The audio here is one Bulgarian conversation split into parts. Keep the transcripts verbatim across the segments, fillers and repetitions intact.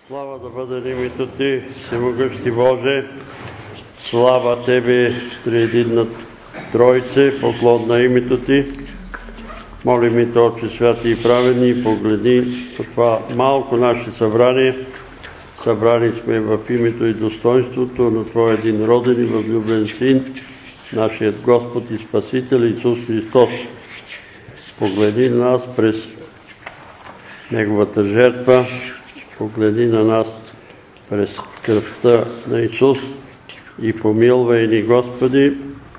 Слава да бъде името Ти, всемогъщи Боже, слава Тебе, триединна Тройце, поклон на името Ти. Молим и Те, Отче святи и праведни, погледни това малко наше събрание. Събрани сме в името и достоинството на Твоя един роден и възлюблен Син, нашият Господ и Спасител Исус Христос. Погледни на нас през Неговата жертва, погледни на нас през кръвта на Исус и помилвай ни, Господи.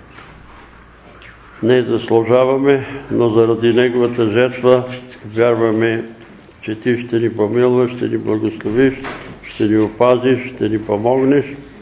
Не заслужаваме, но заради Неговата жертва вярваме, че Ти ще ни помилваш, ще ни благословиш, ще ни опазиш, ще ни помогнеш.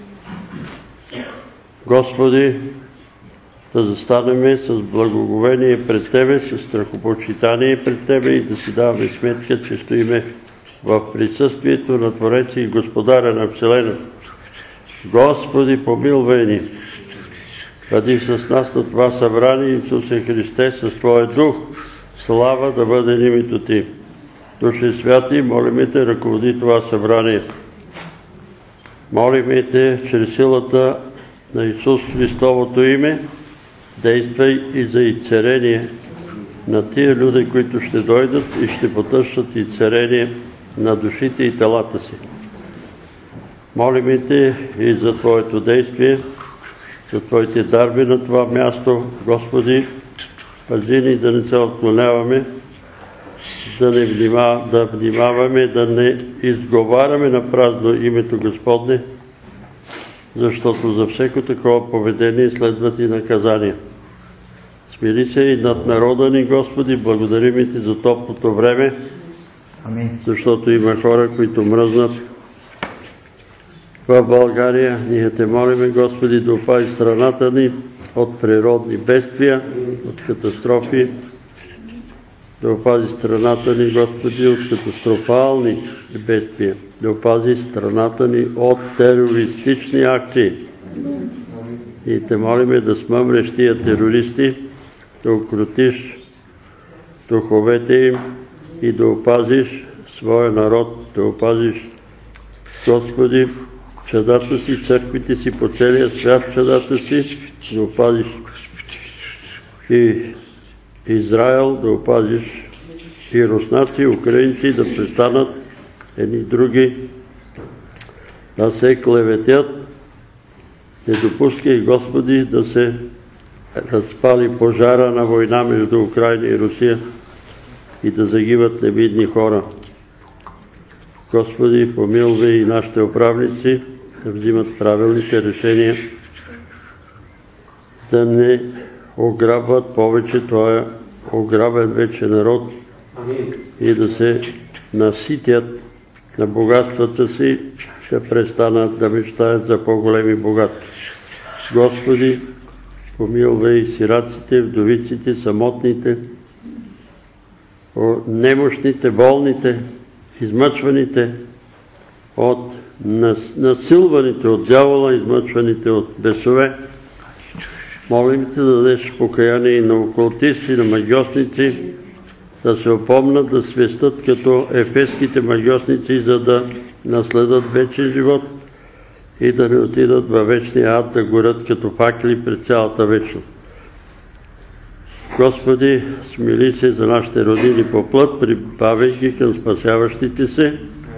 Господи, да застанеме с благоговение пред Тебе, с страхопочитание пред Тебе и да си даваме сметка, че стоиме в присъствието на Твореца и Господаря на Вселената. Господи, помилвай ни. Бъди с нас на това събрание, Исусе Христе, с Твоя Дух. Слава да бъде името Ти. Душе святи, молиме Те, ръководи това събрание. Молиме Те, чрез силата на Исус Христовото име, действай и за изцерение на тия люди, които ще дойдат и ще потърсят изцерение на душите и телата си. Молиме Те и за Твоето действие, за Твоите дарби на това място. Господи, пази ни да не се отклоняваме, да не внимаваме, да внимаваме, да не изговаряме на празно името Господне, защото за всеко такова поведение следват и наказания. Смири се и над народа ни, Господи, благодарим Ти за топлото време, защото има хора, които мръзнат в България. Ние Те молиме, Господи, да опази страната ни от природни бедствия, от катастрофи, да опази страната ни, Господи, от катастрофални бедствия, да опази страната ни от терористични акции. И Те молиме да смъмреш тия терористи, да укротиш духовете им и да опазиш своя народ, да опазиш, Господи, чадата си, църквите си по целия свят, чадата си, да опазиш и Израел, да опазиш и руснаци, и украинци, да престанат едни други да се клеветят. Не допускай, Господи, да се разпали пожара на война между Украйна и Русия и да загиват невидни хора. Господи, помилвай и нашите управници да взимат правилните решения, да не ограбват повече този ограбен вече народ и да се наситят на богатствата си, да престанат да мечтаят за по-големи богатства. Господи, помилвай сираците, вдовиците, самотните, немощните, болните, измъчваните от насилваните от дявола, измъчваните от бесове. Молим Те да дадеш покаяние и на окултисти, на магиосници, да се опомнат, да свестат като ефеските магиосници, за да наследат вечен живот и да не отидат във вечния ад да горят като факли пред цялата вечност. Господи, смили се за нашите родини по плът, прибавяй ги към спасяващите се.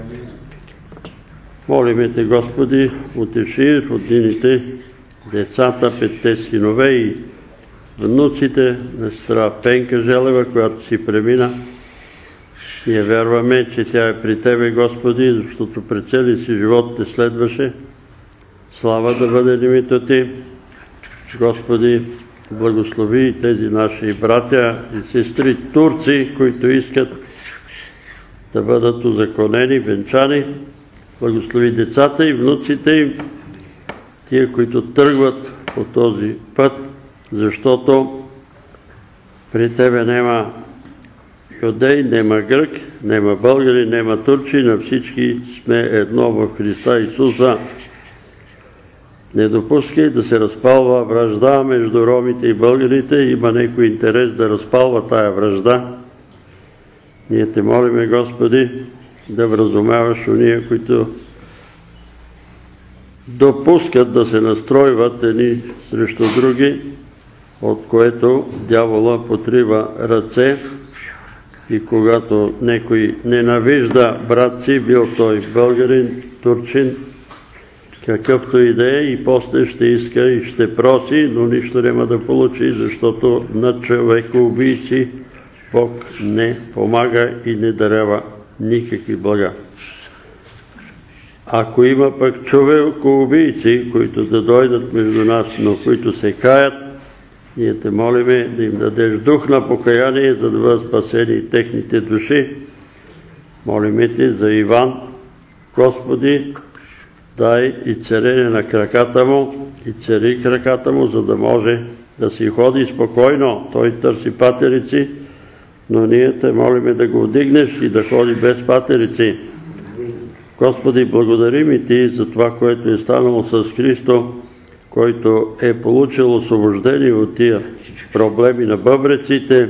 Молиме Те, Господи, утеши роднините, децата, петте синове и внуците на сестра Пенка Желева, която си премина. Ние вярваме, че тя е при Тебе, Господи, защото пред целия си живот Те следваше. Слава да бъде името Ти. Господи, благослови и тези наши братя и сестри турци, които искат да бъдат узаконени, венчани. Благослови децата и внуците им, тия, които тръгват по този път, защото при Тебе няма юдей, няма грък, няма българи, няма турци, на всички сме едно в Христа Исуса. Не допускай да се разпалва вражда между ромите и българите. Има някой интерес да разпалва тая вражда. Ние Те молиме, Господи, да вразумяваш уния, които допускат да се настройват едни срещу други, от което дявола потрива ръце и когато некой ненавижда брат си, бил той българин, турчин, какъвто и да е, и после ще иска и ще проси, но нищо няма да получи, защото на човекоубийци Бог не помага и не дарява никакви блага. Ако има пък човекоубийци, които да дойдат между нас, но които се каят, ние те молиме да им дадеш дух на покаяние, за да бъдат спасени техните души. Молиме те за Иван, Господи, дай и царене на краката му, и цари краката му, за да може да си ходи спокойно. Той търси патерици, но ние те молиме да го вдигнеш и да ходи без патерици. Господи, благодарим и Ти за това, което е станало с Христо, който е получил освобождение от тия проблеми на бъбреците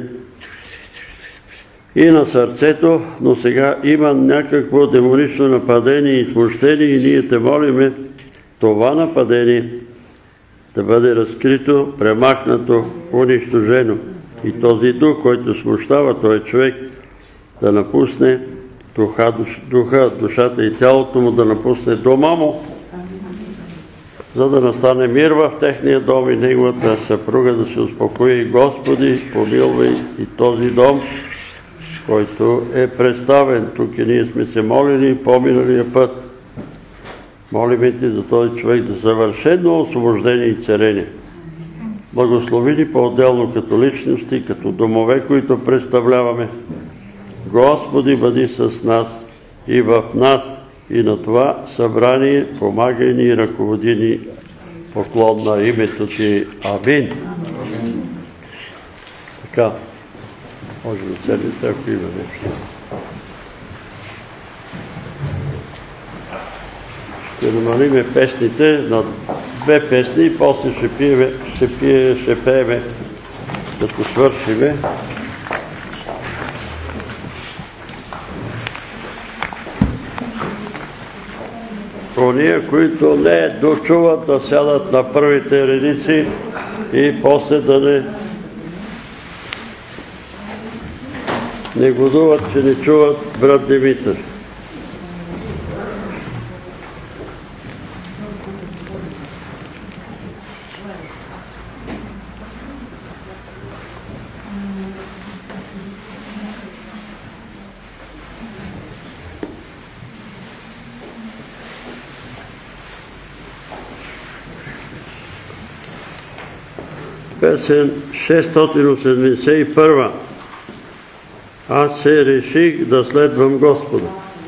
и на сърцето, но сега има някакво демонично нападение и смущение и ние те молиме това нападение да бъде разкрито, премахнато, унищожено. И този дух, който смущава този човек, да напусне духа, духа, душата и тялото му, да напусне дома му, за да настане мир в техния дом и неговата съпруга да се успокои. Господи, помилвай и този дом, който е представен. Тук и ние сме се молили по-миналия път. Молиме Ти за този човек да съвършено освобождение и царение. Благослови ни по-отделно като личности, като домове, които представляваме. Господи, бъди с нас и в нас, и на това събрание, помагай ни и ръководи ни, поклон на името Ти. Амин. Така, може да седнете, ако има нещо. Ще намалиме песните на две песни и после ще пиеме, ще пие, ще пееме, като свършиме. Ония, които не дочуват, да сядат на първите редици и после да не негодуват, че не чуват брат Димитър. Песен шестстотин осемдесет и първа. Аз се реших да следвам Господа.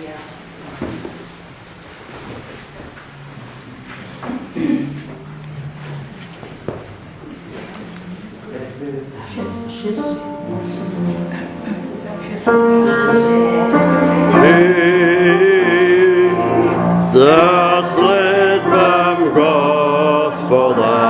Да следвам Господа.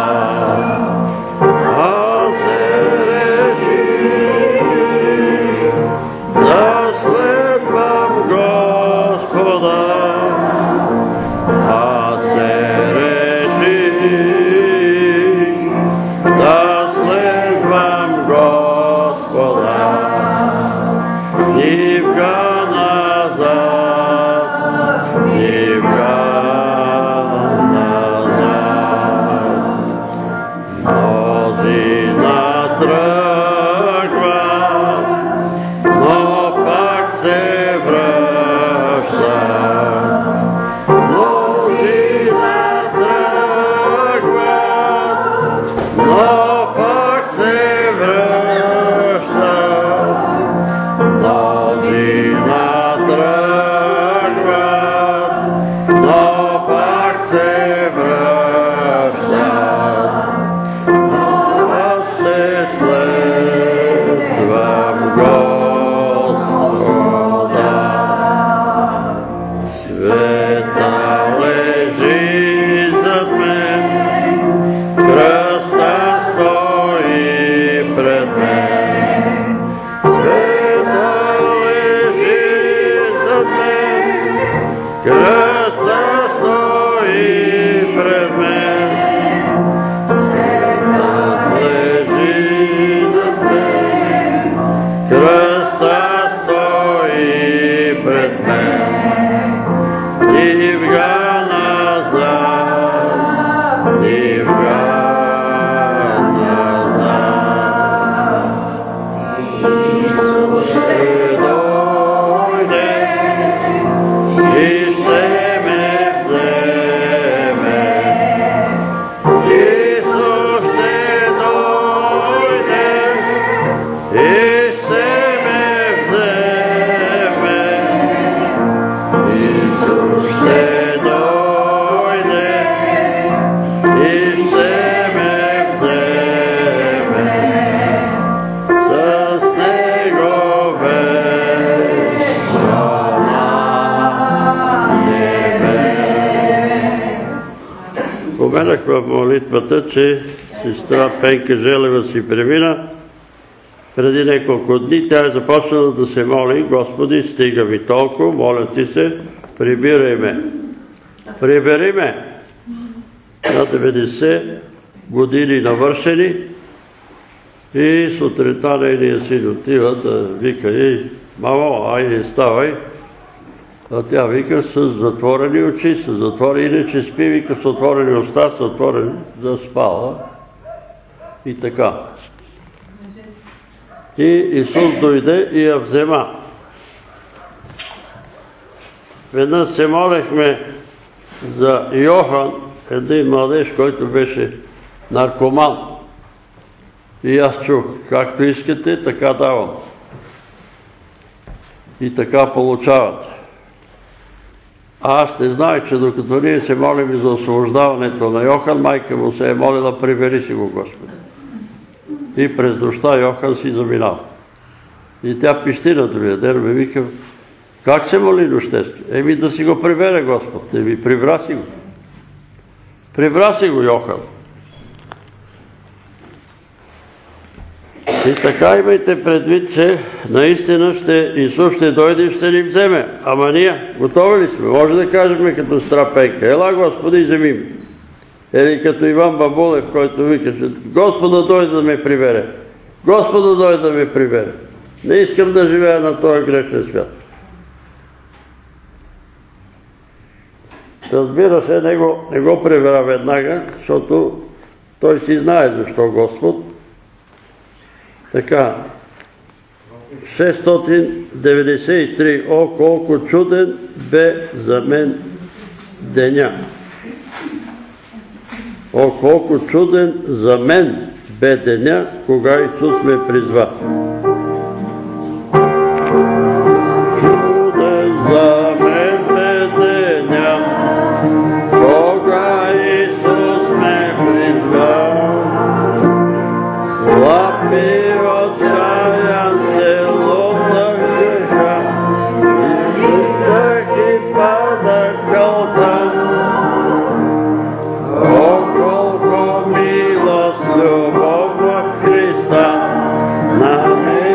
Нивка назад, нивка Кръста стои пред мен, лежи над мен. Кръста стои пред мен, нивга назад, нивга назад. Исус ще дойде и ще ме вземе. Исус ще дойде и ще ме вземе. Исус ще дойде и ще ме вземе. С Него вечно на небе. Споменах в молитвата, че сестра Пенка Желева си премина. Преди няколко дни тя е започнала да се моли: Господи, стига ми толкова, моля ти се, прибирай ме. Прибери ме. На деветдесет години навършени и сутринта нейният син отива да вика: ей, мамо, айде ставай. А тя вика с затворени очи, с затворени, иначе спи, вика с отворени уста, с отворени, заспала. И така. И Исус дойде и я взема. Веднъж се молехме за Йохан, един младеж, който беше наркоман. И аз чух: както искате, така давам. И така получавате. А аз не знаех, че докато ние се молим за освобождаването на Йохан, майка му се е молила: прибери си го, Господи. И през нощта Йохан си заминал. И тя пищи на другия ден, ме вика: как се моли нощески? Еми да си го прибере Господ. Еми прибра си го. Прибра си го Йохан. И така имайте предвид, че наистина ще, Исус ще дойде и ще ни вземе. Ама ние готови ли сме? Може да кажем като сестра Пенка: ела, Господи, вземи ми. Или като Иван Бабулев, който викаше: Господа дойде да ме прибере. Господа дойде да ме прибере. Не искам да живея на този грешен свят. Разбира се, не го, не го прибера веднага, защото той си знае защо Господ. Така, шестстотин деветдесет и три. О, колко чуден бе за мен деня! О, колко чуден за мен бе деня, кога Исус ме призва. Чуден за мен бе деня, кога Исус ме призва. Слаб и отчаян се лутах греха, излутах и падах в калта. О, колко милост, любов в Христа на мен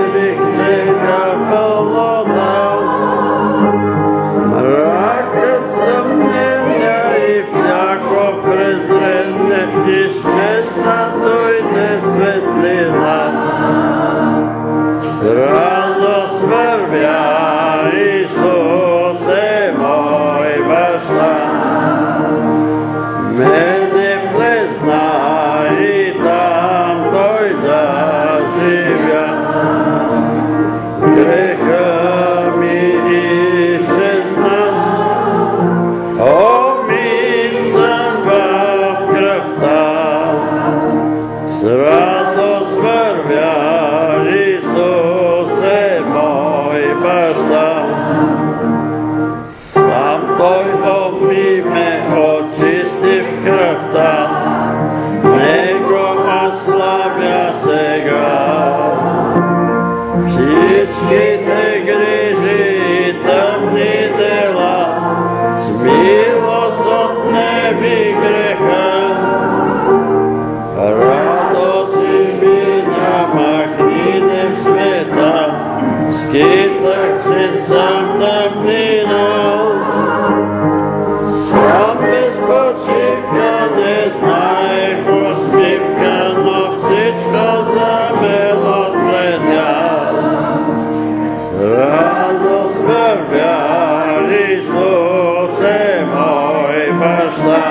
Исусе, мой баща.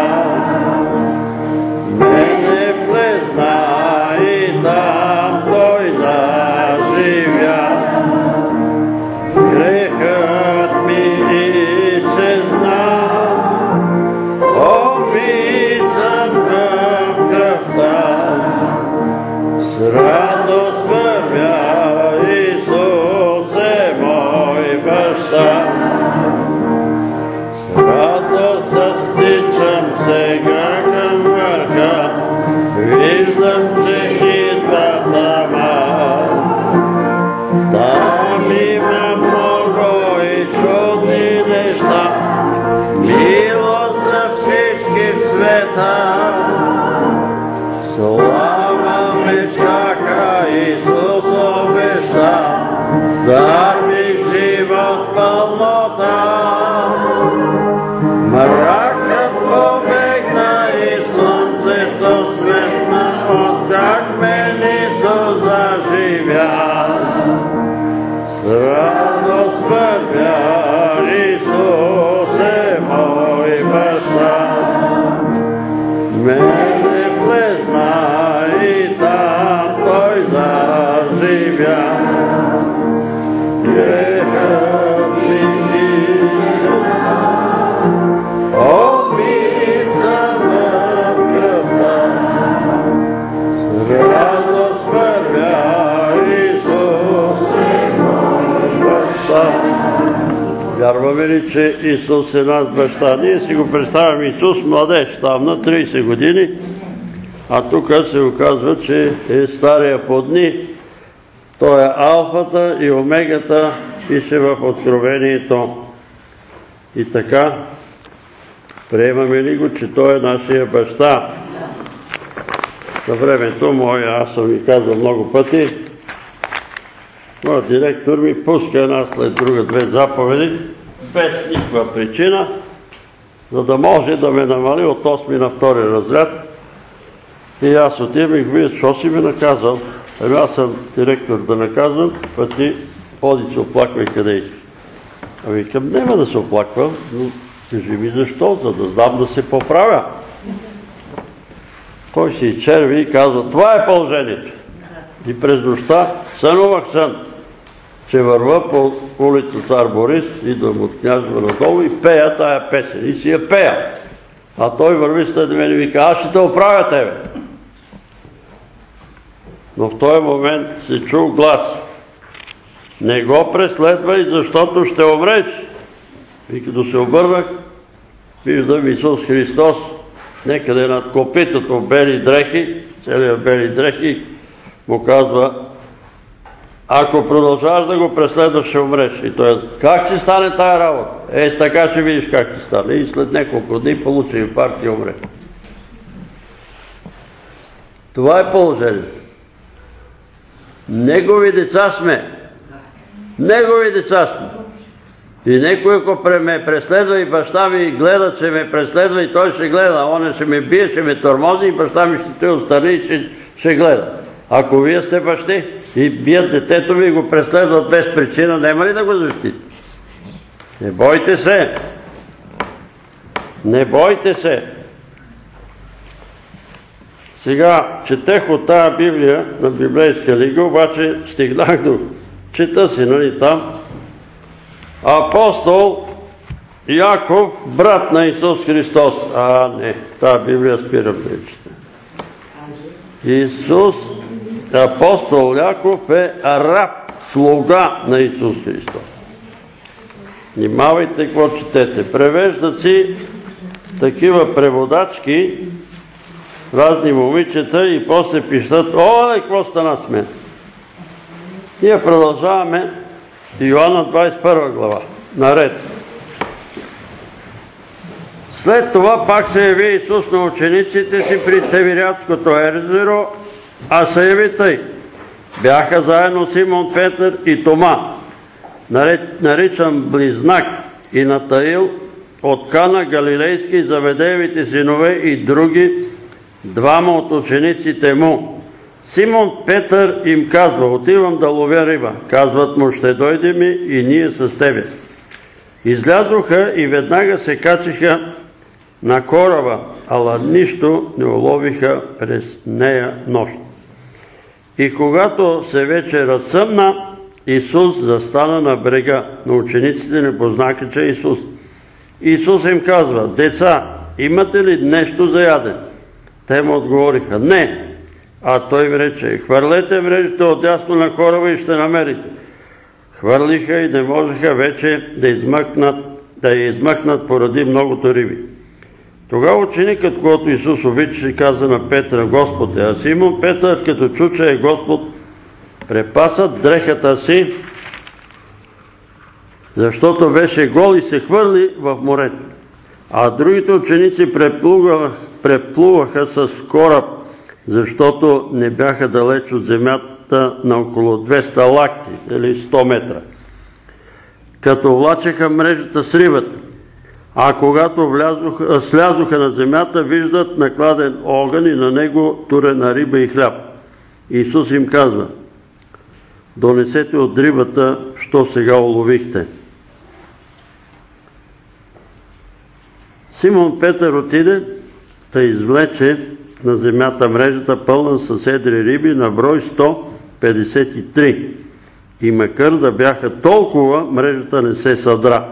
Мене плесна и там той заживя. Грехът ми изчезна, омит съм в кръвта. С радост вървя, Исусе, мой баща. С радост стичам сега към върха, виждам, че идва тама. Там има много и чудни неща, милост за всички в света. Слава ме чака, Исус обеща, дар ми живот пълнота. Мракът побегна и слънцето светна, откак мен Исус заживя. С радост вървя, Исусе, мой баща. Мене плесна и там той заживя. Грехът ми омит съм в кръвта. С радост вървя, Исусе, мой баща. Вярваме ли, че Исус е наш баща? Ние си го представяме Исус младеж, там на трийсет години, а тук се оказва, че е стария по дни. Той е алфата и омегата, пише в Откровението. И така, приемаме ли го, че той е нашия баща? На времето моя, аз съм ви казал много пъти, моят директор ми пуска една след друга две заповеди, без никаква причина, за да може да ме намали от осми на втори разряд. И аз отивам и го видя, що си ме наказал? Ами аз съм директор да наказвам, а ти ходи се оплаквай къде искаш. Ами към няма да се оплаквам, но кажи ми защо, за да знам да се поправя. Той се изчерви и казва, това е положението. И през нощта сънувах сън, че върва по улица Цар Борис, идвам от Княжево надолу и пея тая песен. И си я пея. А той върви след мен и вика, аз ще те оправя тебе. Но в този момент се чул глас. Не го преследвай, защото ще умреш. И като се обърнах, виждам Исус Христос, некъде над копитото бели дрехи, целият бели дрехи, му казва, ако продължаваш да го преследваш, ще умреш. И той, как ще стане тая работа? Е, така ще видиш как ще стане. И след няколко дни получи инфаркт и умре. Това е положението. Негови деца сме. Негови деца сме. И некой, ако ме преследва и баща ми гледа, че ме преследва и той ще гледа, он ще ме бие, ще ме тормози и баща ми ще те остане и ще, ще гледа. Ако вие сте бащи и бият детето ви и го преследват без причина, няма ли да го защитите? Не бойте се! Не бойте се! Сега четех от тая Библия на Библейска лига, обаче стигнах до чета си, нали там. Апостол Яков, брат на Исус Христос. А, не, тази Библия спирам да чета. Исус, апостол Яков е раб, слуга на Исус Христос. Внимавайте какво четете. Превеждат си такива преводачки, разни момичета и после пишат, оле, какво стана с мен? Ние продължаваме Йоанна двадесет и първа глава. Наред. След това пак се яви Исус на учениците си при Тевирядското езеро, а се яви тъй. Бяха заедно Симон Петър и Тома, наричан Близнак, и Натаил от Кана Галилейски, Заведеевите синове и други, двама от учениците му. Симон Петър им казва, отивам да ловя риба. Казват му, ще дойдем и ние с тебе. Излязоха и веднага се качиха на кораба, ала нищо не уловиха през нея нощ. И когато се вече разсъмна, Исус застана на брега, но учениците не познаха, че е Исус. Исус им казва: деца, имате ли нещо за ядене? Те му отговориха: не. А той им рече: хвърлете мрежите отдясно на кораба и ще намерите. Хвърлиха и не можеха вече да измъкнат, да я измъкнат поради многото риби. Тогава ученикът, който Исус обичаше, каза на Петра: Господи. А Симон Петър, като чу, че е Господ, препаса дрехата си, защото беше гол, и се хвърли в морето. А другите ученици преплуваха, преплуваха с кораб, защото не бяха далеч от земята на около двеста лакти, или сто метра. Като влачеха мрежата с рибата, а когато влязоха, слязоха на земята, виждат накладен огън и на него турена риба и хляб. Исус им казва: донесете от рибата, що сега уловихте. Симон Петър отиде да извлече на земята мрежата, пълна с едри риби, на брой сто петдесет и три. И макар да бяха толкова, мрежата не се съдра.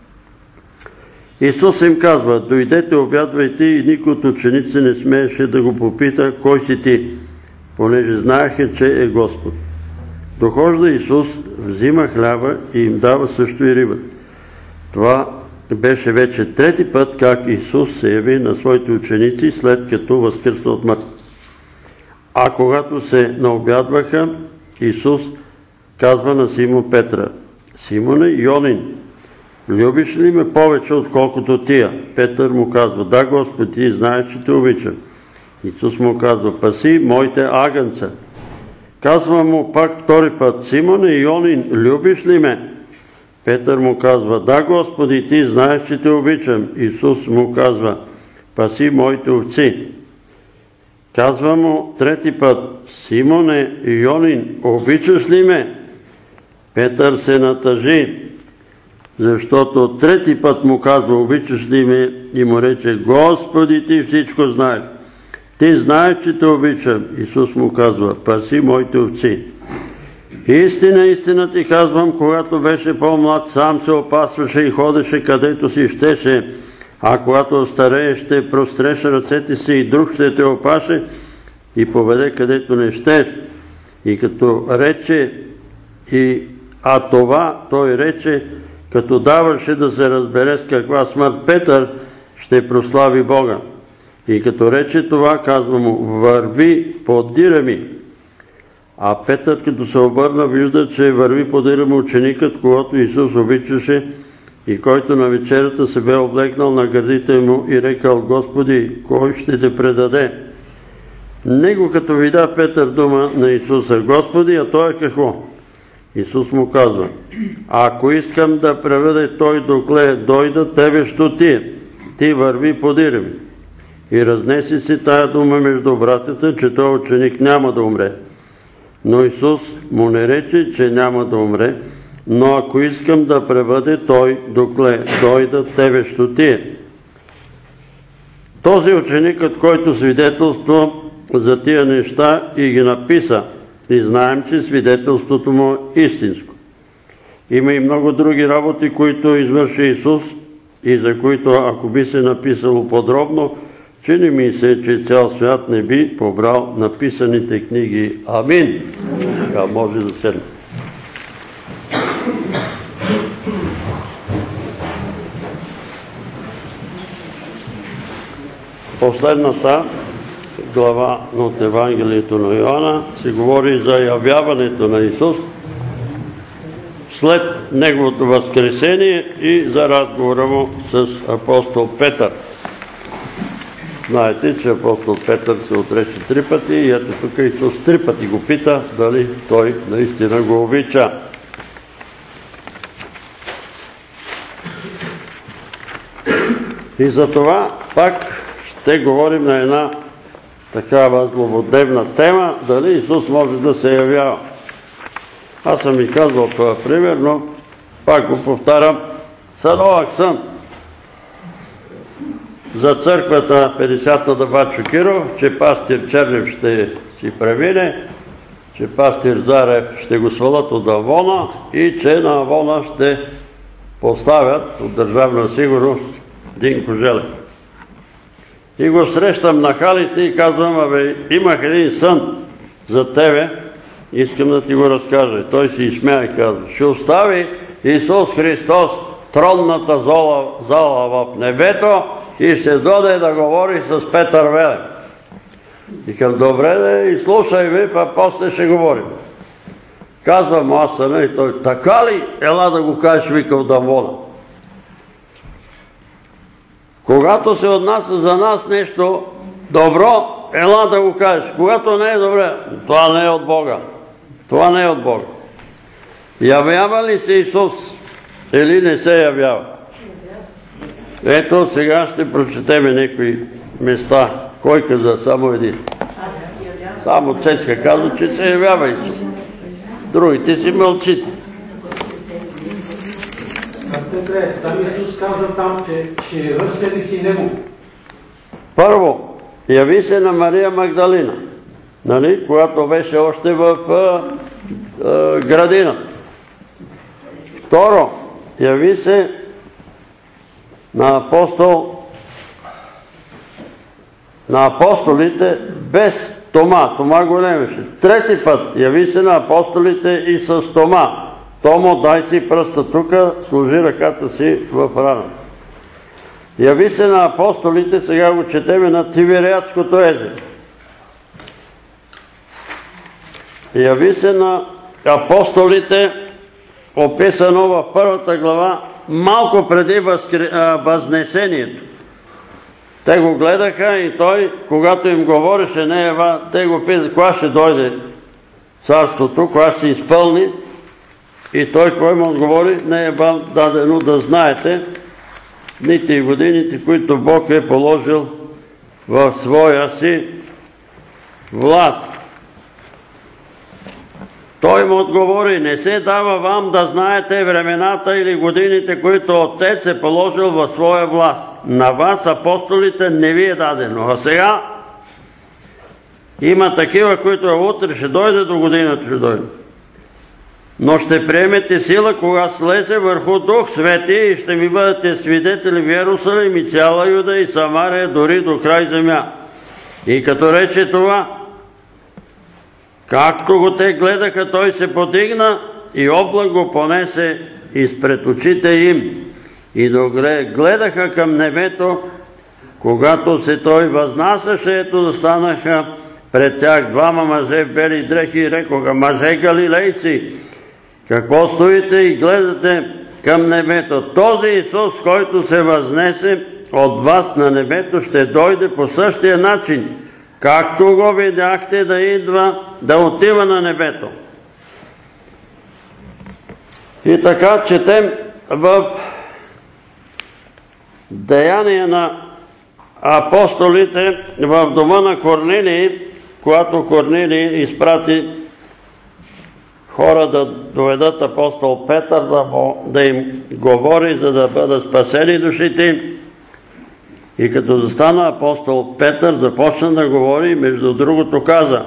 Исус им казва: дойдете, обядвайте, и никой от ученици не смееше да го попита: кой си ти? Понеже знаеха, че е Господ. Дохожда Исус, взима хляба и им дава също и риба. Това беше вече трети път, как Исус се яви на своите ученици, след като възкръсна от мъртвите. А когато се наобядваха, Исус казва на Симон Петра: Симоне Йонин, любиш ли ме повече, отколкото тия? Петър му казва: да, Господи, ти знаеш, че те обичам. Исус му казва: паси моите агънца. Казва му пак втори път: Симоне Йонин, любиш ли ме? Петър му казва: да, Господи, ти знаеш, че те обичам. Исус му казва: паси моите овци. Казва му трети път: Симоне Йонин, обичаш ли ме? Петър се натъжи, защото трети път му казва: обичаш ли ме? И му рече: Господи, ти всичко знаеш. Ти знаеш, че те обичам. Исус му казва: паси моите овци. Истина, истина ти казвам, когато беше по-млад, сам се опасваше и ходеше където си щеше, а когато остарееш, ще простреш ръцете си и друг ще те опаше и поведе където не щеш. И като рече, и, а това той рече, като даваше да се разбере с каква смърт Петър ще прослави Бога. И като рече това, казва му: върви, подира ми. А Петър, като се обърна, вижда, че върви подира му ученикът, когато Исус обичаше и който на вечерята се бе облекнал на гърдите му и рекал: Господи, кой ще те предаде? Него като видя Петър дума на Исуса: Господи, а той е какво? Исус му казва: ако искам да преведе той докле дойда, тебе що ти? Ти върви, подири ми. И разнеси си тая дума между братята, че той ученик няма да умре. Но Исус му не рече, че няма да умре, но ако искам да преведе той докле дойда, тебе що ти? Този ученикът, който свидетелства за тия неща и ги написа, и знаем, че свидетелството му е истинско. Има и много други работи, които извърши Исус и за които, ако би се написало подробно, че не мисля, че цял свят не би побрал написаните книги. Амин! Така може да седне. Последната глава от Евангелието на Йоанна се говори за явяването на Исус след Неговото възкресение и за разговора му с апостол Петър. Знаете, че апостол Петър се отрече три пъти и ето тук Исус три пъти го пита дали той наистина го обича. И за това пак ще говорим на една такава злободневна тема, дали Исус може да се явява. Аз съм ви казвал това пример, но пак го повтарям. съновък сън за църквата петдесетата Бачо Киров, че пастир Чернев ще си премине, че пастир Зарев ще го свалят от Авона и че на Авона ще поставят от Държавна сигурност Динко Желев. И го срещам на халите и казвам, абе, имах един сън за тебе, искам да ти го разкажа. Той си изсмя и казва, ще остави Исус Христос тронната зала в небето и ще дойде да говори с Петър Велев. И към добре да и слушай ви, па после ще говорим. Казвам аз съна и той, така ли? Ела да го кажеш, вика от Авона. Когато се отнася за нас нещо добро, ела да го кажеш. Когато не е добре, това не е от Бога. Това не е от Бога. Явява ли се Исус или не се явява? Ето сега ще прочетеме някои места. Кой каза? Само един. Само Цецка казва, че се явява Исус. Другите си мълчите. Сам Исус каза там, че ще върсе ли си Него? Първо, яви се на Мария Магдалина, нали, когато беше още в градината. Второ, яви се на апостол на апостолите без Тома. Тома го немеше. Трети път яви се на апостолите и с Тома. Томо, дай си пръста тука, сложи ръката си в раната. Яви се на апостолите, сега го четеме, на Тивериадското езеро. Яви се на апостолите, описано в първата глава, малко преди възнесението. Те го гледаха и той, когато им говореше, не Ева, те го питат, кога ще дойде царството, кога ще се изпълни. И той, кой му отговори, не е вам дадено да знаете дните и годините, които Бог е положил в своя си власт. Той му отговори, не се дава вам да знаете времената или годините, които Отец е положил в своя власт. На вас, апостолите, не ви е дадено. А сега има такива, които утре ще дойде, до годината ще дойде. Но ще приемете сила, кога слезе върху Дух Свети и ще ми бъдете свидетели в Йерусалим и цяла Юда и Самария, дори до край земя. И като рече това, както го те гледаха, той се подигна и облак го понесе изпред очите им. И гледаха към небето, когато се той възнасяше, ето да станаха пред тях двама мъже в бели дрехи и рекоха, мъже галилейци, какво стоите и гледате към небето? Този Исус, който се възнесе от вас на небето, ще дойде по същия начин, както го видяхте да идва, да отива на небето. И така четем в Деяния на апостолите в дома на Корнилий, когато Корнилий изпрати хора да доведат апостол Петър, да, да им говори, за да бъдат спасени душите. И като застана апостол Петър, започна да говори и между другото каза: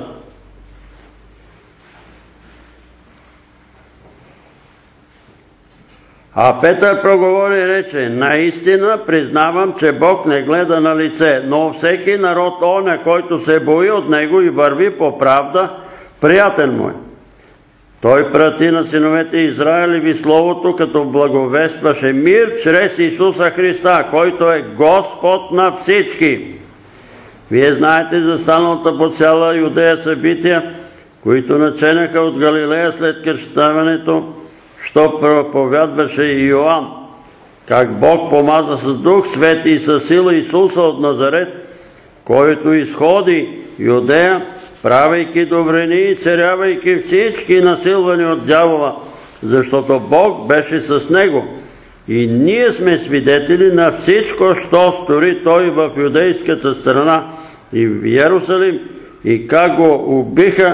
а Петър проговори и рече: наистина признавам, че Бог не гледа на лице, но всеки народ оня, който се бои от него и върви по правда, приятен му е. Той прати на синовете Израилеви словото, като благовестваше мир чрез Исуса Христа, който е Господ на всички. Вие знаете за станалата по цяла Юдея събития, които наченаха от Галилея след кръщаването, що проповядваше Йоан, как Бог помаза с Дух Свети и със сила Исуса от Назарет, който изходи Юдея, правейки добрини и царявайки всички насилвани от дявола, защото Бог беше с него. И ние сме свидетели на всичко, що стори той в юдейската страна и в Йерусалим, и как го убиха,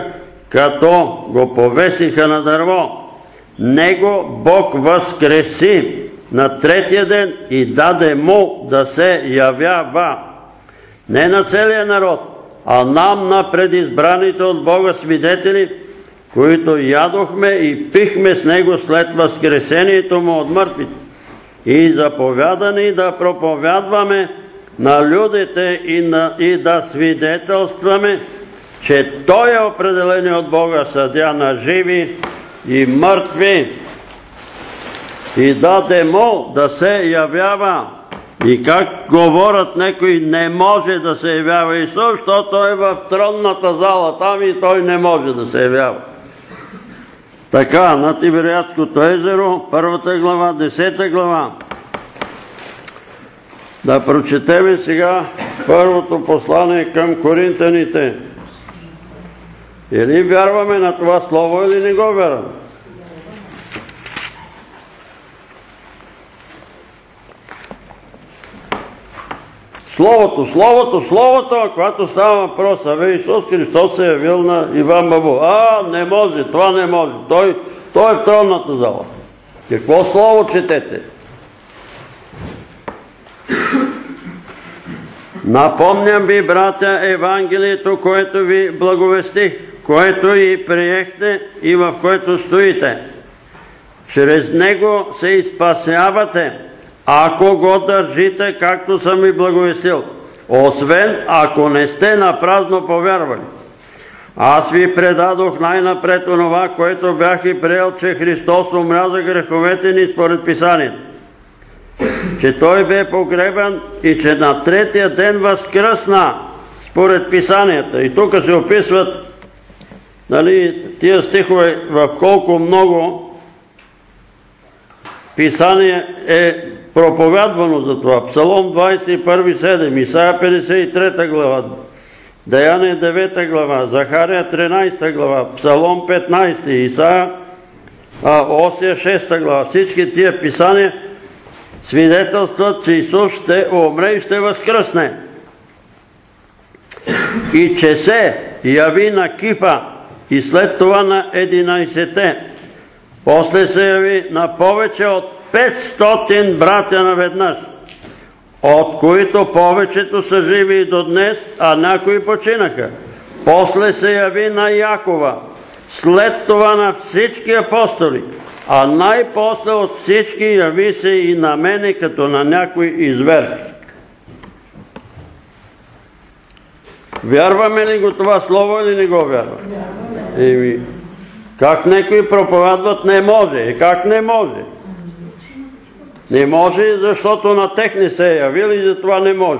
като го повесиха на дърво. Него Бог възкреси на третия ден и даде му да се явява. Не на целия народ, а нам на предизбраните от Бога свидетели, които ядохме и пихме с него след възкресението му от мъртвите. И заповядани да проповядваме на людите и, на, и да свидетелстваме, че той е определен от Бога съдия на живи и мъртви. И даде му да се явява. И как говорят некои, не може да се явява Исус, защото той е в тронната зала там и той не може да се явява. Така, на Тибериадското езеро, първата глава, десета глава. Да прочетеме сега първото послание към коринтяните. Или вярваме на това слово, или не го вярваме. Словото, Словото, Словото, когато става въпрос, абе Исус Христос се е явил на Иван Бабу. А, не може, това не може. Той, той е в тронната зала. Какво слово четете? Напомням ви, братя, Евангелието, което ви благовестих, което и приехте и в което стоите. Чрез него се изпасявате, ако го държите, както съм ви благовестил, освен ако не сте напразно повярвали. Аз ви предадох най-напред онова, което бях и приел, че Христос умря за греховете ни според Писанието, че Той бе погребан и че на третия ден възкръсна според Писанията. И тук се описват, нали, тия стихове в колко много Писание е проповядвано за това. Псалом двадесет и първи седем, Исаия петдесет и трета глава, Деяния девета глава, Захария тринадесета глава, Псалом петнадесети, Исаия Осия шеста глава. Всички тия писания свидетелстват, че Исус ще умре и ще възкръсне. И че се яви на Кифа и след това на единадесете. После се яви на повече от петстотин братя наведнъж, от които повечето са живи и до днес, а някои починаха. После се яви на Якова, след това на всички апостоли, а най-после от всички яви се и на мене, като на някой изверг. Вярваме ли го това слово или не го вярваме? Еми, как некои проповядват, не може. И как не може? Не може, защото на тех не се е явил и затова не може.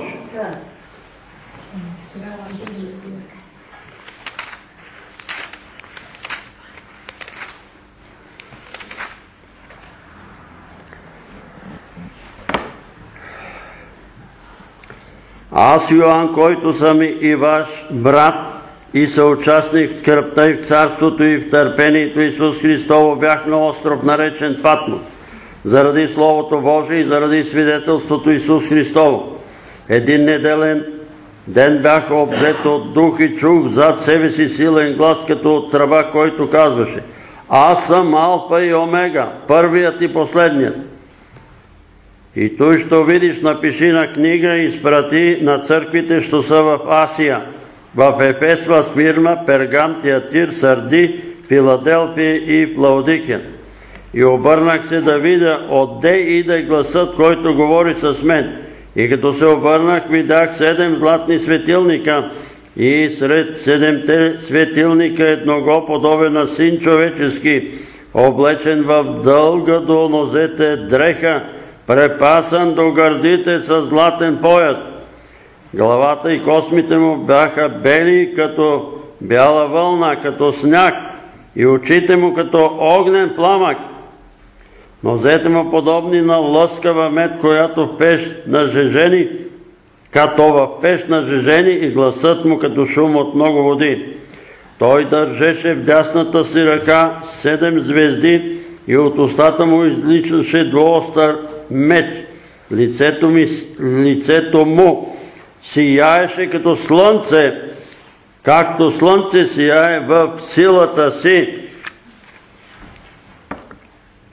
Аз, Йоан, който съм и ваш брат и съучастник в скръбта и в царството и в търпението Исус Христово, бях на остров наречен Патмос, заради Словото Божие и заради свидетелството Исус Христово. Един неделен ден бях обзет от дух и чух зад себе си силен глас, като от тръба, който казваше: Аз съм Алфа и Омега, първият и последният. И той ще видиш, напиши на книга и изпрати на църквите, що са в Асия, в Ефесва, Смирна, Пергам, Тиатир, Сарди, Филаделфия и Лаодикия. И обърнах се да видя отде иде гласът, който говори с мен. И като се обърнах, видях седем златни светилника, и сред седемте светилника едного подобен на син човечески, облечен в дълга до нозете дреха, препасан до гърдите с златен пояс. Главата и космите му бяха бели като бяла вълна, като сняг, и очите му като огнен пламък. Нозете му подобни на лъскава мед, която в пеш нажежени, като в пеш нажежени, и гласът му като шум от много води. Той държеше в дясната си ръка седем звезди и от устата му изличаше двуостър меч. Лицето, ми, лицето му сияеше като слънце, както слънце сияе в силата си.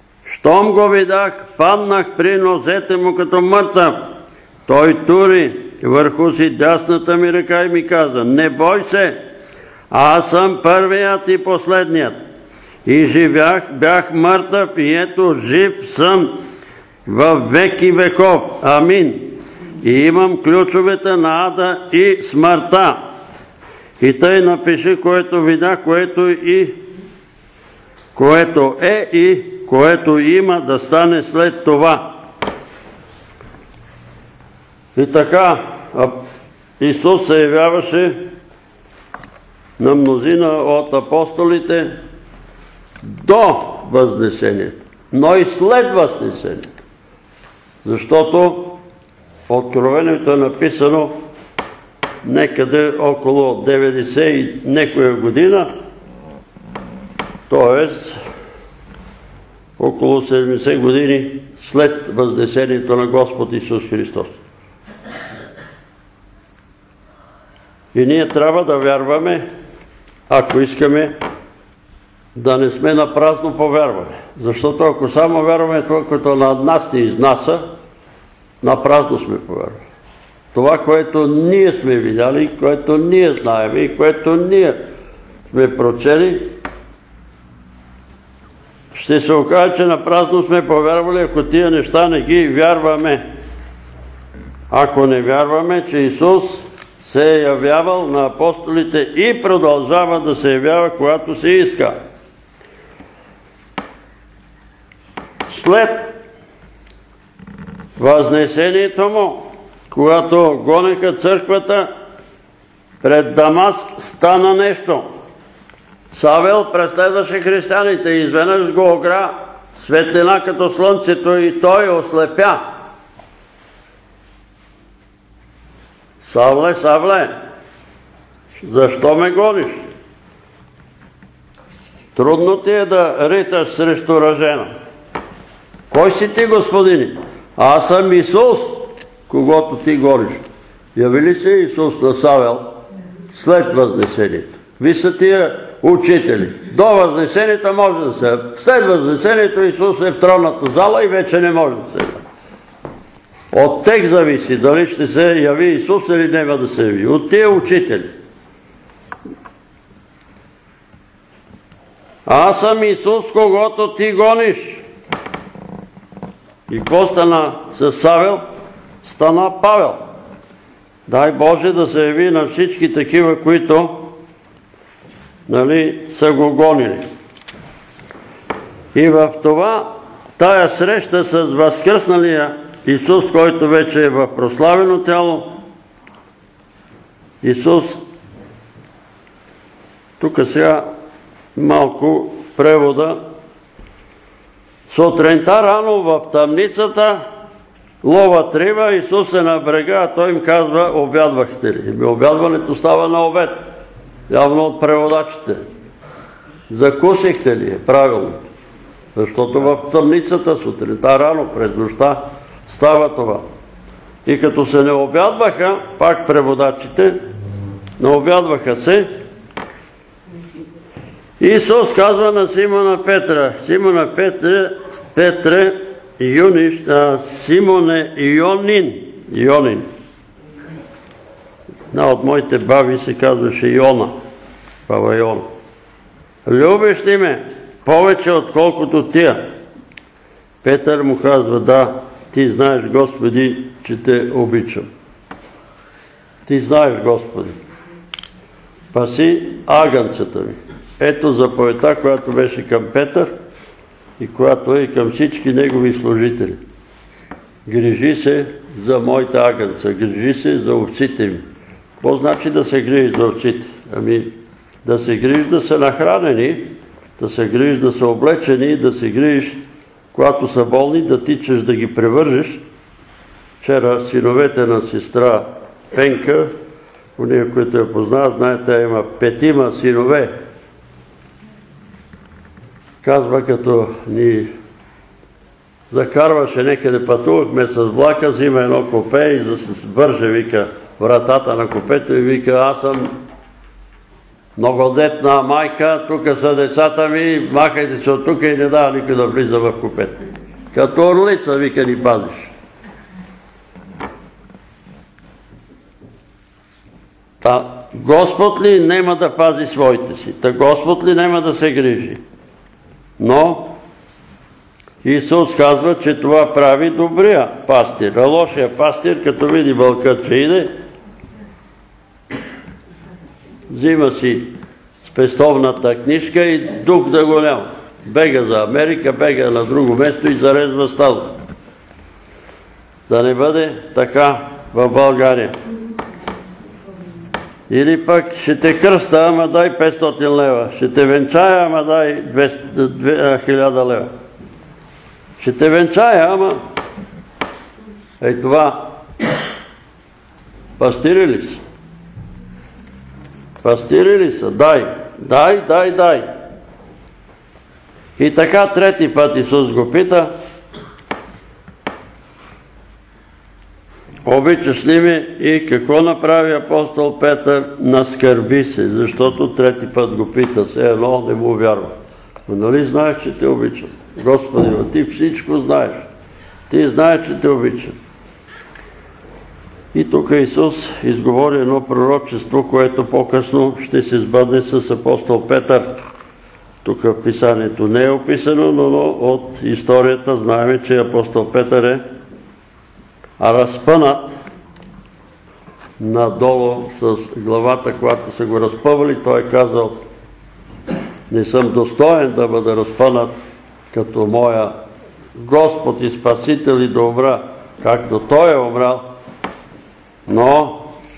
Щом го видях, паднах при нозете му като мъртъв. Той тури върху си дясната ми ръка и ми каза: не бой се, аз съм първият и последният. И живях, бях мъртъв и ето жив съм във веки веков. Амин. И имам ключовете на ада и смъртта. И тъй напиши, което видях, което и което е и което има да стане след това. И така Исус се явяваше на мнозина от апостолите до възнесението, но и след възнесението. Защото Откровението е написано некъде около деветдесет и некоя година, т.е. около седемдесет години след възнесението на Господ Исус Христос. И ние трябва да вярваме, ако искаме да не сме на празно повярване. Защото ако само вярваме това, което над нас ни изнася, на празно сме повярвали. Това, което ние сме видяли, което ние знаем и което ние сме прочели, ще се окаже, че на празно сме повярвали, ако тия неща не ги вярваме. Ако не вярваме, че Исус се е явявал на апостолите и продължава да се явява, когато се иска. След възнесението му, когато гонеха църквата, пред Дамаск стана нещо. Савел преследваше християните и изведнъж го огря светлина като слънцето и той ослепя. Савле, Савле, защо ме гониш? Трудно ти е да риташ срещу ръжена. Кой си ти, Господини? Аз съм Исус, когото ти гониш. Яви ли се Исус на Савел след възнесението? Ви са тия учители. До възнесението може да се... След възнесението Исус е в тронната зала и вече не може да се... От тех зависи дали ще се яви Исус или няма да се яви. От тия учители. Аз съм Исус, когото ти гониш. И какво стана с Савел? Стана Павел. Дай Боже да се яви на всички такива, които нали, са го гонили. И в това, тая среща с възкръсналия Исус, който вече е в прославено тяло, Исус, тук сега малко превода, сутринта рано в тъмницата ловът риба, Исус е на брега, а той им казва: обядвахте ли? И обядването става на обед, явно от преводачите. Закусихте ли? Е правилно. Защото в тъмницата сутринта рано през нощта става това. И като се не обядваха, пак преводачите, не обядваха се, Исус казва на Симона Петра: Симона Петре, Петре Юниш, а, Симоне Йонин, Йонин. Една от моите баби се казваше Йона, баба Йона. Любиш ли ме повече отколкото тия? Петър му казва: да, ти знаеш, Господи, че те обичам. Ти знаеш, Господи. Паси агънцата ми. Ето заповедта, която беше към Петър и която е и към всички негови служители. Грижи се за моите агънца, грижи се за овците ми. Какво значи да се грижи за овците? Ами да се грижи да са нахранени, да се грижи да са облечени, да се грижиш, когато са болни, да тичаш да ги превържеш. Вчера синовете на сестра Пенка, уния, които я познават, знаете, тя има петима синове. Казва, като ни закарваше некъде, пътувахме с влака, взима едно копе и да се върже, вика, вратата на копето и вика: аз съм многодетна майка, тук са децата ми, махайте се от тук и не дава никой да влиза в копето. Като орлица, вика, ни пазиш. Та Господ ли нема да пази своите си? Та Господ ли нема да се грижи? Но Исус казва, че това прави добрия пастир. А лошия пастир, като види вълкът, че иде, взима си спестовната книжка и дух да го няма. Бега за Америка, бега на друго место и зарезва стадо. Да не бъде така в България. Или пък ще те кръста, ама дай петстотин лева. Ще те венчая, ама дай хиляда лева. Ще те венчая, ама... Ей това... Пастири ли са? Пастири ли са? Дай, дай, дай, дай. И така трети път Исус го пита: обичаш ли ме? И какво направи апостол Петър? Наскърби се, защото трети път го пита, все едно не му вярва. Но нали знаеш, че те обичам? Господи, но ти всичко знаеш. Ти знаеш, че те обичам. И тук Исус изговори едно пророчество, което по-късно ще се сбъдне с апостол Петър. Тук в писанието не е описано, но от историята знаем, че апостол Петър е разпънат надолу с главата, когато са го разпъвали. Той е казал: не съм достоен да бъда разпънат като моя Господ и Спасител и да умра, както Той е умрал, но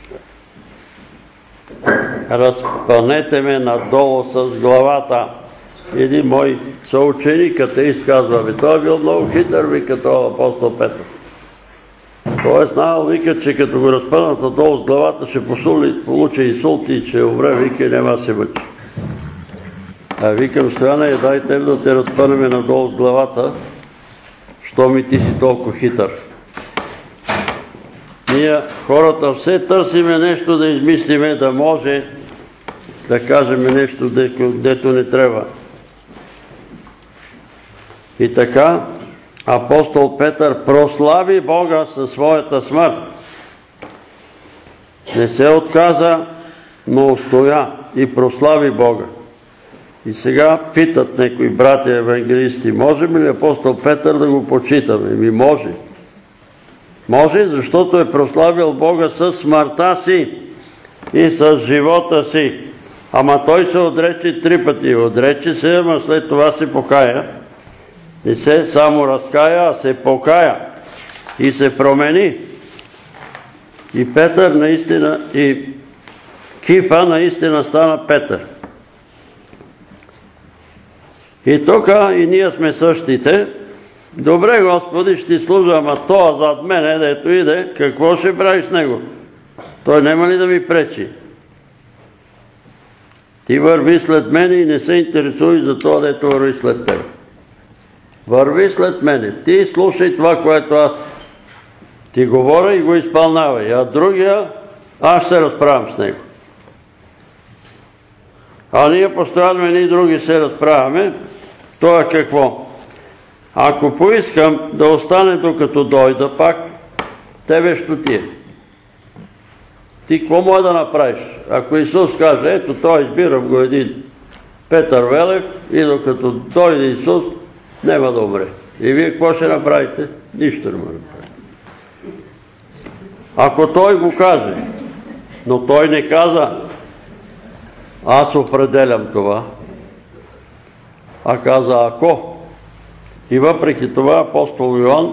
разпънете ме надолу с главата. Един мой съученик атеист казва: бе, той е бил много хитър, вика, този апостол Петър. Той е знал, вика, че като го разпънат надолу с главата, ще получи инсулт и че умре, вика, и няма се мъчи. А викам: Стояне, дайте да те разпънеме надолу с главата, що ми ти си толкова хитър. Ние, хората, все търсиме нещо да измислиме, да може да кажем нещо, дето не трябва. И така, апостол Петър прослави Бога със своята смърт. Не се отказа, но устоя и прослави Бога. И сега питат някои братя евангелисти: можем ли апостол Петър да го почитаме? Ми може. Може, защото е прославил Бога със смъртта си и с живота си. Ама той се отрече три пъти. Отрече се, ама след това се покая. Не се само разкая, а се покая. И се промени. И Петър наистина, и Кифа наистина стана Петър. И тук и ние сме същите. Добре, Господи, ще ти служа, ама това зад мене, дето иде, какво ще правиш с него? Той няма ли да ми пречи? Ти върви след мене и не се интересуй за това, дето върви след тебе. Върви след мене. Ти слушай това, което аз ти говоря, и го изпълнявай. А другия, аз се разправям с него. А ние постоянно едни други се разправяме. То е какво? Ако поискам да остане докато дойда пак, тебе ще ти е. Ти какво може да направиш? Ако Исус каже: ето той, избирам го един Петър Велев, и докато дойде Исус, няма да умре. И вие какво ще направите? Нищо не може да направите. Ако той го каже, но той не каза: аз определям това, а каза: ако. И въпреки това апостол Йоан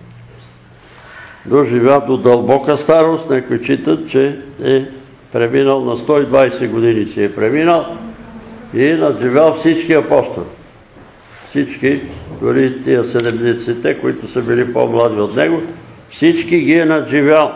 доживя до дълбока старост. Някои читат, че е преминал на сто и двайсет години, си е преминал и надживял всички апостоли. Всички, дори тия седемдесетте, които са били по-млади от него, всички ги е надживял.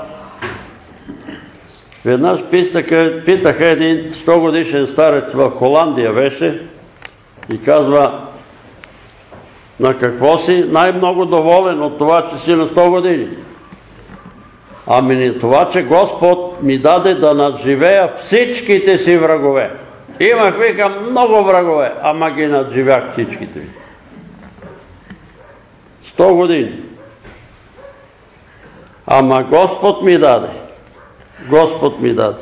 Веднъж питаха един сто годишен старец в Холандия беше и казва: на какво си най-много доволен от това, че си на сто години? Ами не това, че Господ ми даде да надживея всичките си врагове. Имах, викам, много врагове, ама ги надживях всичките ми. сто години. Ама Господ ми даде. Господ ми даде.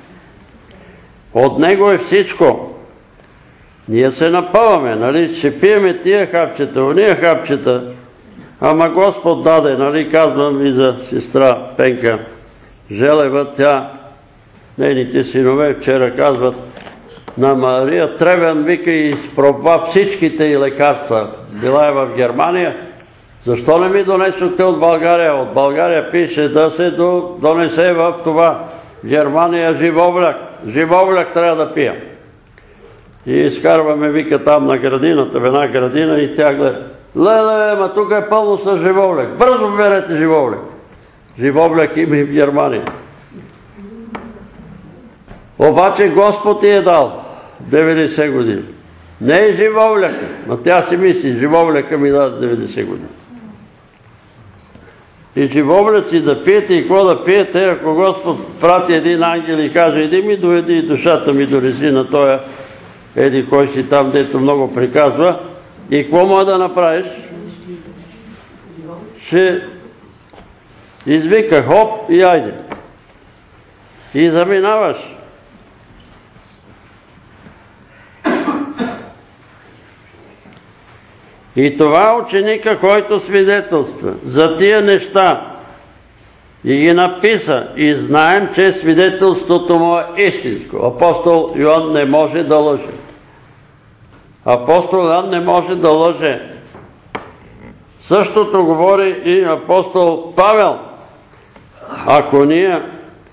От Него е всичко. Ние се напъваме, нали? Ще пиеме тия хапчета, ония хапчета. Ама Господ даде, нали? Казвам и за сестра Пенка Желева. Тя, нейните синове вчера казват на Мария Тревен, вика, и изпробва всичките и лекарства. Била е в Германия. Защо не ми донесохте от България? От България пише да се донесе в това Германия живовляк. Живовляк трябва да пия. И изкарваме, вика, там на градината, в една градина, и тя гледа. Леле, ма тук е пълно с живовляк. Бързо берете живовляк. Живовляк има и в Германия. Обаче Господ ти е дал деветдесет години. Не е живовляка, но тя си мисли, живовляка ми даде деветдесет години. И живовляци да пиете и какво да пиете, ако Господ прати един ангел и каже, иди ми доведи и душата ми донеси на тоя еди кой си там, дето много приказва, и какво може да направиш? Ще извика хоп и айде. И заминаваш. И това ученика, който свидетелства за тия неща и ги написа, и знаем, че свидетелството му е истинско. Апостол Йоан не може да лъже. Апостол Йоан не може да лъже. Същото говори и апостол Павел. Ако ние,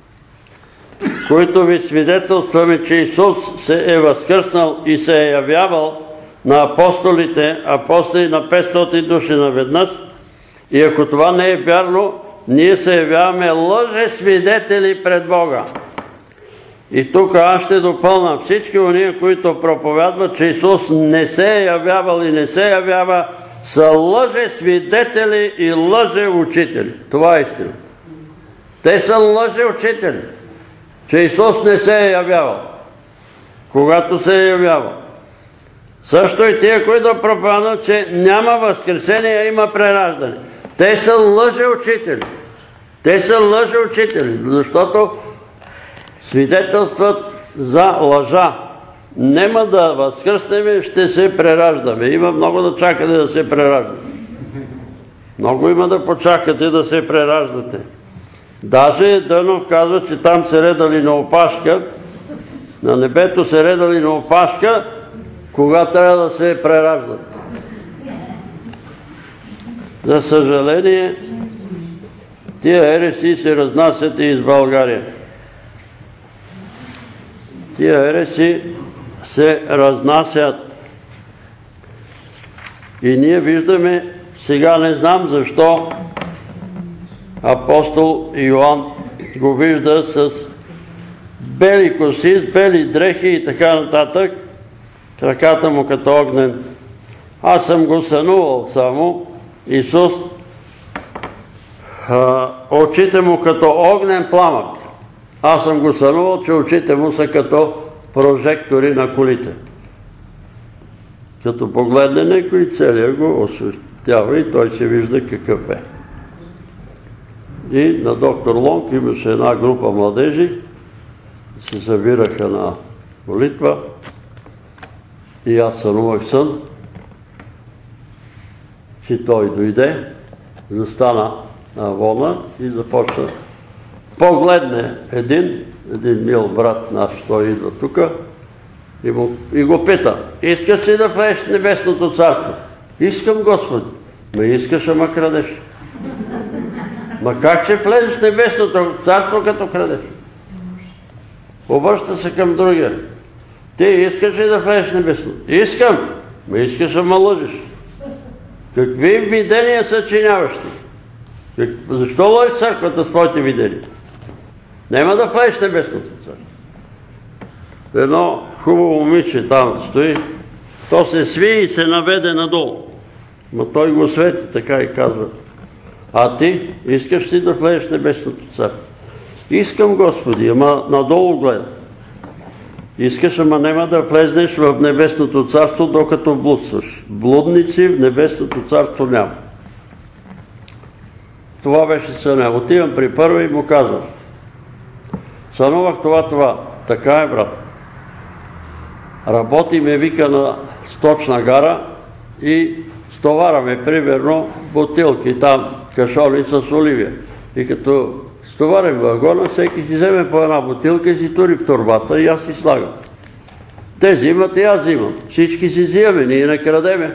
които ви свидетелстваме, че Исус се е възкръснал и се е явявал на апостолите, апостоли на петстотин души наведнъж, и ако това не е вярно, ние се явяваме лъже свидетели пред Бога. И тук аз ще допълна всички ония, които проповядват, че Исус не се е явявал и не се явява, са лъже свидетели и лъже учители. Това е истина. Те са лъже учители, че Исус не се е явявал, когато се е явявал. Също и тия, които проповядват, че няма възкресение, а има прераждане. Те са лъже учители. Те са лъже учители, защото свидетелстват за лъжа. Нема да възкръснем, ще се прераждаме. Има много да чакате да се прераждате. Много има да почакате да се прераждате. Даже Дънов казва, че там се редали на опашка, на небето се редали на опашка, кога трябва да се прераждат. За съжаление, тия ереси се разнасят и из България. Тия ереси се разнасят. И ние виждаме, сега не знам защо апостол Йоан го вижда с бели коси, с бели дрехи и така нататък, краката му като огнен. Аз съм го сънувал само, Исус, а, очите му като огнен пламък. Аз съм го сънувал, че очите му са като прожектори на колите. Като погледне някой, целият го осветява и той се вижда какъв е. И на доктор Лонг имаше една група младежи, се събираха на молитва и аз сънувах сън, че той дойде, застана на вона и започна. Погледне един, един мил брат наш, той идва тук и, и го пита, искаш ли да влезеш в небесното царство? Искам, Господи. Ме искаш, ама крадеш. Ма как ще влезеш в небесното царство, като крадеш? Обръща се към другия. Ти искаш ли да влезеш в небесното? Искам. Ме искаш, ама лъжиш. Какви видения съчиняваш ти? Защо лъжиш църквата с твоите видения? Нема да влезеш в небесното царство. Едно хубаво момиче там стои, то се сви и се наведе надолу. Ма той го свети така и казва, а ти искаш ли да влезеш в небесното царство? Искам, Господи, ама надолу гледа. Искаш, ама нема да влезнеш в небесното царство, докато блудстваш. Блудници в небесното царство няма. това беше съня. Отивам при първа и му казвам: сънувах това, това. Така е, брат. Работи ме, вика, на сточна гара и стовараме, примерно, бутилки там, кашони с оливия. И като стоварим вагона, всеки си вземе по една бутилка и си тури в торбата и аз си слагам. Те взимат и аз взимам. Всички си взимаме, ние не крадеме.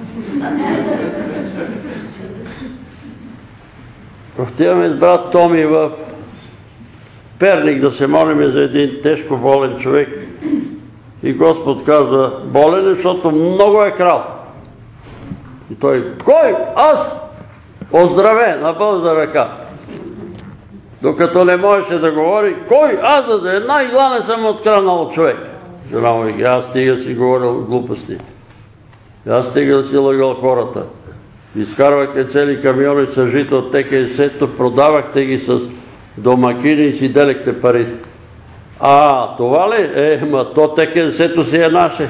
Отиваме с брат Томи в Перник да се молим за един тежко болен човек. И Господ казва: болен, защото много е крал. И той: кой? Аз? Оздраве, на бърза ръка. Докато не можеше да говори: кой? Аз? За една игла не съм откранал от човек. Жена му вика: аз стига си говорил глупости. Аз стига си лъгал хората. Изкарвахте цели камиони с жито от ТКС-то, продавахте ги с домакини и си делехте парите. А, това ли? Е, ма то ТКС-то си е наше.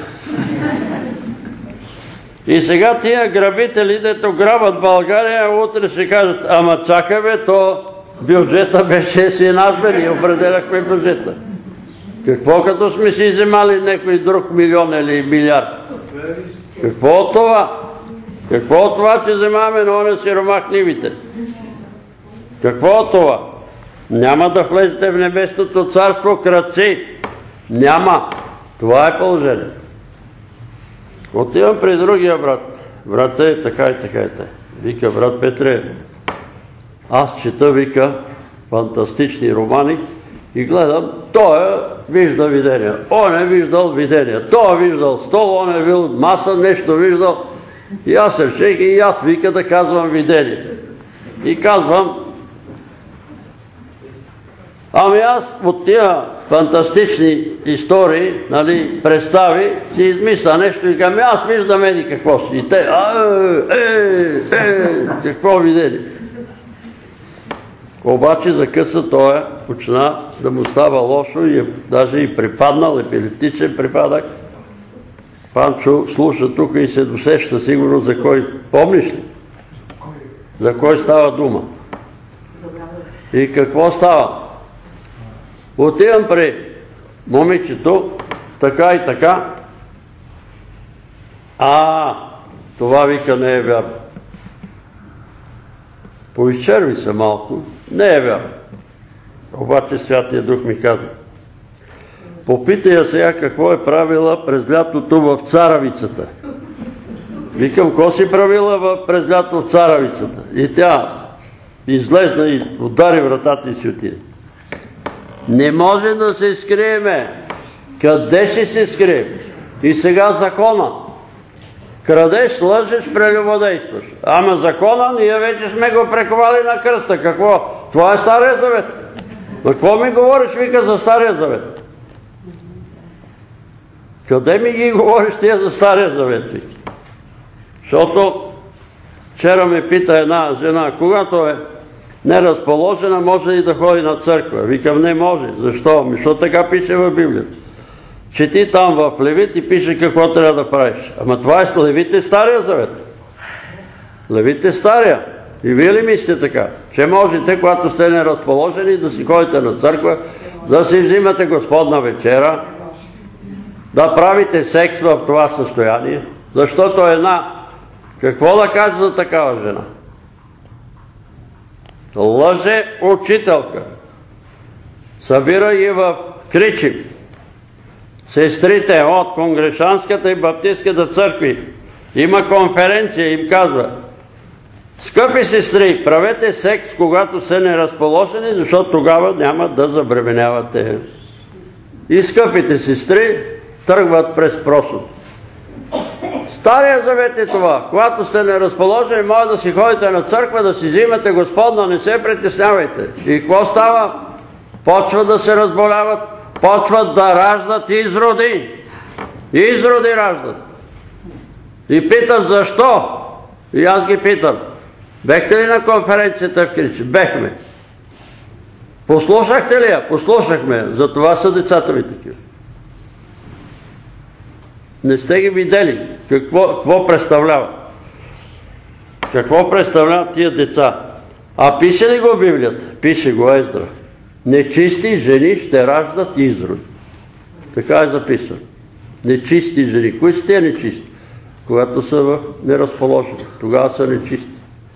И сега тия грабители, дето грабат България, утре ще кажат: ама чакай бе, то бюджета беше си наш бе, ние определяхме бюджета. Какво като сме си вземали някой друг милион или милиард? Какво от това? Какво от това, че вземаме на оне сиромах нивите? Какво от това? Няма да влезете в небесното царство крадци. Няма. Това е положение. Отивам при другия брат. Брата е така и така и така. Вика: брат Петре, аз чета, вика, фантастични романи и гледам, той е вижда видения. Он е виждал видения. Той е виждал стол, он е виждал маса, нещо виждал. И аз се реших и аз, вика, да казвам видения. И казвам: ами аз от тия фантастични истории, нали, представи, си измисля нещо и казвам: аз виждам еди какво си. И те: е, е, е, какво видели? Обаче за къса той почна да му става лошо и е даже и припаднал, епилептичен припадък. Панчо слуша тук и се досеща сигурно за кой. Помниш ли? За кой става дума? И какво става? Отивам при момичето, така и така. А, това, вика, не е вярно. Поизчерви се малко, не е вярно. Обаче Святия Дух ми казва: попитай я сега какво е правила през лятото в Царавицата. Викам: какво си правила през лято в Царавицата? И тя излезна и удари вратата и си отиде. Не може да се скриеме. Къде ще се скрием? И сега закона. Крадеш, лъжеш, прелюбодействаш. Ама закона ние вече сме го прековали на кръста. Какво? Това е Стария завет. Но какво ми говориш, вика, за Стария завет? Къде ми ги говориш тия за Стария завет, вика? Защото вчера ме пита една жена: когато е неразположена, може ли да ходи на църква? Викам: не може. Защо? Защо така пише в Библията? Чети там в Левит и пише какво трябва да правиш. Ама това е с Левит е Стария завет. Левит е Стария. И вие ли мислите така? Че можете, когато сте неразположени, да си ходите на църква, да си взимате Господна вечера, да правите секс в това състояние, защото една... Какво да кажа за такава жена? Лъже учителка. Събира ги в Кричим. Сестрите от Конгрешанската и Баптистската църкви. Има конференция, им казва: скъпи сестри, правете секс, когато са неразположени, защото тогава няма да забременявате. И скъпите сестри тръгват през просот. Стария завет е това. Когато сте неразположени, може да си ходите на църква, да си взимате Господна, не се притеснявайте. И какво става? Почват да се разболяват, почват да раждат изроди. Изроди раждат. И питат: защо? И аз ги питам: бехте ли на конференцията в Кричи? Бехме. Послушахте ли я? Послушахме. Затова са децата ми такива. Не сте ги видели. Какво, какво представлява? Какво представляват тия деца? А пише ли го Библията? Пише го Ездра. Нечисти жени ще раждат изрод. Така е записано. Нечисти жени. Кои са те нечисти? Когато са в неразположени. Тогава са нечисти.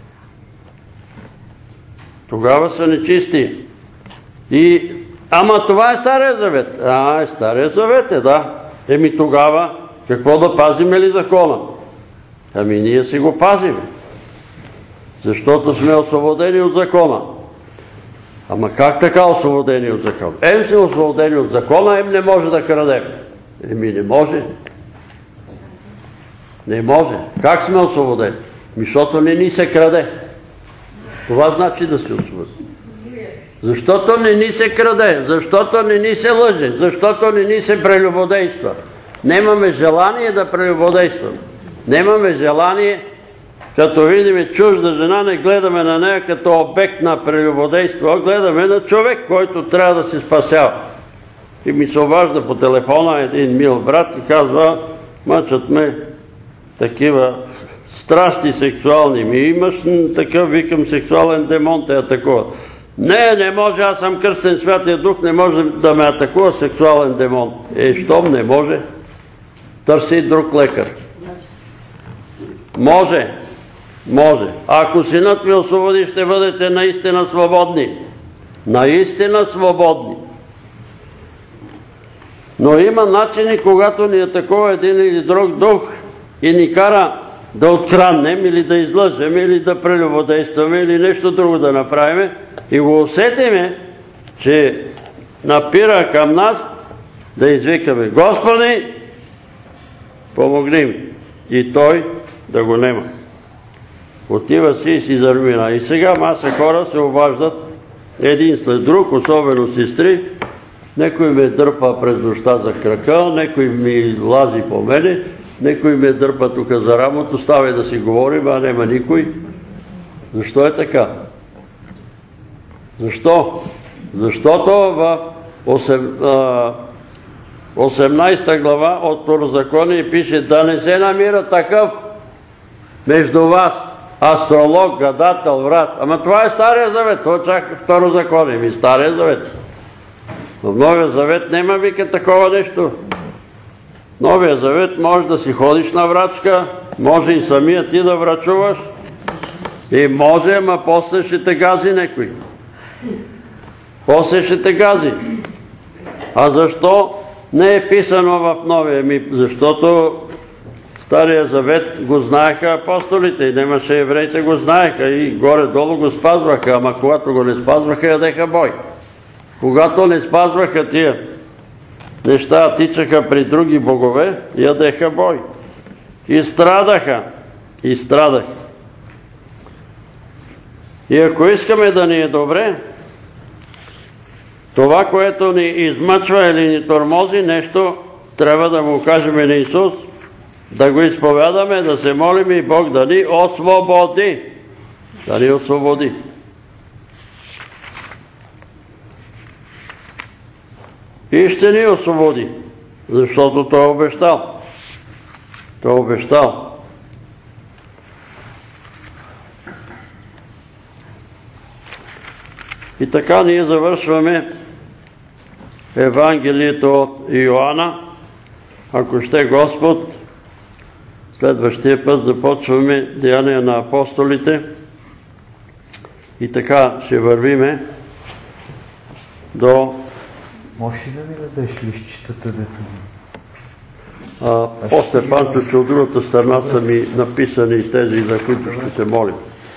Тогава са нечисти. И... Ама това е Стария завет. А, е Стария завет е, да. Еми тогава, какво да пазиме ли закона? Ами ние си го пазиме. Защото сме освободени от закона. Ама как така освободени от закона? Ем сме освободени от закона, ем не може да крадем. Еми не може. Не може. Как сме освободени? Защото не ни се краде. Това значи да се освободи. Защото не ни се краде, защото не ни се лъже, защото не ни се прелюбодейства. Немаме желание да прелюбодействаме. Немаме желание, като видим чужда жена, не гледаме на нея като обект на прелюбодейство, а гледаме на човек, който трябва да се спасява. И ми се обажда по телефона един мил брат и казва: мъчат ме такива страсти сексуални. Ми имаш такъв, викам, сексуален демон, те атакува. Не, не може, аз съм кръстен Святия Дух, не може да ме атакува сексуален демон. Е, щом не може, търси друг лекар. Може, може. Ако синът ви освободи, ще бъдете наистина свободни. Наистина свободни. Но има начини, когато ни атакува един или друг дух и ни кара да откраднем или да излъжем, или да прелюбодействаме, или нещо друго да направим, и го усетиме, че напира към нас, да извикаме: Господи, помогни ми. И той да го нема. Отива си и си зармина. И сега маса хора се обаждат един след друг, особено сестри. Некой ме дърпа през нощта за крака, некой ми лази по мене, некой ме дърпа тук за рамото, ставай да си говорим, а нема никой. Защо е така? Защо? Защото в осемнадесета глава от Второзаконие пише: да не се намира такъв между вас астролог, гадател, врат. Ама това е Стария завет, това чака Второзаконие, ми Стария завет. В Новия завет няма, вика, такова нещо. В Новия завет може да си ходиш на врачка, може и самия ти да врачуваш, и може, ама после ще те гази некой. После ще те гази. А защо не е писано в Новия? Ми, защото Стария завет го знаеха апостолите и немаше евреите го знаеха и горе-долу го спазваха, ама когато го не спазваха, ядеха бой. Когато не спазваха тия неща, тичаха при други богове, ядеха бой. И страдаха. И страдаха. И ако искаме да ни е добре, това, което ни измъчва или ни тормози нещо, трябва да му кажем на Исус, да го изповядаме, да се молим и Бог да ни освободи. Да ни освободи. И ще ни освободи, защото Той е обещал. Той е обещал. И така ние завършваме Евангелието от Йоанна. Ако ще Господ, следващия път започваме Деяния на апостолите. И така ще вървиме до... Може ли да ми дадеш листчетата, дето ми? После, Панчо, че от другата страна са ми написани тези, за които ще се молим.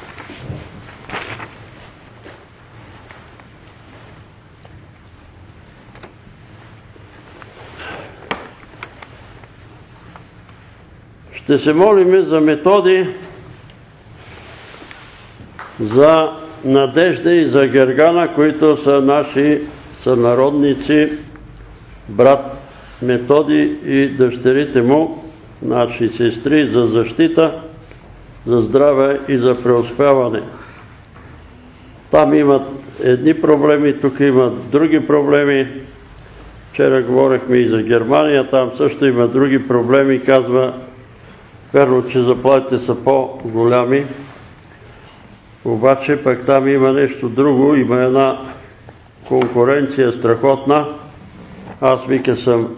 Ще се молим за Методи, за Надежда и за Гергана, които са наши сънародници, брат Методи и дъщерите му, наши сестри, за защита, за здраве и за преуспяване. Там имат едни проблеми, тук имат други проблеми. Вчера говорихме и за Германия, там също има други проблеми, казва. Верно, че заплатите са по-голями, Обаче пък там има нещо друго, има една конкуренция страхотна. Аз вика съм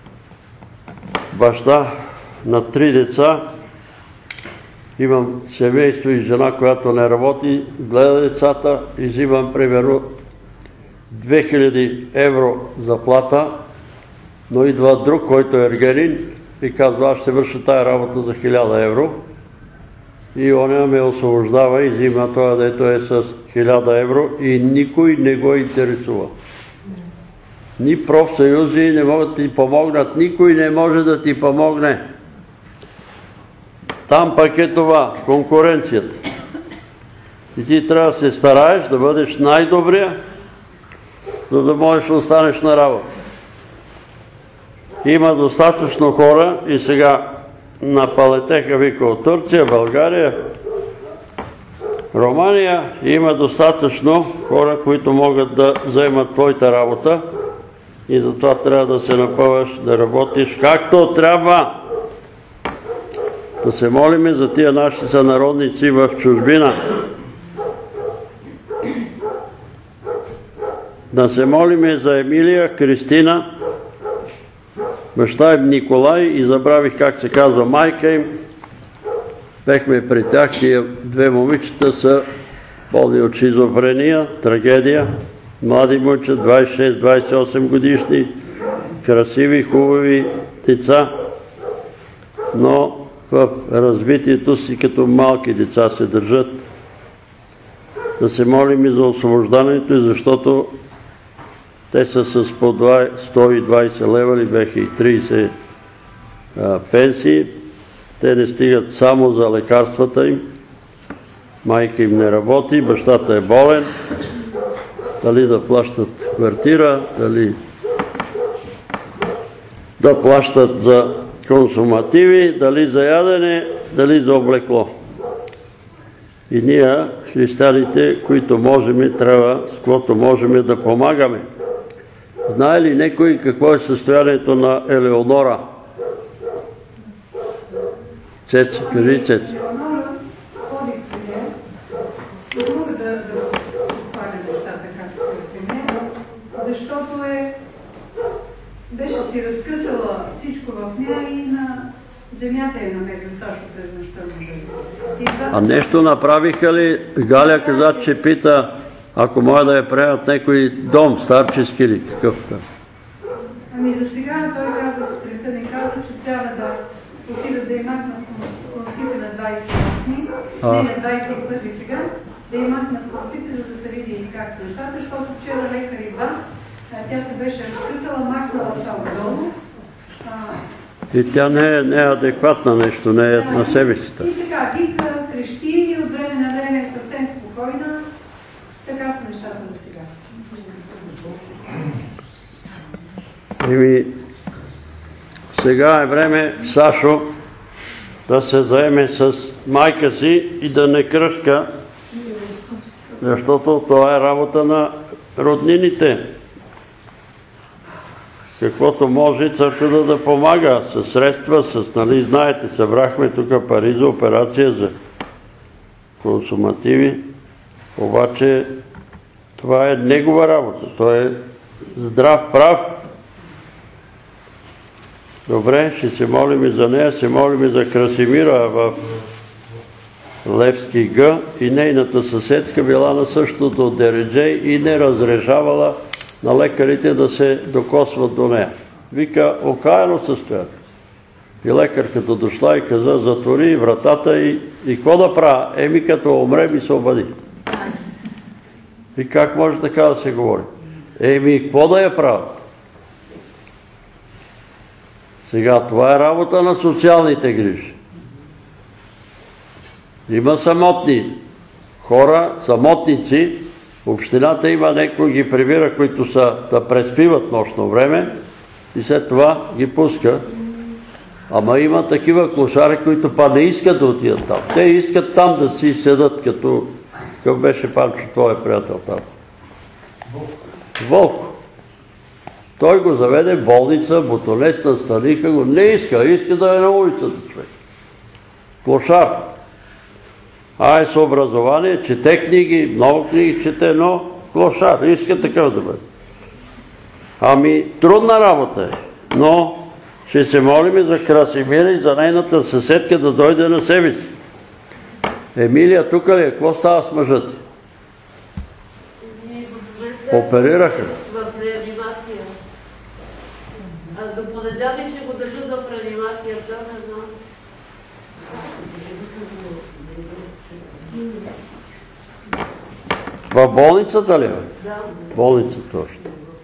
баща на три деца, имам семейство и жена, която не работи, гледа децата и взимам примерно две хиляди евро заплата, но идва друг, който е ергерин и казва, аз ще върша тая работа за хиляда евро. И оня ме освобождава и взима това, дето е с хиляда евро и никой не го интересува. Ни профсъюзи не могат да ти помогнат, никой не може да ти помогне. Там пък е това, конкуренцията. И ти трябва да се стараеш да бъдеш най-добрия, за да можеш да останеш на работа. Има достатъчно хора и сега на палетеха вика от Турция, България, Романия, има достатъчно хора, които могат да вземат твоята работа и затова трябва да се напъваш, да работиш както трябва. Да се молиме за тия наши сънародници в чужбина. Да се молиме за Емилия, Кристина, баща им Николай и забравих как се казва майка им. Бехме при тях, тия две момичета са болни от шизофрения, трагедия. Млади момичета, двайсет и шест двайсет и осем годишни, красиви, хубави деца, но в развитието си като малки деца се държат. Да се молим и за освобождането, защото те са с по сто и двайсет лева ли беха и трийсет пенсии. Те не стигат само за лекарствата им. Майка им не работи, бащата е болен. Дали да плащат квартира, дали да плащат за консумативи, дали за ядене, дали за облекло. И ние, християните, които можем, трябва с каквото можем да помагаме. Знае ли некой какво е състоянието на Елеонора? Цеци, кажи Цеци. Елеонора ходи при нея. Не мога да отваря нещата как са при нея, защото е беше си разкъсала всичко в нея и на земята е намерил Сашо през нощта на. А нещо направиха ли? Галя каза, че пита, ако може да я приемат някой дом, старчески или какъв там? Ами за сега той каза, сутринта ми каза, че трябва да отидат да им махнат конците на двайсет и осми, не на двайсет и първи сега, да им махнат конците, за да се види как са нещата, защото вчера лекар идва, тя се беше разкъсала, махнала това отдолу. И тя не е, не е адекватна нещо, не е на себе си. И така, вика, крещи и от време на време е съвсем спокойна. Така са нещата за сега. Еми, сега е време Сашо да се заеме с майка си и да не кръшка, защото това е работа на роднините. Каквото може църквата да помага със средства, с, нали, знаете, събрахме тук пари за операция за консумативи, обаче това е негова работа, той е здрав прав. Добре, ще се молим за нея, се молим за Красимира в Левски Г и нейната съседка била на същото дереджей и не разрешавала на лекарите да се докосват до нея. Вика, окаяно състояние. И лекарката дошла и каза, затвори вратата и какво да правя? Еми като умре ми се обади. И как може така да се говори? Еми, какво да я правят? Сега, това е работа на социалните грижи. Има самотни хора, самотници. Общината има някой ги прибира, които са да преспиват нощно време и след това ги пуска. Ама има такива клошари, които па не искат да отидат там. Те искат там да си седат, като какъв беше Панчо, твой приятел там. Волк. Той го заведе в болница, бутонец настаниха го. Не иска, иска да е на улицата човек. Клошар. А е с образование, чете книги, много книги чете, но клошар, иска такъв да бъде. Ами, трудна работа е, но ще се молим за Красимира и за нейната съседка да дойде на себе си. Емилия, тук ли е? Какво става с мъжът ти? Оперираха. В реанимация. А до понеделник ще го държат в реанимацията, не знам. В болницата ли е? Да. Болницата още.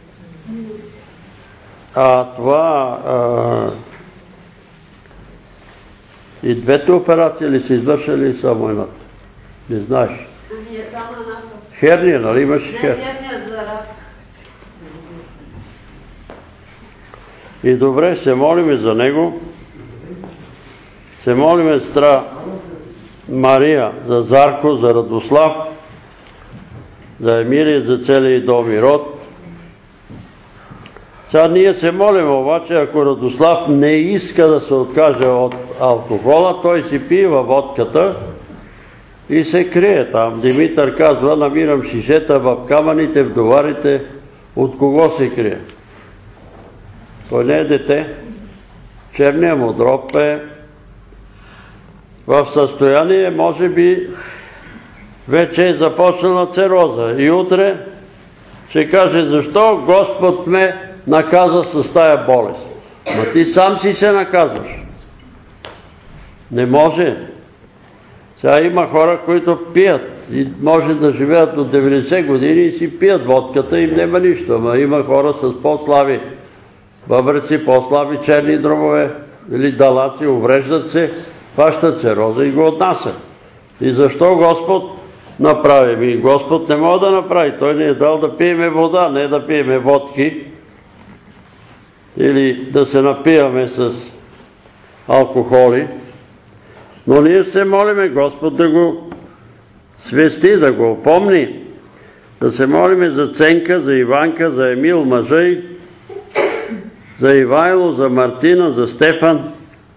А това... А... И двете операции ли са извършили само едната? Не знаеш. Ами е само едната. Херния, нали имаш Не, херния? херния за рак. И добре, се молиме за него. Се молиме сестра Мария, за Зарко, за Радослав, за Емилия, за целия дом и род. Сега ние се молим, обаче, ако Радослав не иска да се откаже от алкохола, той си пие във водката и се крие там. Димитър казва, намирам шишета в камъните, в доварите. От кого се крие? Той не е дете. Черният му дроб е в състояние, може би, вече е започнала цироза. И утре ще каже, защо Господ ме наказа с тая болест. Ма ти сам си се наказваш. Не може. Сега има хора, които пият и може да живеят до деветдесет години и си пият водката, им няма нищо. Ама има хора с по-слаби бъбреци, по-слаби черни дробове или далаци, увреждат се, фащат цироза и го отнасят. И защо Господ направи? Ми Господ не може да направи. Той ни е дал да пиеме вода, не да пиеме водки или да се напиваме с алкохоли. Но ние се молиме Господ да го свести, да го опомни, да се молиме за Ценка, за Иванка, за Емил мъжа и за Ивайло, за Мартина, за Стефан.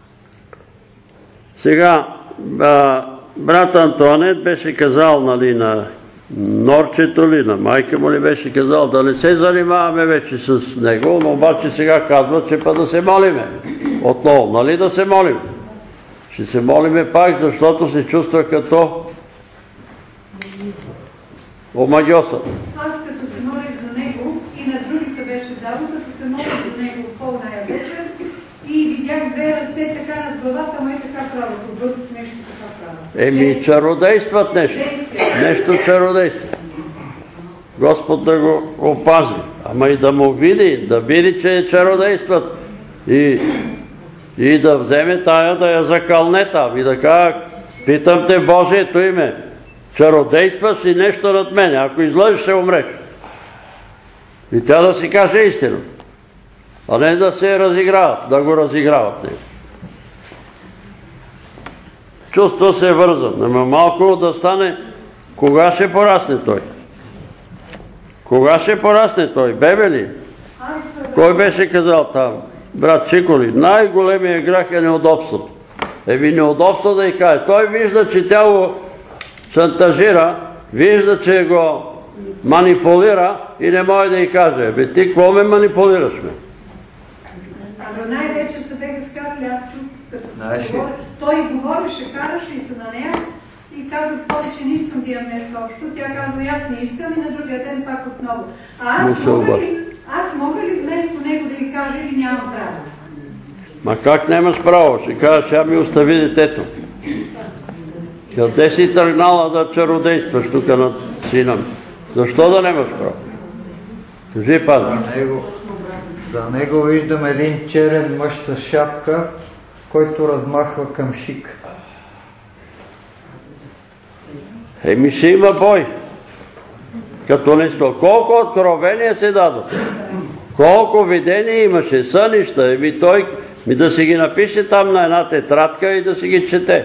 Сега, а, брат Антуанет беше казал, нали, на Норчето ли, на майка му ли беше казал, да не се занимаваме вече с него, но обаче сега казва, че па да се молиме. Отново, нали да се молим? Ще се молиме пак, защото се чувства като омагьосът. Аз като се молих за него и на други се беше дало, като се молих за него в полная вечер и видях две ръце така над главата, ма и така право, бъдат нещо така право. Еми, чародействат нещо. Нещо чародейство. Господ да го опази. Ама и да му види, да види, че е чародействат. И, и да вземе тая да я закълне там и да кажа, питам те Божието име, чародействаш и нещо над мене. Ако излъжеш, ще умреш. И тя да си каже истината. А не да се разиграват, да го разиграват. Не. Чувство се вързат. Нема малко да стане. Кога ще порасне той? Кога ще порасне той? Бебе ли? Кой беше казал там? Брат Чиколи, най-големият грях е неудобството. Еми неудобство да й каже. Той вижда, че тя го шантажира, вижда, че го манипулира и не може да й каже. Бе ти какво ме манипулираш, ме? Ама най-вече се бега скарали, аз чух, като се говори. Той говореше, караше и се на нея и каза, повече не искам да имам нещо общо. Тя казва, аз не искам и на другия ден пак отново. А аз мога ли, аз мога ли вместо него да ги кажа или нямам право? Ма как нямаш право? Ще кажа, сега ми остави детето. Къде си тръгнала да чародействаш тук над сина ми? Защо да нямаш право? Кажи, паза. За него виждам един черен мъж с шапка, който размахва към шик. Еми ще има бой. Като нещо. Колко откровения се дадат? Колко видения имаше, сънища. Еми той ми да си ги напише там на една тетрадка и да си ги чете.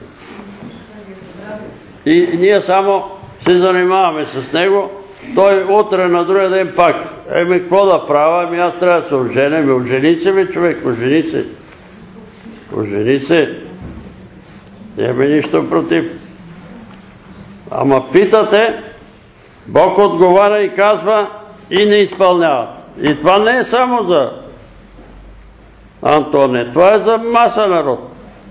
И ние само се занимаваме с него. Той утре на другия ден пак. Еми какво да правя? Еми аз трябва да се оженя. Еми ожени се, бе, човек, ожени се. Ожени се. Нямаме нищо против. Ама питате, Бог отговаря и казва и не изпълняват. И това не е само за Антоне, това е за маса народ.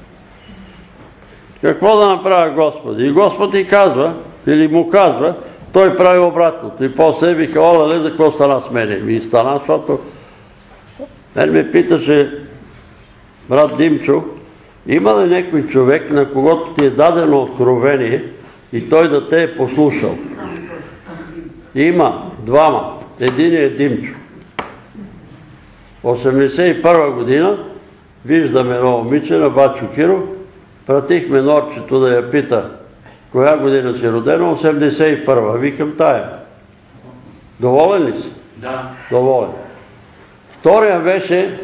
Какво да направя Господ? И Господ и казва, или му казва, той прави обратното. И после вика, оле, за какво стана с мене? И стана, защото мен ме питаше брат Димчо, има ли някой човек, на когото ти е дадено откровение и той да те е послушал? Има двама. Един е Димчо. осемдесет и първа година виждаме едно момиче на Бачо Киров, пратихме Норчето да я пита коя година си родена, осемдесет и първа. Викам тая. Доволен ли си? Да. Доволен. Втория беше,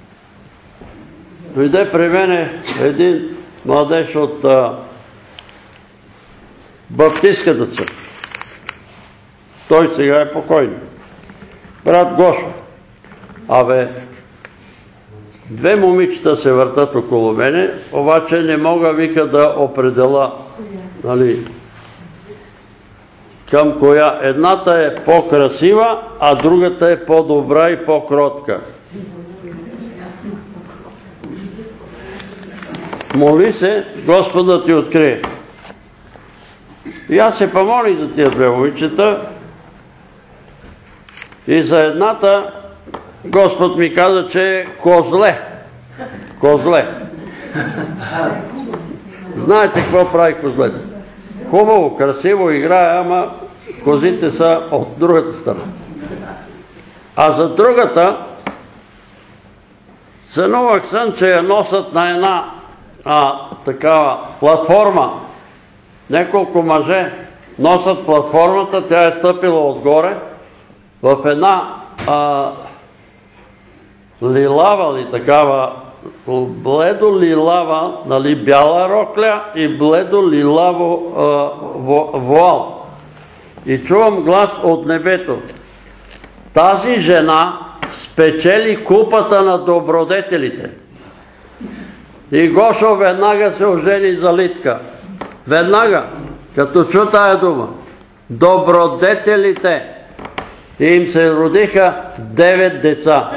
дойде при мене един младеж от а, Баптистката църква. Той сега е покойник. Брат Гошо. Абе, две момичета се въртат около мене, обаче не мога, вика, да определя, нали, към коя. Едната е по-красива, а другата е по-добра и по-кротка. Моли се, Господ да ти открие. И аз се помолих за тия две момичета и за едната Господ ми каза, че е козле. Козле. Знаете какво прави козлето? Хубаво, красиво играе, ама козите са от другата страна. А за другата сънувах сън, че я носят на една а, такава платформа. Няколко мъже носят платформата, тя е стъпила отгоре в една а, лилава ли такава, бледо лилава, нали, бяла рокля и бледо лилаво а, вуал. И чувам глас от небето. Тази жена спечели купата на добродетелите. И Гошо веднага се ожени за Литка. Веднага, като чу тая дума. Добродетелите. И им се родиха девет деца.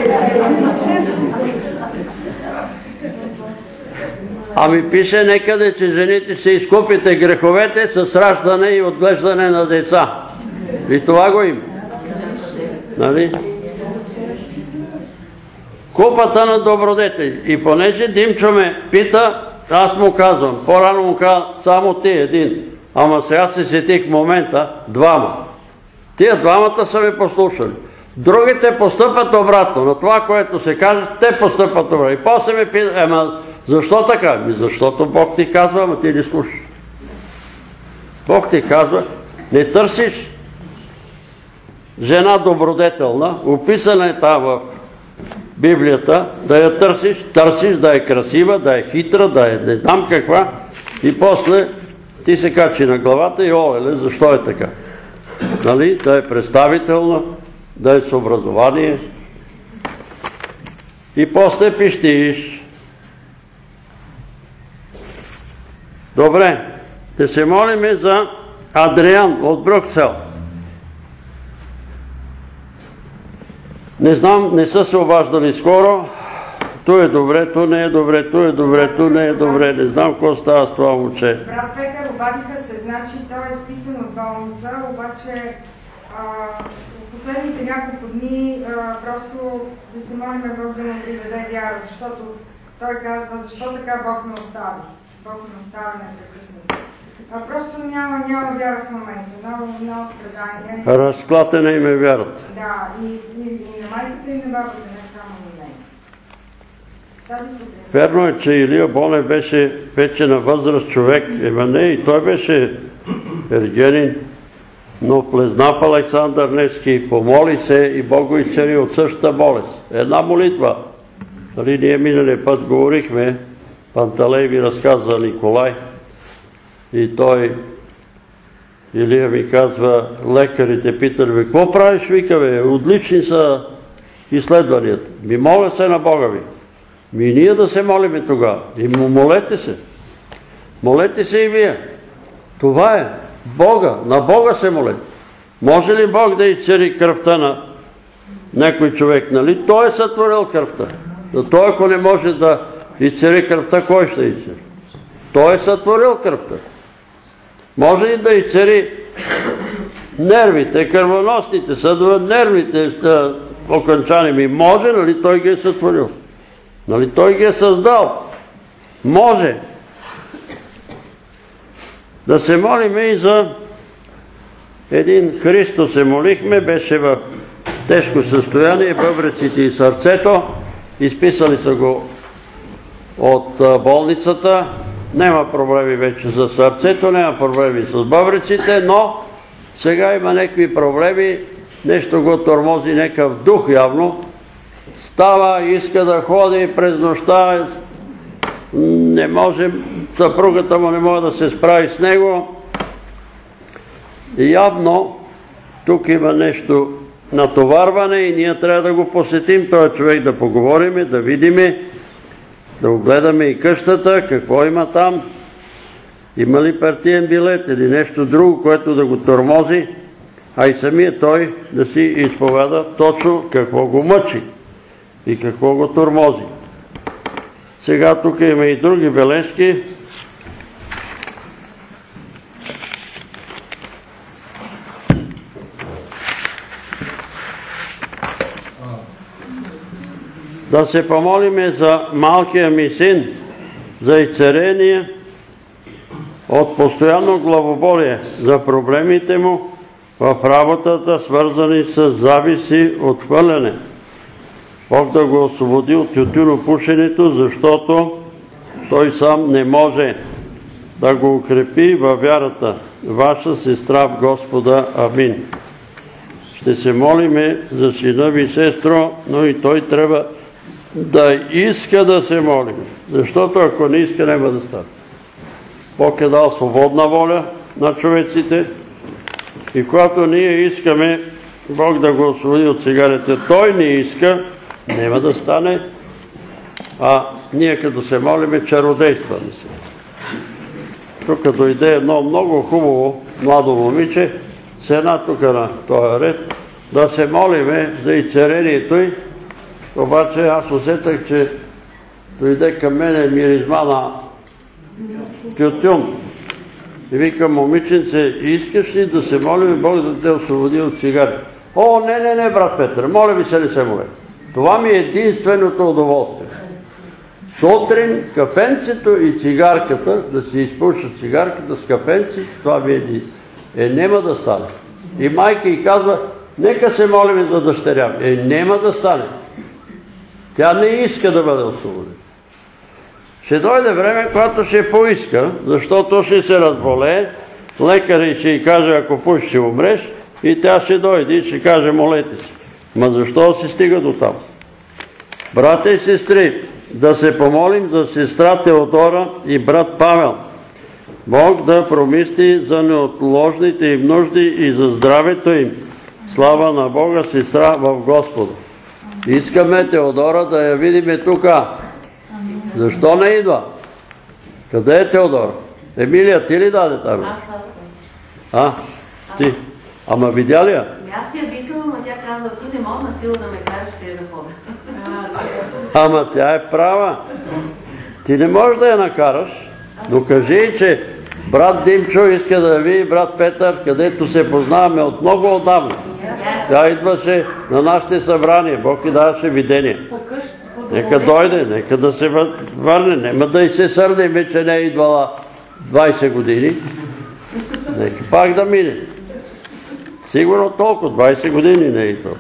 Ами пише некъде, че жените ще изкупите греховете с раждане и отглеждане на деца. И това го има. Нали? Купата на добродетели. И понеже Димчо ме пита, аз му казвам, по-рано му казвам, само ти един. Ама сега се сетих в момента, двама. Тия двамата са ме послушали. Другите постъпат обратно. На това, което се каже, те постъпат обратно. И после ме пита, ема защо така? Ми защото Бог ти казва, ама ти не слушаш. Бог ти казва, не търсиш жена добродетелна, описана е там в Библията, да я търсиш, търсиш да е красива, да е хитра, да е не знам каква, и после ти се качи на главата и олеле, защо е така? Нали? Да е представителна, да е с образование. И после пищиш. Добре, да се молиме за Адриан от Брюксел. Не знам, не са се обаждали скоро. То е добре, то не е добре, то е добре, то не е добре. Не знам какво става с това момче. Брат Петър, обадиха се, значи той е списан от болница, обаче а, в последните няколко дни а, просто да се молим Бог да му приведе вяра, защото той казва, защо така Бог ме остави. Бог ме остави непрекъснато. А просто няма, няма вяра в момента, много, много страдания. Разклатена им е вярата. Да, и, и, и на майката и на бабата, не само на мен. Тази сутрин. Верно е, че Илия Бонев беше вече на възраст човек. Ема не, и той беше ергенин, но влезна в Александър Невски, помоли се и Бог го изцели от същата болест. Една молитва. Нали, ние миналия път говорихме, Панталей ви разказва Николай, и той, Илия ми казва, лекарите питали, бе, какво правиш, вика, бе, отлични са изследванията. Ми моля се на Бога ви. Ми ние да се молиме тогава. И му молете се. Молете се и вие. Това е Бога. На Бога се молете. Може ли Бог да изцери кръвта на някой човек? Нали? Той е сътворил кръвта. Но той, ако не може да изцери кръвта, кой ще изцери? Той е сътворил кръвта. Може ли да изцери нервите, кръвоносните съдове, нервите окончани ми? Може, нали? Той ги е сътворил. Нали? Той ги е създал. Може. Да се молим и за един Христо се молихме, беше в тежко състояние, бъбреците и сърцето. Изписали са го от болницата. Няма проблеми вече за сърцето, няма проблеми с бъбреците, но сега има някакви проблеми, нещо го тормози, някакъв дух явно. Става, иска да ходи през нощта, не може, съпругата му не може да се справи с него. И явно тук има нещо натоварване и ние трябва да го посетим, този човек да поговорим, да видим, да огледаме и къщата, какво има там, има ли партиен билет или нещо друго, което да го тормози, а и самия той да си изповяда точно какво го мъчи и какво го тормози. Сега тук има и други бележки. Да се помолиме за малкия ми син, за изцеление от постоянно главоболие, за проблемите му в работата, свързани с зависи от хвърляне. Бог да го освободи от тютюнопушенето, защото той сам не може, да го укрепи във вярата. Ваша сестра в Господа. Амин. Ще се молиме за сина ви, сестро, но и той трябва да иска да се молим. Защото ако не иска, няма да стане. Бог е дал свободна воля на човеците и когато ние искаме Бог да го освободи от цигарите, той не иска, няма да стане, а ние като се молиме, чародействаме се. Тук дойде едно много хубаво младо момиче, седна тук на този ред, да се молиме за изцелението й, обаче аз усетах, че дойде към мене миризма на тютюн. И викам, момиченце, искаш ли да се молим Бог да те освободи от цигари? О, не, не, не, брат Петър, моля ви се, не се молете. Това ми е единственото удоволствие. Сутрин кафенцето и цигарката, да си изпуша цигарката с кафенцето, това ми е единствено. Е, нема да стане. И майка й казва, нека се молим за дъщеря. Е, нема да стане. Тя не иска да бъде освободена. Ще дойде време, когато ще поиска, защото ще се разболее, лекарът ще й каже, ако пушиш, ще умреш, и тя ще дойде и ще каже, молете си. Ма защо се стига до там? Братя и сестри, да се помолим за сестра Теодора и брат Павел. Бог да промисли за неотложните им нужди и за здравето им. Слава на Бога, сестра в Господа. Искаме Теодора да я видиме тука. Защо не идва? Къде е Теодора? Емилия, ти ли даде там? Аз, аз. А, ти. Ама видя ли я? Аз я викам, ама тя казва, ти не мога на сила да ме кажеш, ще я да ходя. Ама тя е права. Ти не можеш да я накараш, но кажи, че брат Димчо иска да я види брат Петър, където се познаваме от много отдавна. Тя идваше на нашите събрания, Бог и даваше видение. Нека дойде, нека да се върне, нема да и се сърдиме, че не е идвала двайсет години. Нека пак да мине. Сигурно толкова, двайсет години не е идвала.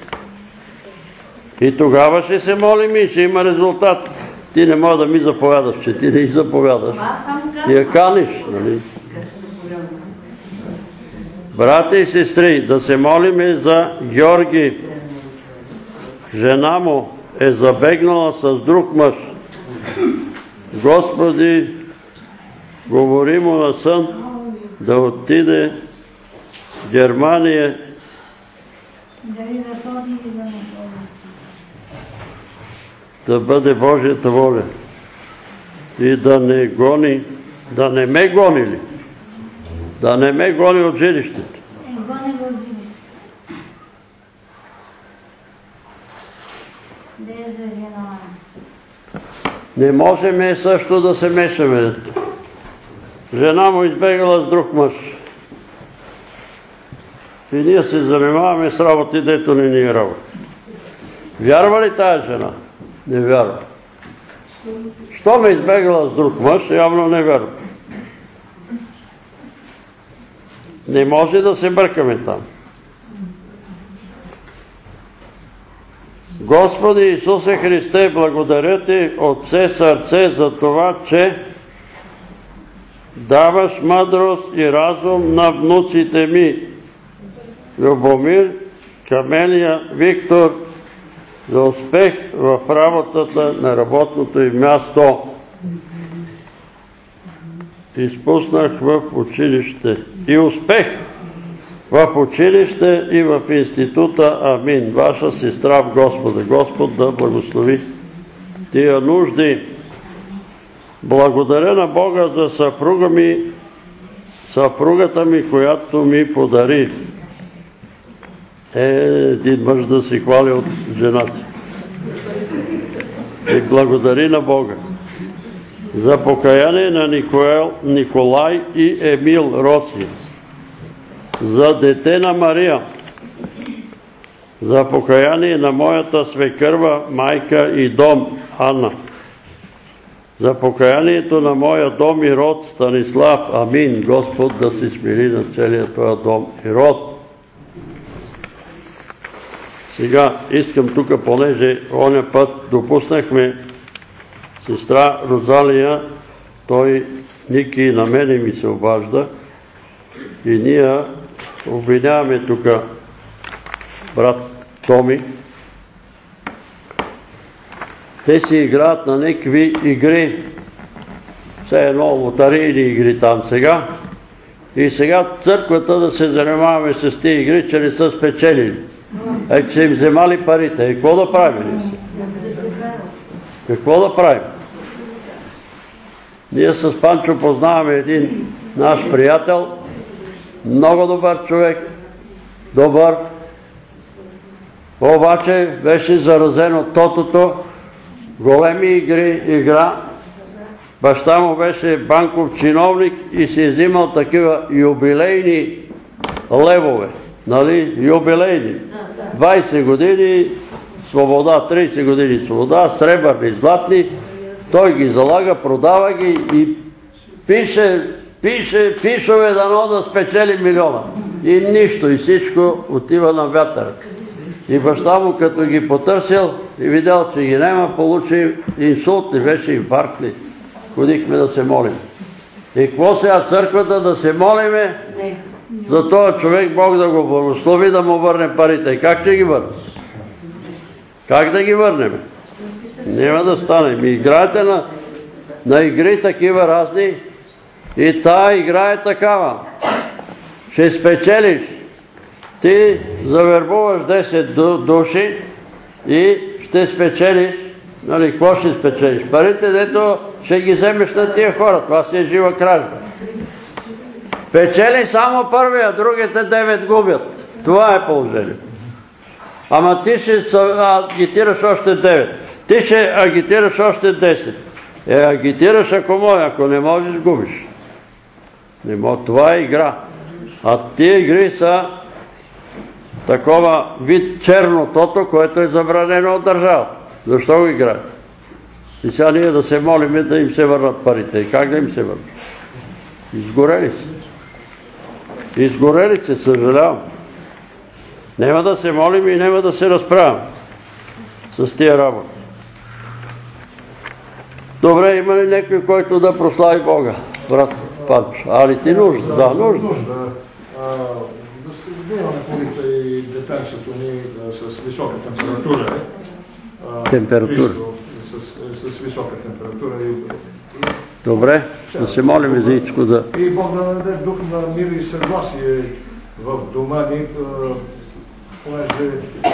И тогава ще се молим и ще има резултат. Ти не можеш да ми заповядаш, че ти не и заповядаш. Ти я каниш, нали? Брати и сестри, да се молиме за Георги. Жена му е забегнала с друг мъж. Господи, говори му на сън да отиде в Германия. Дали да ходи или да не ходи? Да бъде Божията воля. И да не гони, да не ме гони ли? Да не ме гони от жилището. Е, гони го от жилището. Де е за виновен? Не можем също да се мешаме. Жена му избегала с друг мъж. И ние се занимаваме с работи, дето не ни е работа. Вярва ли тая жена? Не вярва. Що ме избегала с друг мъж, явно не вярва. Не може да се бъркаме там. Господи Исусе Христе, благодаря Ти от все сърце за това, че даваш мъдрост и разум на внуците ми. Любомир, Камелия, Виктор, за успех в работата на работното им място. Изпуснах в училище. И успех в училище и в института. Амин. Ваша сестра в Господа. Господ да благослови тия нужди. Благодаря на Бога за съпруга ми, съпругата ми, която ми подари. Е, един мъж да се хвали от жената. И благодари на Бога за покаяние на Никоел, Николай и Емил Роси, за дете на Мария, за покаяние на моята свекърва, майка и дом Анна, за покаянието на моя дом и род Станислав. Амин. Господ да се смили на целия твоя дом и род. Сега искам тук, понеже оня път допуснахме сестра Розалия, той Ники на мене ми се обажда и ние обвиняваме тук брат Томи. Те си играят на някакви игри, все едно лотарийни игри там сега. И сега църквата да се занимаваме с тези игри, че не са спечелили. Е, че им вземали парите. И какво да правим? Какво да правим? Ние с Панчо познаваме един наш приятел, много добър човек, добър, обаче беше заразен от тотото, големи игри, игра. Баща му беше банков чиновник и си е взимал такива юбилейни левове. Нали? Юбилейни. двайсет години свобода, трийсет години свобода, сребърни, златни. Той ги залага, продава ги и пише, пише, пишове дано да спечели милиона. И нищо, и всичко отива на вятър. И баща му, като ги потърсил и видял, че ги няма, получи инсулт, не беше инфаркт ли. Ходихме да се молим. И какво сега църквата да се молиме? За този човек Бог да го благослови, да му върне парите. И как ще ги върне? Как да ги върнем? Няма да стане. Ми играете на, на игри такива разни и тая игра е такава. Ще спечелиш. Ти завербуваш десет души и ще спечелиш. Нали, какво ще спечелиш? Парите, дето ще ги вземеш на тия хора. Това си е жива кражба. Печели само първия, другите девет губят. Това е положение. Ама ти ще агитираш още девет. Ти ще агитираш още десет. Е, агитираш ако може, ако не можеш, губиш. Не може. Това е игра. А тия игри са такова вид черно тото, което е забранено от държавата. Защо го играят? И сега ние да се молиме да им се върнат парите. И как да им се върнат? Изгорели се. Изгорели се, съжалявам. Нема да се молим и нема да се разправям с тия работи. Добре, има ли някой, който да прослави Бога? Брат Панчо. Али ти нужда? Да, нужда. Да се гледаме полите и детенчето ни с висока температура. Температура. С висока температура. Добре, да се молим за всичко да... И Бог да даде дух на мир и съгласие в дома ни, понеже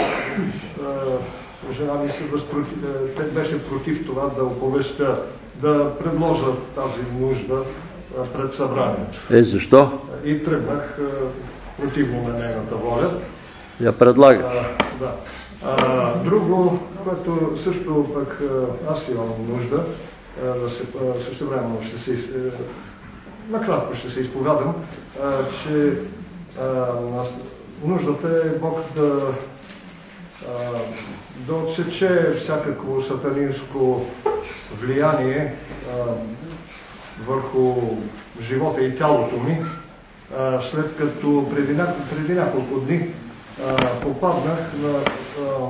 жена ми се беше против това да оповестя, да предложа тази нужда пред събранието. Е, защо? И тръгнах противно на нейната воля. Я предлага. Да. А, друго, което също пък аз имам нужда, да се, също време ще се, накратко ще се изповядам, а, че а, нуждата е Бог да, а, да отсече всякакво сатанинско влияние а, върху живота и тялото ми, а, след като преди, преди няколко дни а, попаднах на а,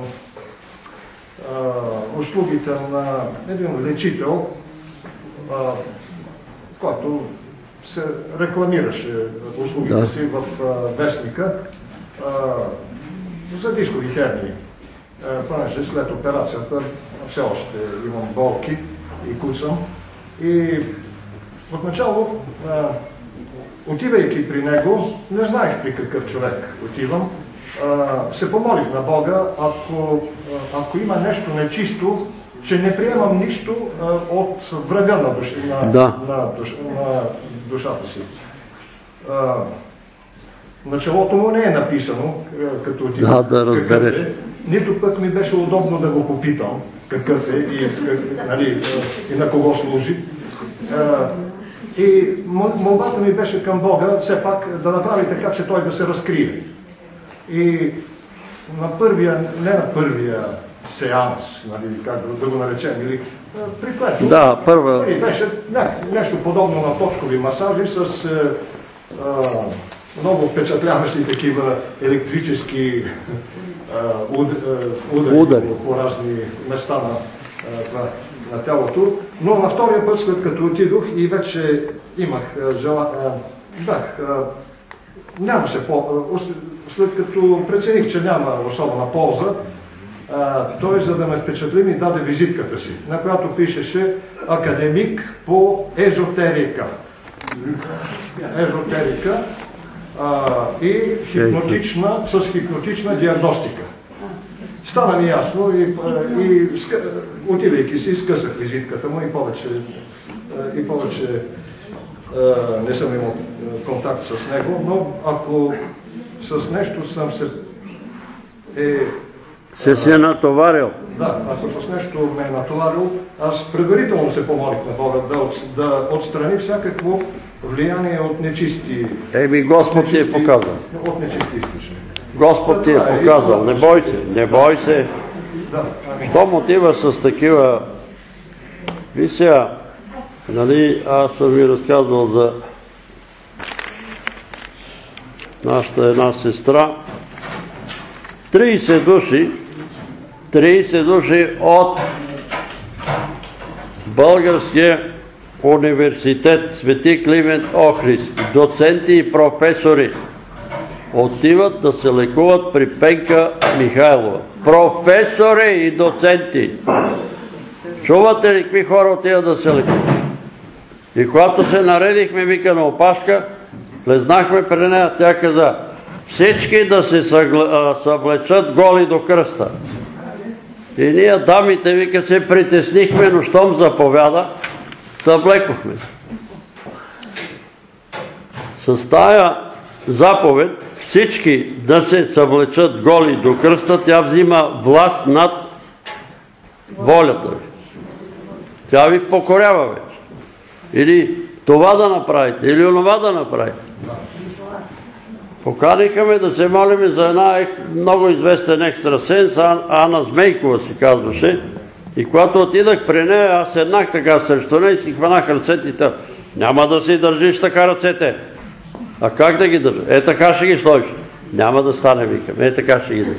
а, услугите на един лечител, а, който се рекламираше услугите да. си в а, вестника а, за дискови хернии. Понеже след операцията все още имам болки и куцам. И отначало, а, отивайки при него, не знаех при какъв човек отивам. А, се помолих на Бога, ако, ако има нещо нечисто, че не приемам нищо а, от врага на, душ, на, да. на, душ, на душата си. А, началото му не е написано, като отивам да, да какъв е, нито пък ми беше удобно да го попитам какъв е и, нали, и на кого служи. А, и молбата ми беше към Бога все пак да направи така, че той да се разкрие. И на първия, не на първия сеанс, нали, как да го наречем, или при което да, първа... беше не, нещо подобно на точкови масажи с е, е, много впечатляващи такива електрически е, уд, е, удари, удари по разни места на, е, на тялото. Но на втория път, след като отидох и вече имах е, жела... Е, бях, е, нямаше по... След като прецених, че няма особена полза, а, той, за да ме впечатли, ми даде визитката си, на която пишеше академик по езотерика. Езотерика а, и хипнотична, с хипнотична диагностика. Стана ми ясно и, и отивайки си, скъсах визитката му и повече, и повече а, не съм имал контакт с него, но ако с нещо съм се е... Се си е натоварил. Да, ако с нещо ме е натоварил, аз предварително се помолих на Бога да, от, да отстрани всякакво влияние от нечисти... Еми, Господ ти е показал. От нечисти източни. Господ ти е показал. Не бой се, не бой се. Да. Що мотива с такива... Ви сега, нали, аз съм ви разказвал за нашата една сестра, трийсет души, трийсет души от Българския университет Свети Климент Охридски, доценти и професори, отиват да се лекуват при Пенка Михайлова. Професори и доценти! Чувате ли какви хора отиват да се лекуват? И когато се наредихме, вика на опашка, влезнахме при нея, тя каза, всички да се съвлечат голи до кръста. И ние дамите, вика, се притеснихме, но щом заповяда, съвлекохме се. С тая заповед всички да се съвлечат голи до кръста, тя взима власт над волята ви. Тя ви покорява вече. Или това да направите, или онова да направите. Поканиха ме да се молиме за една много известен екстрасенс, Ана Змейкова се казваше. И когато отидах при нея, аз седнах така срещу нея и си хванах ръцете. Няма да си държиш така ръцете. А как да ги държа? Е, така ще ги сложиш. Няма да стане, викам. Е, така ще ги държа.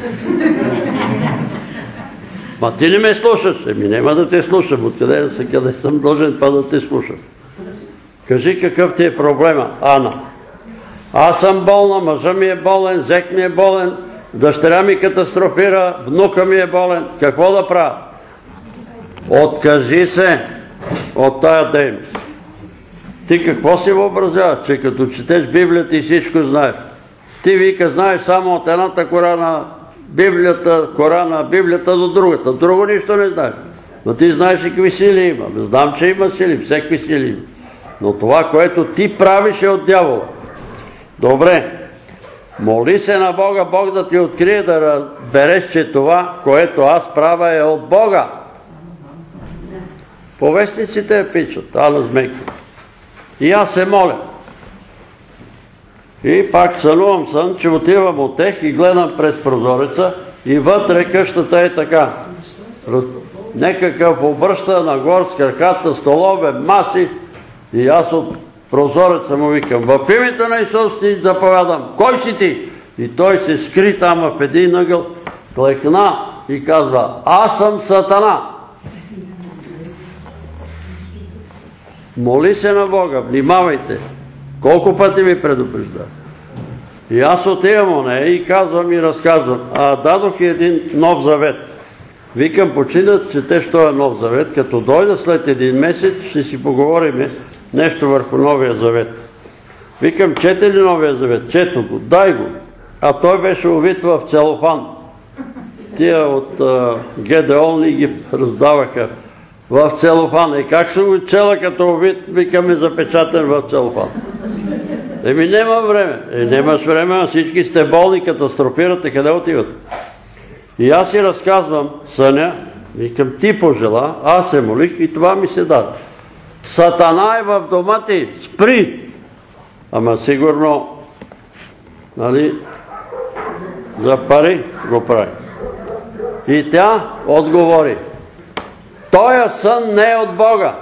Ма ти не ме слушаш. Еми, няма да те слушам. Откъде да се, къде съм должен па да те слушам. Кажи какъв ти е проблема, Ана. Аз съм болна, мъжа ми е болен, зек ми е болен, дъщеря ми катастрофира, внука ми е болен. Какво да правя? Откажи се от тая дейност. Ти какво си въобразяваш, че като четеш Библията и всичко знаеш? Ти, вика, знаеш само от едната кора на Библията, кора на Библията до другата. Друго нищо не знаеш. Но ти знаеш и какви сили има. Знам, че има сили, всеки сили има. Но това, което ти правиш, е от дявола. Добре. Моли се на Бога, Бог да ти открие, да разбереш, че това, което аз правя, е от Бога. Повестниците я пичат, Ана Змейкова. И аз се моля. И пак сънувам сън, че отивам от тех и гледам през прозореца и вътре къщата е така. Некакъв обръща нагор с краката, столове, маси и аз от прозореца му викам: в името на Исус ти заповядам, кой си ти? И той се скри там в един ъгъл, клекна и казва: аз съм Сатана. Моли се на Бога, внимавайте. Колко пъти ми предупреждах. И аз отивам у нея и казвам и разказвам. А дадох и един нов завет. Викам, починат, четеш този нов завет. Като дойда след един месец, ще си поговорим нещо върху новия завет. Викам, чете ли новия завет? Чето го, дай го. А той беше увит в целофан. Тия от Гедеон ни ги раздаваха в целофан. И как съм го чела като увит, викаме, запечатан в целофан. Еми нема време. Е, нямаш време, а всички сте болни, катастрофирате, къде отивате? И аз си разказвам съня, викам, ти пожела, аз се молих и това ми се даде. Сатана е в дома ти, спри! Ама сигурно, нали, за пари го прави. И тя отговори: тоя сън не е от Бога.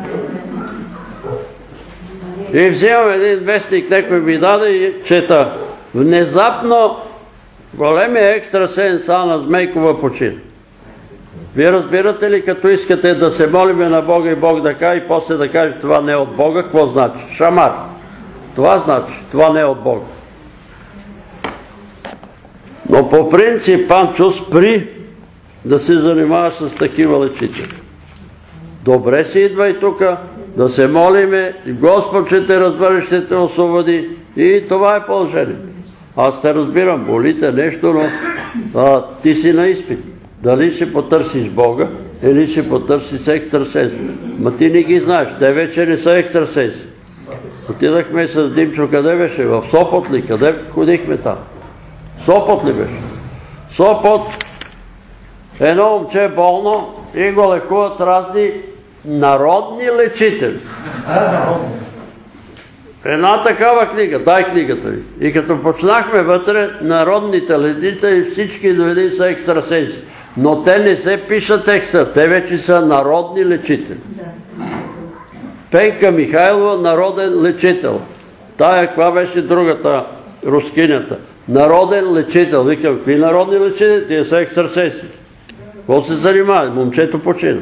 И взимам един вестник, някой ми даде и чета: внезапно големия екстрасенс Ана Змейкова почина. Вие разбирате ли, като искате да се молиме на Бога и Бог да каже, и после да каже това не е от Бога, какво значи? Шамар. Това значи, това не е от Бога. Но по принцип, Панчо, спри да се занимаваш с такива лечители. Добре си идва и тук, да се молиме, Господ ще те разбере, ще те освободи, и това е положение. Аз те разбирам, болите нещо, но а, ти си на изпит. Дали ще потърсиш Бога, или ще потърсиш екстрасенс. Ма ти не ги знаеш, те вече не са екстрасенси. Отидахме с Димчо, къде беше? В Сопот ли? Къде ходихме там? Сопот ли беше? Сопот, едно момче е болно и го лекуват разни народни лечители. Една такава книга, дай книгата ви. И като почнахме вътре, народните лечители всички до един са екстрасенси. Но те не се пишат екстра, те вече са народни лечители. Пенка Михайлова, народен лечител. Тая, каква беше другата, рускинята? Народен лечител. Викам, какви народни лечители? Тия са екстрасенси. Какво се занимава? Момчето почина.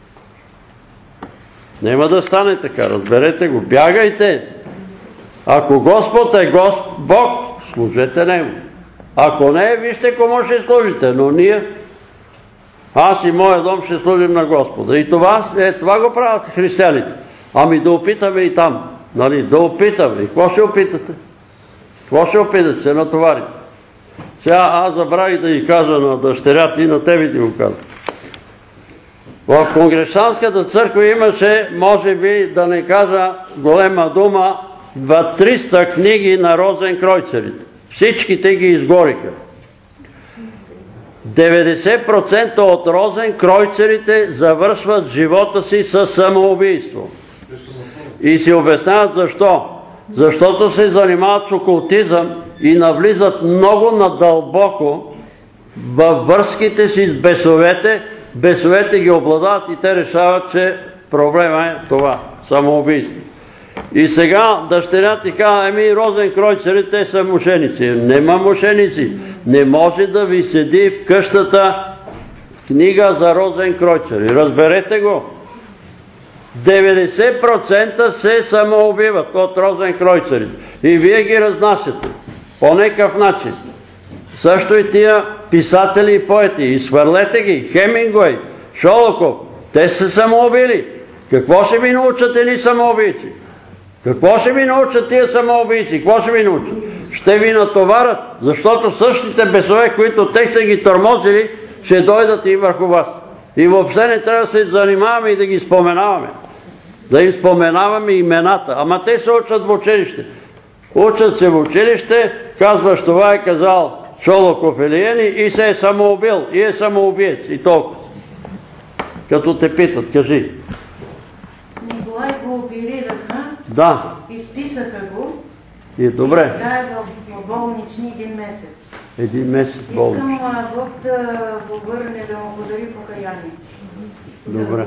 Нема да стане така, разберете го. Бягайте! Ако Господ е Госп... Бог, служете Него. Ако не е, вижте кому ще служите, но ние, аз и моя дом ще служим на Господа. И това, е, това го правят християните. Ами да опитаме и там. Нали, да опитаме. И какво ще опитате? Какво ще опитате? Се натоварите. Сега аз забравих да ги кажа на дъщерята и на тебе ти го казвам. В Конгресанската църква имаше, може би да не кажа голема дума, триста книги на Розенкройцерите. Всичките ги изгориха. деветдесет процента от Розенкройцерите завършват живота си със самоубийство. И си обясняват защо. Защото се занимават с окултизъм и навлизат много надълбоко във връзките си с бесовете. Бесовете ги обладават и те решават, че проблема е това – самоубийство. И сега дъщеря ти казва, еми Розенкройцери, те са мошеници. Нема мошеници. Не може да ви седи в къщата книга за Розенкройцери. Разберете го. деветдесет процента се самоубиват от Розенкройцерите. И вие ги разнасяте. По някакъв начин. Също и тия писатели и поети. Изхвърлете ги. Хемингуей, Шолоков. Те са самоубили. Какво ще ви научат едни самоубийци? Какво ще ви научат тия самоубийци? Какво ще ви научат? Ще ви натоварят, защото същите бесове, които те са ги тормозили, ще дойдат и върху вас. И въобще не трябва да се занимаваме и да ги споменаваме. да им споменаваме имената. Ама те се учат в училище. Учат се в училище, казваш това е казал Шолоков Елиени и се е самоубил, и е самоубиец, и толкова. Като те питат, кажи. Николай го оперираха, Да. изписаха го. И добре. Да, е в болнични един месец. Един месец болнични. Искам Бог да го върне, да му подари покаяние. Добре.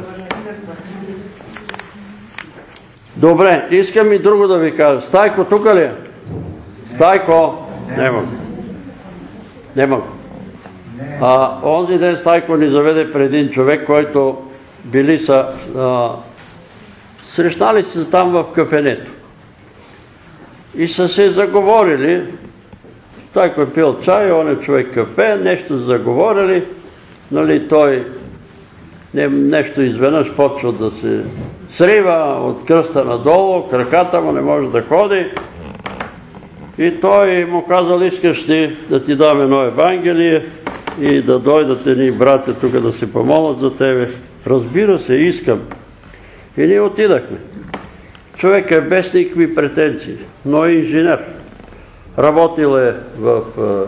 Добре, искам и друго да ви кажа. Стайко тук ли е? Стайко? Нема. Нема. А, онзи ден Стайко ни заведе пред един човек, който били са... А, срещнали се там в кафенето. И са се заговорили. Стайко е пил чай, он е човек кафе, нещо заговорили. Нали, той не, нещо изведнъж почва да се срива от кръста надолу, краката му не може да ходи. И той му казал, искаш ли да ти дам едно Евангелие и да дойдат едни братя тук да се помолят за тебе. Разбира се, искам. И ние отидахме. Човек е без никакви претенции, но е инженер. Работил е в,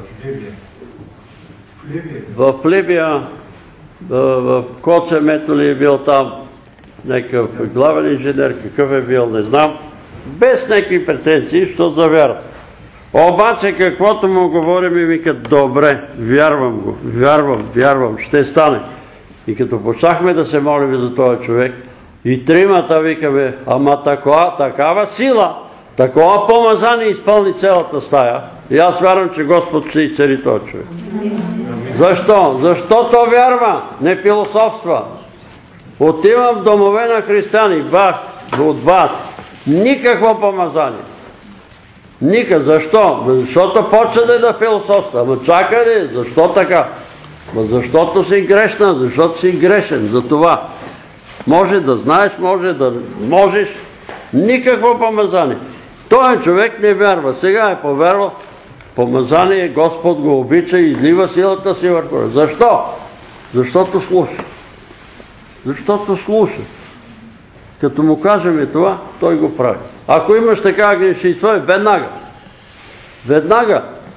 в Либия, в Коце Метоли е бил там, някакъв главен инженер, какъв е бил, не знам. Без някакви претенции, що за вяра. Обаче каквото му говорим и вика, добре, вярвам го, вярвам, вярвам, ще стане. И като почнахме да се молим за този човек, и тримата викаме, ама такова, такава сила, такова помазание изпълни цялата стая. И аз вярвам, че Господ ще и цари този човек. Защо? Защото вярва, не философства. Отивам в домове на християни, бах, от вас, никакво помазание. Ника, защо? Защото почва да е да философства. Ама чакай ли, защо така? Ама защото си грешна, защото си грешен, за това. Може да знаеш, може да можеш, никакво помазание. Той човек не вярва, сега е повярвал, помазание, Господ го обича и излива силата си върху. Защо? Защото слуша. Защото слуша. Като му кажем това, той го прави. Ако имаш така грешница, веднага. Веднага.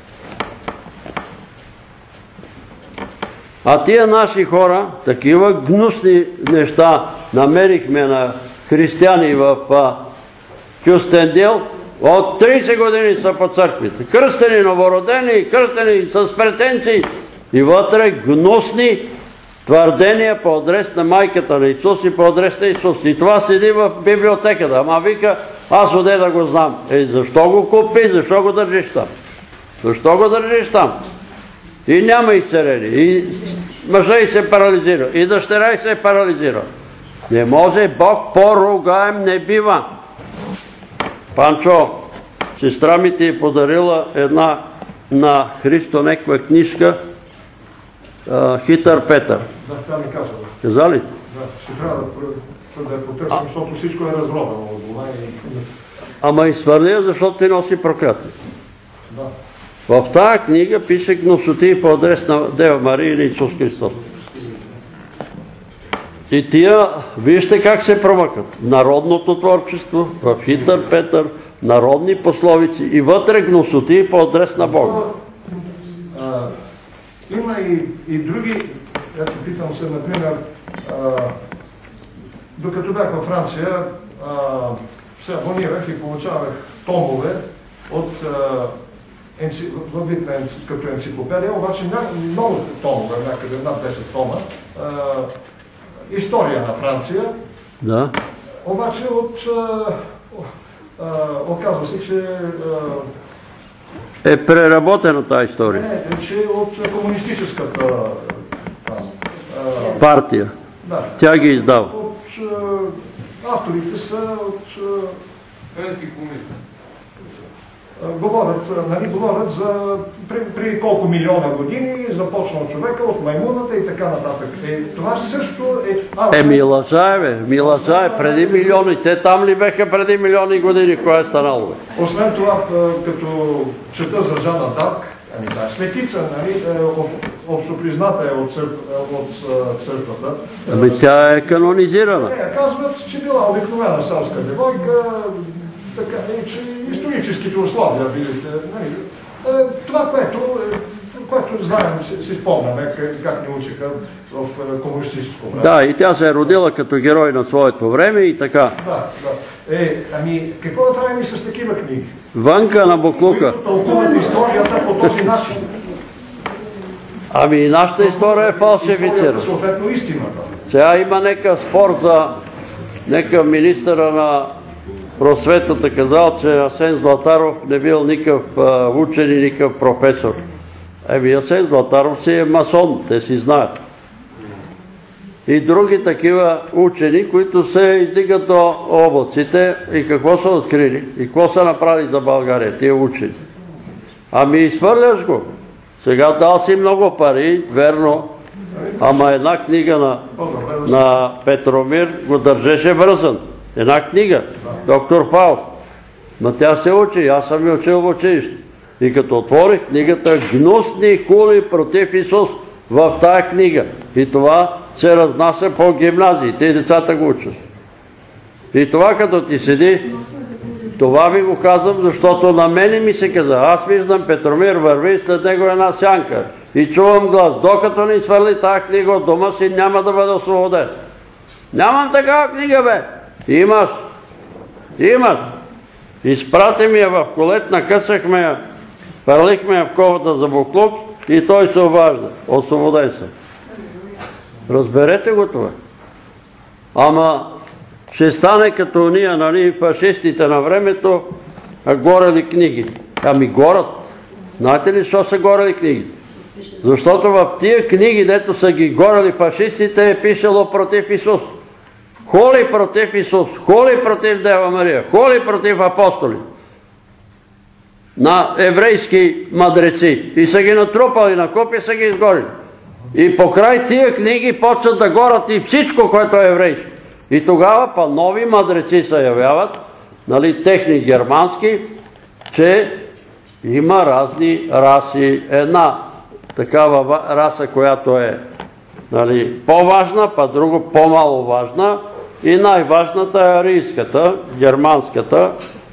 А тия наши хора, такива гнусни неща намерихме на християни в Кюстендил, от трийсет години са по църквите. Кръстени, новородени, кръстени с претенции и вътре гнусни твърдения по адрес на майката на Исус и по адрес на Исус. И това седи в библиотеката. Ама вика, аз оде да го знам. Е, защо го купи? Защо го държиш там? Защо го държиш там? И няма изцелени. И мъжа и се парализира. И дъщеря и се парализира. Не може, Бог по-ругаем не бива. Панчо, сестра ми ти е подарила една на Христо някаква книжка Хитър Петър. Да, тя ми казала. Каза ли? Да, ще трябва да я потърсим, защото всичко е разробено от дома и... Ама изхвърля, защото ти носи проклятие. Да. В тази книга пише гносоти по адрес на Дева Мария или Исус Христос. И тия, вижте как се промъкат. Народното творчество, в Хитър Петър, народни пословици и вътре гносоти по адрес на Бога. А, има и, и други, ето питам се, например, а, докато бях във Франция, а, се абонирах и получавах томове от енци... във вид на енци... като енциклопедия, обаче много томове, някъде над десет тома, а, история на Франция. Да. Обаче от... А, а, оказва се, че... А, е преработена тази история. Не, че от комунистическата а, а, партия. Да. Тя ги издава. От а, авторите са от... френски комунисти. Говорят, нали, говорят за при, при колко милиона години започнал човека от маймуната и така нататък. Е, това също е... А, Еми лъжа е, бе. Ми лъжа е. Преди милиони. Те там ли беха преди милиони години? Кое е станало, бе? Освен това, като чета за Жана Дарк, ами да, светица, нали, общо призната е от, църк, от църквата. Ами тя е канонизирана. Не, казват, че била обикновена селска девойка, така, и че историческите условия били. Това, което, което знаем, си, си спомняме, как, как ни учиха в комунистическо време. Да, и тя се е родила като герой на своето време и така. Да, да. Е, ами, какво да правим и с такива книги? Вънка на буклука. Които тълкуват историята по този начин. Ами и нашата история е фалшифицирана. Съответно истината. Сега има нека спор за нека министъра на просветата казал, че Асен Златаров не бил никакъв учен и никакъв професор. Еми Асен Златаров си е масон, те си знаят. И други такива учени, които се издигат до облаците и какво са открили и какво са направили за България, тия учени. Ами изхвърляш го. Сега дал си много пари, верно, ама една книга на, на Петромир го държеше вързан. Една книга, доктор Фауст. Но тя се учи, аз съм и учил в училище. И като отворих книгата, гнусни хули против Исус в тая книга. И това се разнася по гимназиите и децата го учат. И това като ти седи, това ви го казвам, защото на мене ми се каза. Аз виждам Петромир върви, след него една сянка. И чувам глас, докато ни свърли тая книга от дома си, няма да бъде освободен. Нямам такава книга, бе. Имаш. Имаш. Изпрати ми я в колет, накъсахме я, хвърлихме я в ковата за буклук и той се обажда. Освободен се. Разберете го това. Ама ще стане като ние, нали, фашистите на времето, горели книги. Ами горят. Знаете ли, защо са горели книги? Защото в тия книги, дето са ги горели фашистите, е пишело против Исус. Холи против Исус, холи против Дева Мария, холи против апостоли. На еврейски мъдреци. И са ги натрупали на копи, са ги изгорили. И покрай тия книги почват да горят и всичко, което е еврейско. И тогава па нови мъдреци се явяват, нали, техни германски, че има разни раси. Една такава раса, която е, нали, по-важна, па друго по-мало важна. И най-важната е арийската, германската,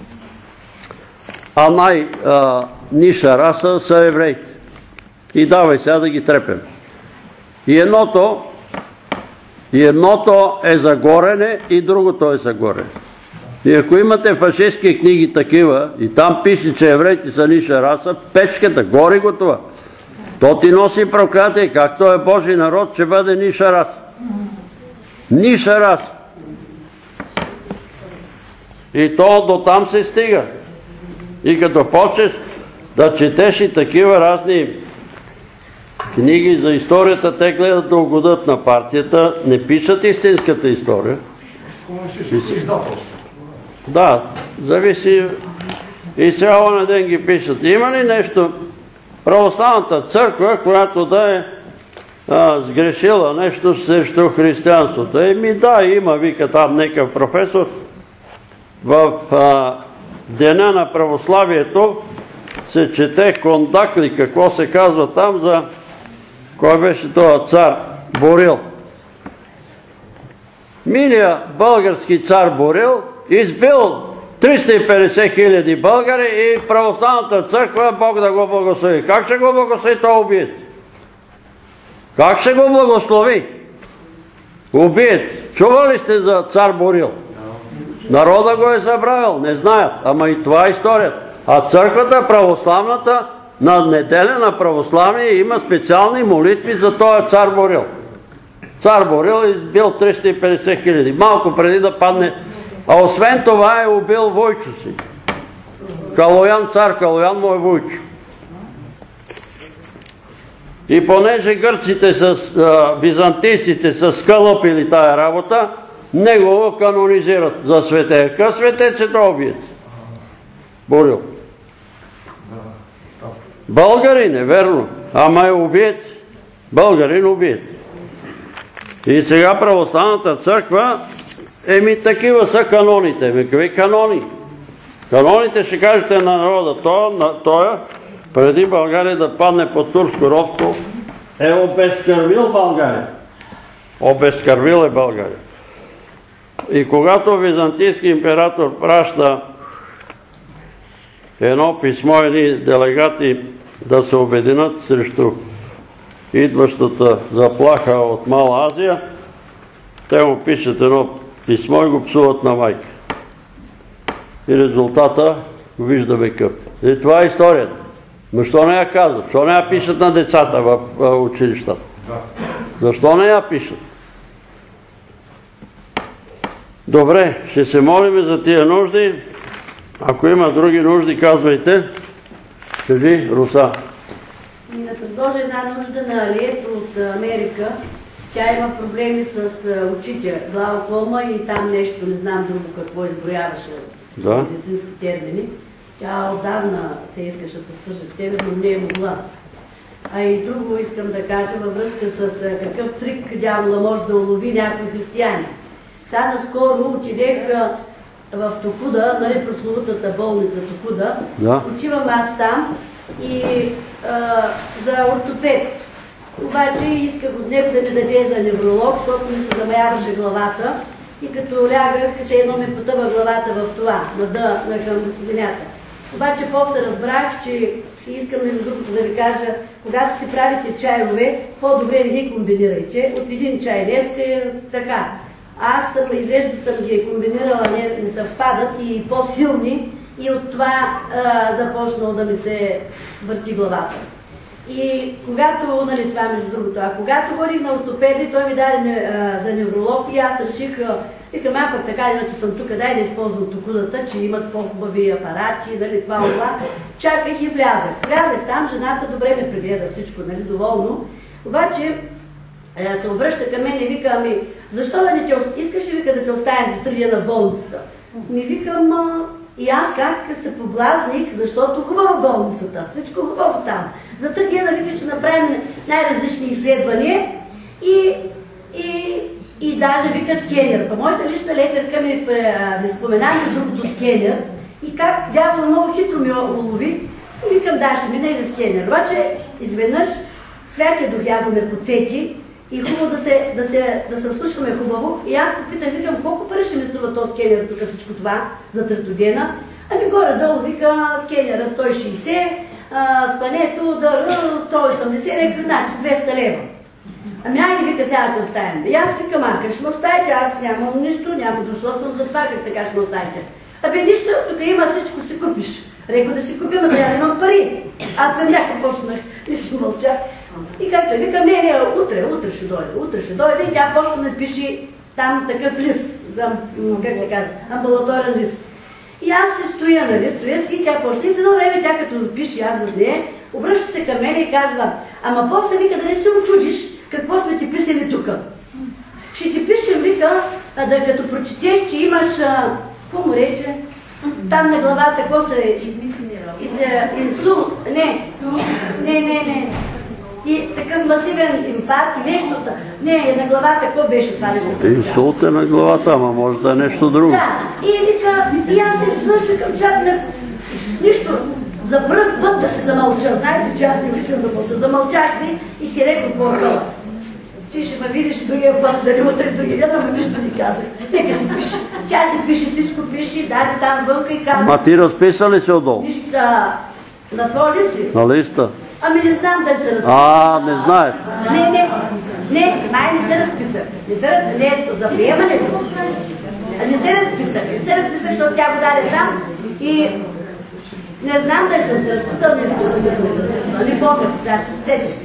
а най-ниша раса са евреите. И давай сега да ги трепем. И едното, и едното е за горене, и другото е за горене. И ако имате фашистски книги такива, и там пише, че евреите са ниша раса, печката, гори го това. То ти носи проклятие, както е Божий народ, че бъде ниша раса. Ниша раса. И то до там се стига. И като почнеш да четеш и такива разни книги за историята, те гледат да угодят на партията, не пишат истинската история. Да, зависи. И сега оня ден ги пишат. Има ли нещо, православната църква, която да е а, сгрешила нещо срещу християнството? Еми да, има, вика там некъв професор, в а, деня на православието се чете кондакли, какво се казва там за кой беше този цар Борил. Милия български цар Борил избил триста и петдесет хиляди българи и православната църква, Бог да го благослови. Как ще го благослови този убиец? Как ще го благослови? Убиец. Чували сте за цар Борил? Народа го е забравил, не знаят, ама и това е историята. А църквата православната на неделя на православие има специални молитви за този цар Борил. Цар Борил е избил триста и петдесет хиляди, малко преди да падне. А освен това е убил войчо си. Калоян, цар Калоян му е войчо. И понеже гърците с византийците са скълъпили тая работа, него го канонизират за светея. Къв светец е това убиец? Борил. Българин е, верно. Ама е убиец. Българин убиец. И сега православната църква, еми такива са каноните. Еми какви канони? Каноните ще кажете на народа. Той, преди България да падне под турско робство, е обезкървил България. Обезкървил е България. И когато византийски император праща едно писмо, едни делегати да се обединят срещу идващата заплаха от Мала Азия, те му пишат едно писмо и го псуват на майка. И резултата го виждаме къв. И това е историята. Но що не я казват? Защо не я пишат на децата в училищата? Защо не я пишат? Добре, ще се молим за тия нужди. Ако има други нужди, казвайте. Кажи, Руса. Да предложа една нужда на Алието от Америка. Тя има проблеми с очите, главокома и там нещо, не знам друго какво изброяваше Да. медицински термини. Тя отдавна се искаше да свърже с тебе, но не е могла. А и друго искам да кажа във връзка с какъв трик дявола може да улови някои християни. Сега наскоро отидех в Токуда, нали, прословутата болница Токуда. Да. Отивам аз там и а, за ортопед. Обаче исках от него да ми даде за невролог, защото ми се замаяваше главата и като лягах, все едно ми потъва главата в това, на дъ, на към земята. Обаче после разбрах, че и искам между другото да ви кажа, когато си правите чайове, по-добре не ги комбинирайте. От един чай днеска е така. Аз съм, изглежда съм ги комбинирала, не, не съвпадат и по-силни и от това а, започнало да ми се върти главата. И когато, нали това между другото, а когато ходих на ортопеди, той ми даде а, за невролог и аз реших, викам, а пък така, иначе съм тук, дай да използвам Токудата, че имат по-хубави апарати, нали това, това. Чаках и влязах. Влязах там, жената добре ме прегледа всичко, нали, доволно. Обаче се обръща към мен и вика, ами, защо да не те искаш ли, вика, да те оставим за три дена в болницата? Ми викам, а... и аз как се поблазних, защото хубава болницата, всичко хубаво там. За три дена вика, ще направим най-различни изследвания и, и, и даже вика скенер. Па моята лична лекарка ми, ми спомена за другото скенер и как дявол много хитро ми улови. И викам, да, ще мина и за скенер. Обаче изведнъж Святия Дух явно ме подсети и хубаво да се, да се, да се вслушваме хубаво. И аз попитах, викам, колко пари ще ми струва този скенер тук всичко това за трето-дена? Ами горе-долу вика скенера сто и шейсет, а, спането да сто и осемдесет, рекли, значи двеста лева. Ами айде вика сега да оставим. И аз викам, а как ще ме оставите? Аз нямам нищо, няма дошла съм за това, как така ще ме оставите. Абе нищо, тук има всичко си купиш. Реко да си купим, а да я нямам пари. Аз веднага почнах и си мълчах. И както вика, не, не, утре, утре ще дойде, утре ще дойде и тя почна да пише там такъв лист, за, как се казва, амбулаторен лист. И аз си стоя, нали, стоя си и тя почна. И за едно време тя като пише аз за нея, обръща се към мен и казва, ама после вика да не се очудиш какво сме ти писали тук. Ще ти пишем, вика, да като прочетеш, че имаш, какво му рече, там на главата, какво се... Инсул, не, не, не, не. И такъв масивен инфаркт и нещо. Не, на главата, какво беше това? Инсулт е на главата, ама може да е нещо друго. Да, и вика, и аз се свършвам към чак на нищо. За пръв път да се замълча. Знаете, че аз не искам да мълча. Замълчах си и си рекох по-гола. Ти ще ме видиш другия път, дали утре другия, да ме нищо ни казах. Нека си пише. Тя си пише, всичко пише, даде там вънка и каза. А ти разписа ли се отдолу? Нищо, на твоя лист ли? На листа? Ами не знам дали се разписа. А, не знаеш. Не, не, не, май не се разписа. Не се разписа, не, за приемането. Не се разписа, не се разписа, защото тя го даде там и не знам дали съм се разписал, не съм се разписал. Не помня, сега ще се седи.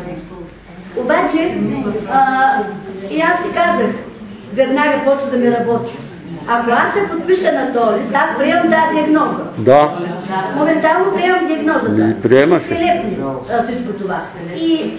Обаче, а, и аз си казах, веднага почва да ми работи. Ако аз се подпиша на този лист, аз приемам тази диагноза. Да. Моментално приемам диагнозата. И приемаше. Селепни всичко това. И,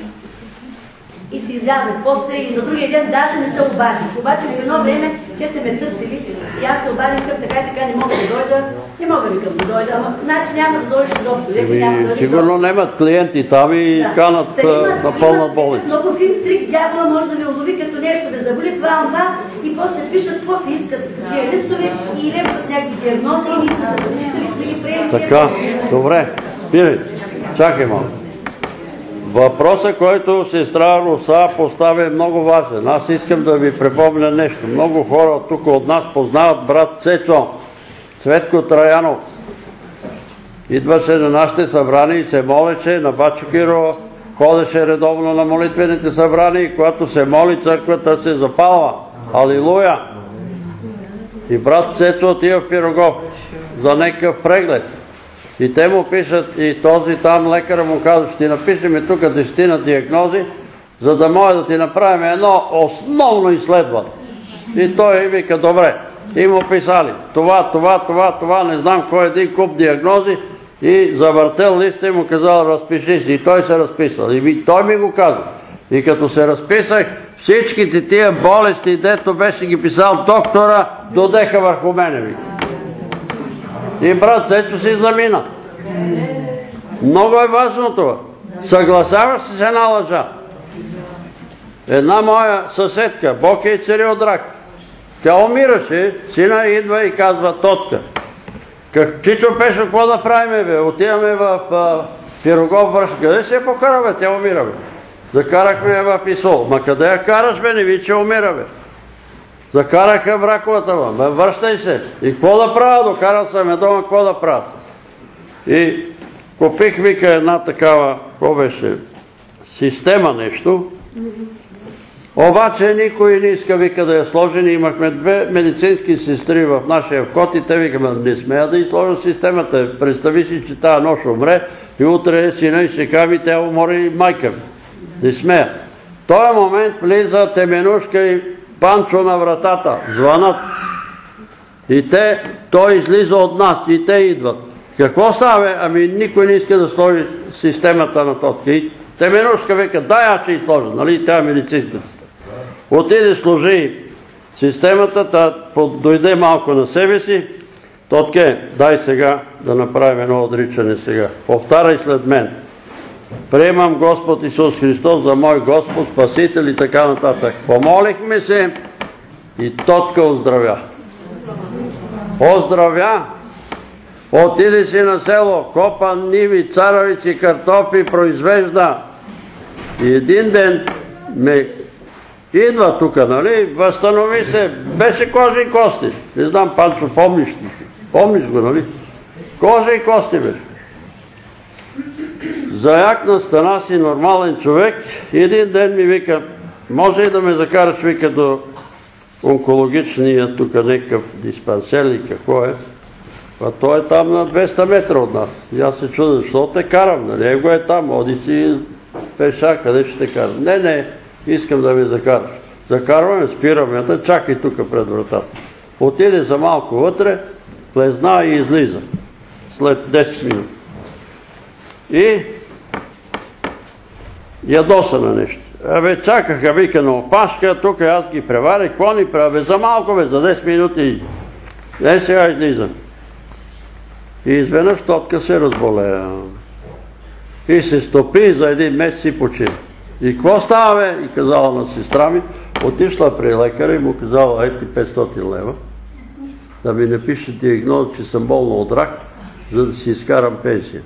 и си излязах после и на другия ден даже не се обадих. Обаче в едно време те се ме търсили и аз се обадих към така и така не мога да дойда. Не мога да към да дойда, ама значи няма да дойдеш изобщо. Сигурно нямат клиенти там и канат на пълна болница. Много фин трик, дявола може да ви улови като нещо да заболи това, това и после пишат какво си искат тия листове и репват някакви диагнози и нищо са подписали, сме ги приели. Така, добре. Спирай, чакай малко. Въпросът, който сестра Руса поставя, е много важен. Аз искам да ви припомня нещо. Много хора тук от нас познават брат Цецо, Цветко Траянов. Идваше на нашите събрания и се молеше на Бачо Киро, ходеше редовно на молитвените събрания и когато се моли, църквата се запалва. Алилуя! И брат Цецо отива в Пирогов за някакъв преглед. И те му пишат, и този там лекар му казва, ще ти напишем тук десетина диагнози, за да може да ти направим едно основно изследване. И той вика, добре. И му писали, това, това, това, това, не знам кой един куп диагнози, и завъртел листа и му казал, разпиши си. И той се разписал. И той ми го казва. И като се разписах, всичките тия болести, дето беше ги писал доктора, додеха върху мене. И брат Цецо си замина. Много е важно това. Съгласяваш се с една лъжа. Една моя съседка, Бог е царил драк. Тя умираше, сина идва и казва, Тотка, как Чичо Пешо, какво да правиме, бе? Отиваме в Пирогов върш. Къде се покара, бе? Тя умира, бе. Закарахме я в Исол. Ма къде я караш, бе? Не ви, че умира, бе. Закараха в раковата, бе. Връщай се. И какво да правя? Докарал съм я дома, какво да правя? И купих, вика, една такава, какво беше, система нещо. Обаче никой не иска, вика, да я сложи. Имахме две медицински сестри в нашия вход и те викаме, не смея да изложа системата. Представи си, че тази нощ умре и утре сина и ще кави, тя умори майка ми. Не смея. В този момент влиза Теменушка и Панчо на вратата. Звънат. И те, той излиза от нас и те идват. Какво става? Ами никой не иска да сложи системата на Тотка. И Теменушка вика, дай аз ще изложа, нали, тя е медицинската. Отиде, служи системата, дойде малко на себе си. Тотке, дай сега да направим едно отричане сега. Повтаряй след мен. Приемам Господ Исус Христос за мой Господ, Спасител и така нататък. Помолихме се и Тотка оздравя. Оздравя! Отиде си на село, копа ниви, царевици, картофи, произвежда. И един ден ме идва тук, нали, възстанови се, беше кожа и кости. Не знам, Панчо, помниш ли? Помниш го, нали? Кожа и кости беше. Заяк на стана си нормален човек. Един ден ми вика, може и да ме закараш, вика, до онкологичния тук някакъв диспансер или какво е. А той е там на двеста метра от нас. И аз се чудя, защо те карам, нали? Его е там, оди си пеша, къде ще те карам? Не, не, искам да ми закараш. Закарваме, спираме, да чакай тук пред вратата. Отиде за малко вътре, влезна и излиза. След десет минути. И ядоса на нещо. Абе, чакаха, вика, на опашка, тук аз ги преварих, какво ни правя? За малко, бе, за десет минути. Не, сега излизам. И изведнъж Тотка се разболея. И се стопи за един месец и почина. И какво става, бе? И казала на сестра ми, отишла при лекаря и му казала, ети петстотин лева, да ми напише диагноз, че съм болна от рак, за да си изкарам пенсия.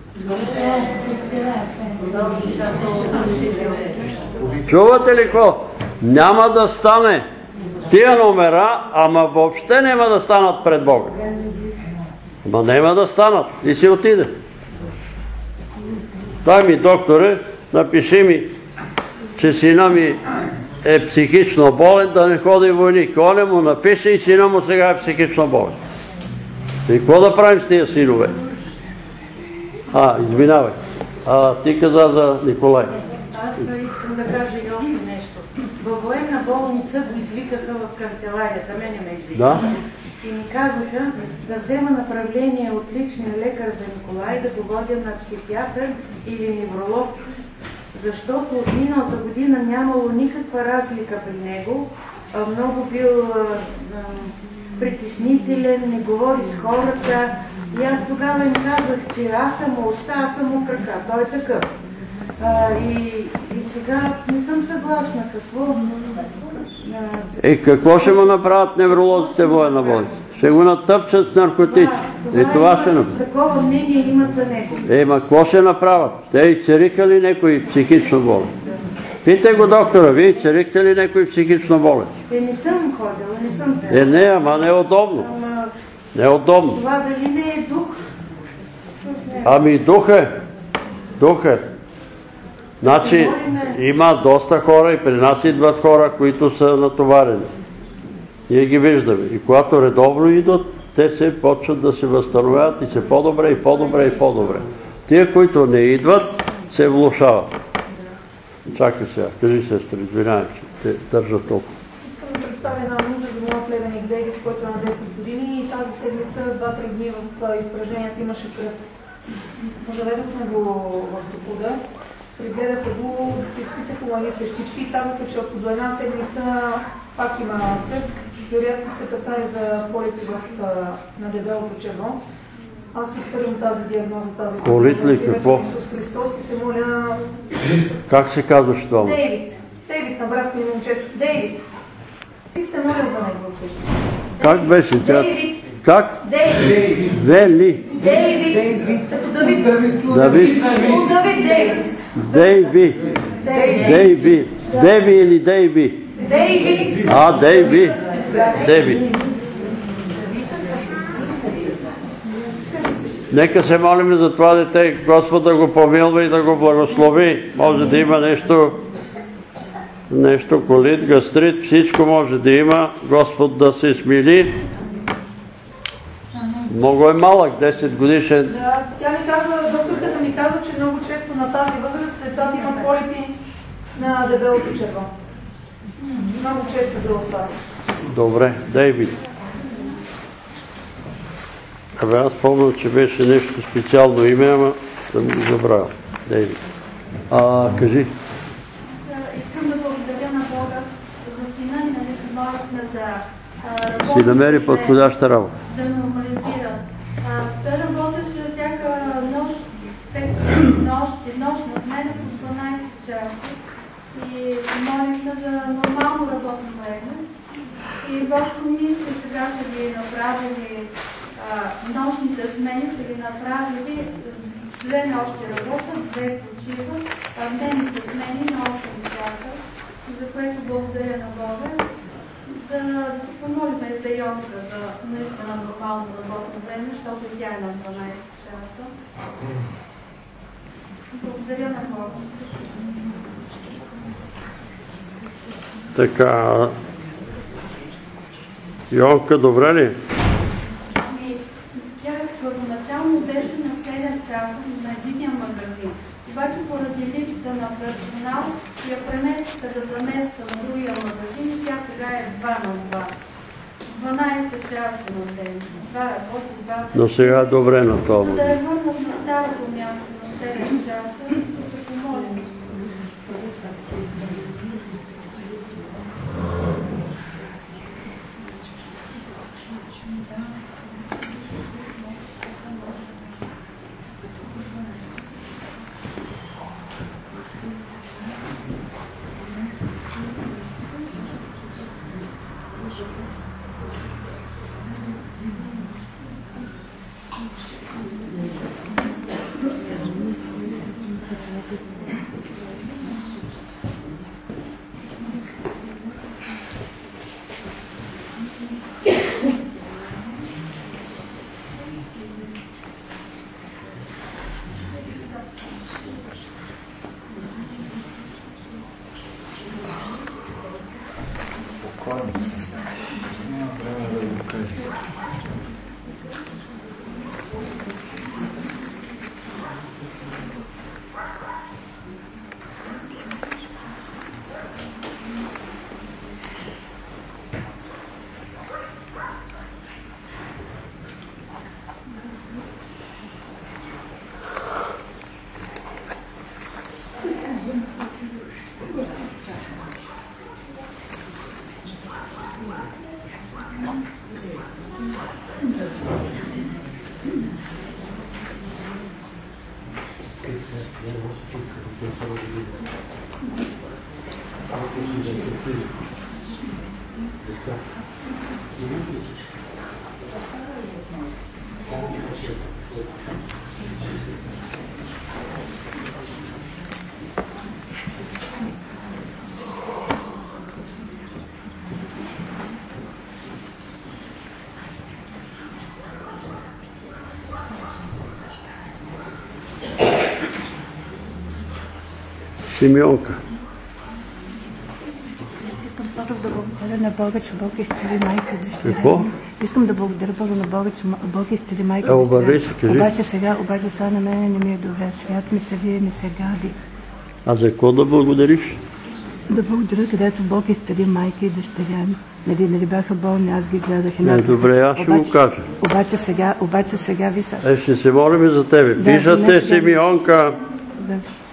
Чувате ли какво? Няма да стане тия номера, ама въобще няма да станат пред Бога. Ама няма да станат. И си отиде. Дай ми, докторе, напиши ми, че сина ми е психично болен, да не ходи войник. Оне му напише и сина му сега е психично болен. И какво да правим с тия синове? А, извинавай. А, ти каза за Николай. Аз искам да кажа и още нещо. Във военна болница го извикаха в канцеларията, мене ме извикаха. Да. И ми казаха да взема направление от личния лекар за Николай, да го водя на психиатър или невролог, защото от миналата година нямало никаква разлика при него. Много бил а, а, притеснителен, не говори с хората. И аз тогава им казах, че аз съм му уста, аз съм му крака. Той е такъв. А, и, и сега не съм съгласна. Какво? Е, какво ще му направят невролозите в военна болница? Ще го натъпчат с наркотици. И това ще направят. Такова мнение имат за него. Е, ма какво ще направят? Те изцериха ли някой психично болен? Питай го доктора, вие изцерихте ли някой психично болен? Е, не съм ходила, не съм Е, не, ама не е удобно. Ама... Не е удобно. Това дали не е дух? Ами дух е. Дух е. Значи има доста хора и при нас идват хора, които са натоварени. Ние ги виждаме. И когато редовно идват, те се почват да се възстановяват и се по-добре, и по-добре, и по-добре. Тия, които не идват, се влошават. Чакай сега, кажи сестри, извинявай, че те държат толкова. Искам да представя една нужда за моят племенник Дейвид, който е на десет години и тази седмица, два-три дни в изпражнението имаше кръв. Заведохме го в Токуда, пригледаха го, изписаха му едни свещички и казаха, че ако до една седмица пак има кръв, вероятно се касае за полипи в, на дебелото черво. Аз ви хвърлям тази диагноза, тази Колит ли какво? Исус Христос и се моля... Как се казваш това? Дейвид. Дейвид на брат ми и момчето. Дейвид. И се моля за него вкъщи. Как беше тя? Дейвид. Как? Дейвид. Вели. Дейвид. Като Давид. Давид. Давид Дейвид. Дейви. Дейви. Деви или Дейви? Дейвид. А, Дейви. Дейви. Нека се молим за това дете, Господ да го помилва и да го благослови. Може да има нещо, нещо колит, гастрит, всичко може да има. Господ да се смили. Много е малък, десет годишен. Да, тя ми казва, докторката ми казва, че много често на тази възраст децата имат полипи на дебелото черво. Много често да остава. Добре, Дейвид. Абе, аз помня, че беше нещо специално име, ама съм го забравя. Дейвид. А, кажи. Искам да благодаря на Бога за сина и нали се молихме за работа. Си намери подходяща работа. Да нормализира. А, той работеше всяка нощ, пет нощи, нощ на смена по дванайсет часа. И молихме за нормално работно време. И в комисия сега са ги направили нощните смени, са ги направили, две нощи работят, две почиват, а дневните смени на осем часа, за което благодаря на Бога, за да се помолим и за Йонка за наистина нормално работно време, защото тя е на дванайсет часа. Благодаря на Бога. Така, Йонка, добре ли? Тя първоначално беше на седем часа на единия магазин. Обаче поради липса на персонал я преместиха да замества на другия магазин и тя сега е два на два. дванайсет часа на ден. Два работи, два... Но сега е добре на това. За да я върнат на старото място на седем часа, да се помолим. Thank you. Симеонка. Искам първо да благодаря на Бога, че Бог изцели майка и дъщеря. Какво? Искам да благодаря първо на Бога, че Бог изцели майка Е, и обърни се, дъщеря. кажи. Обаче сега, обаче сега на мене не ми е добре. Свят ми се вие, ми се гади. А за какво да благодариш? Да благодаря, където Бог изцели майка и дъщеря ми. Нали, нали бяха болни, аз ги гледах. Не, добре, аз ще го кажа. Обаче сега, обаче сега ви са. Е, ще се молим за тебе. Да, Виждате, не сега. Симеонка. Да.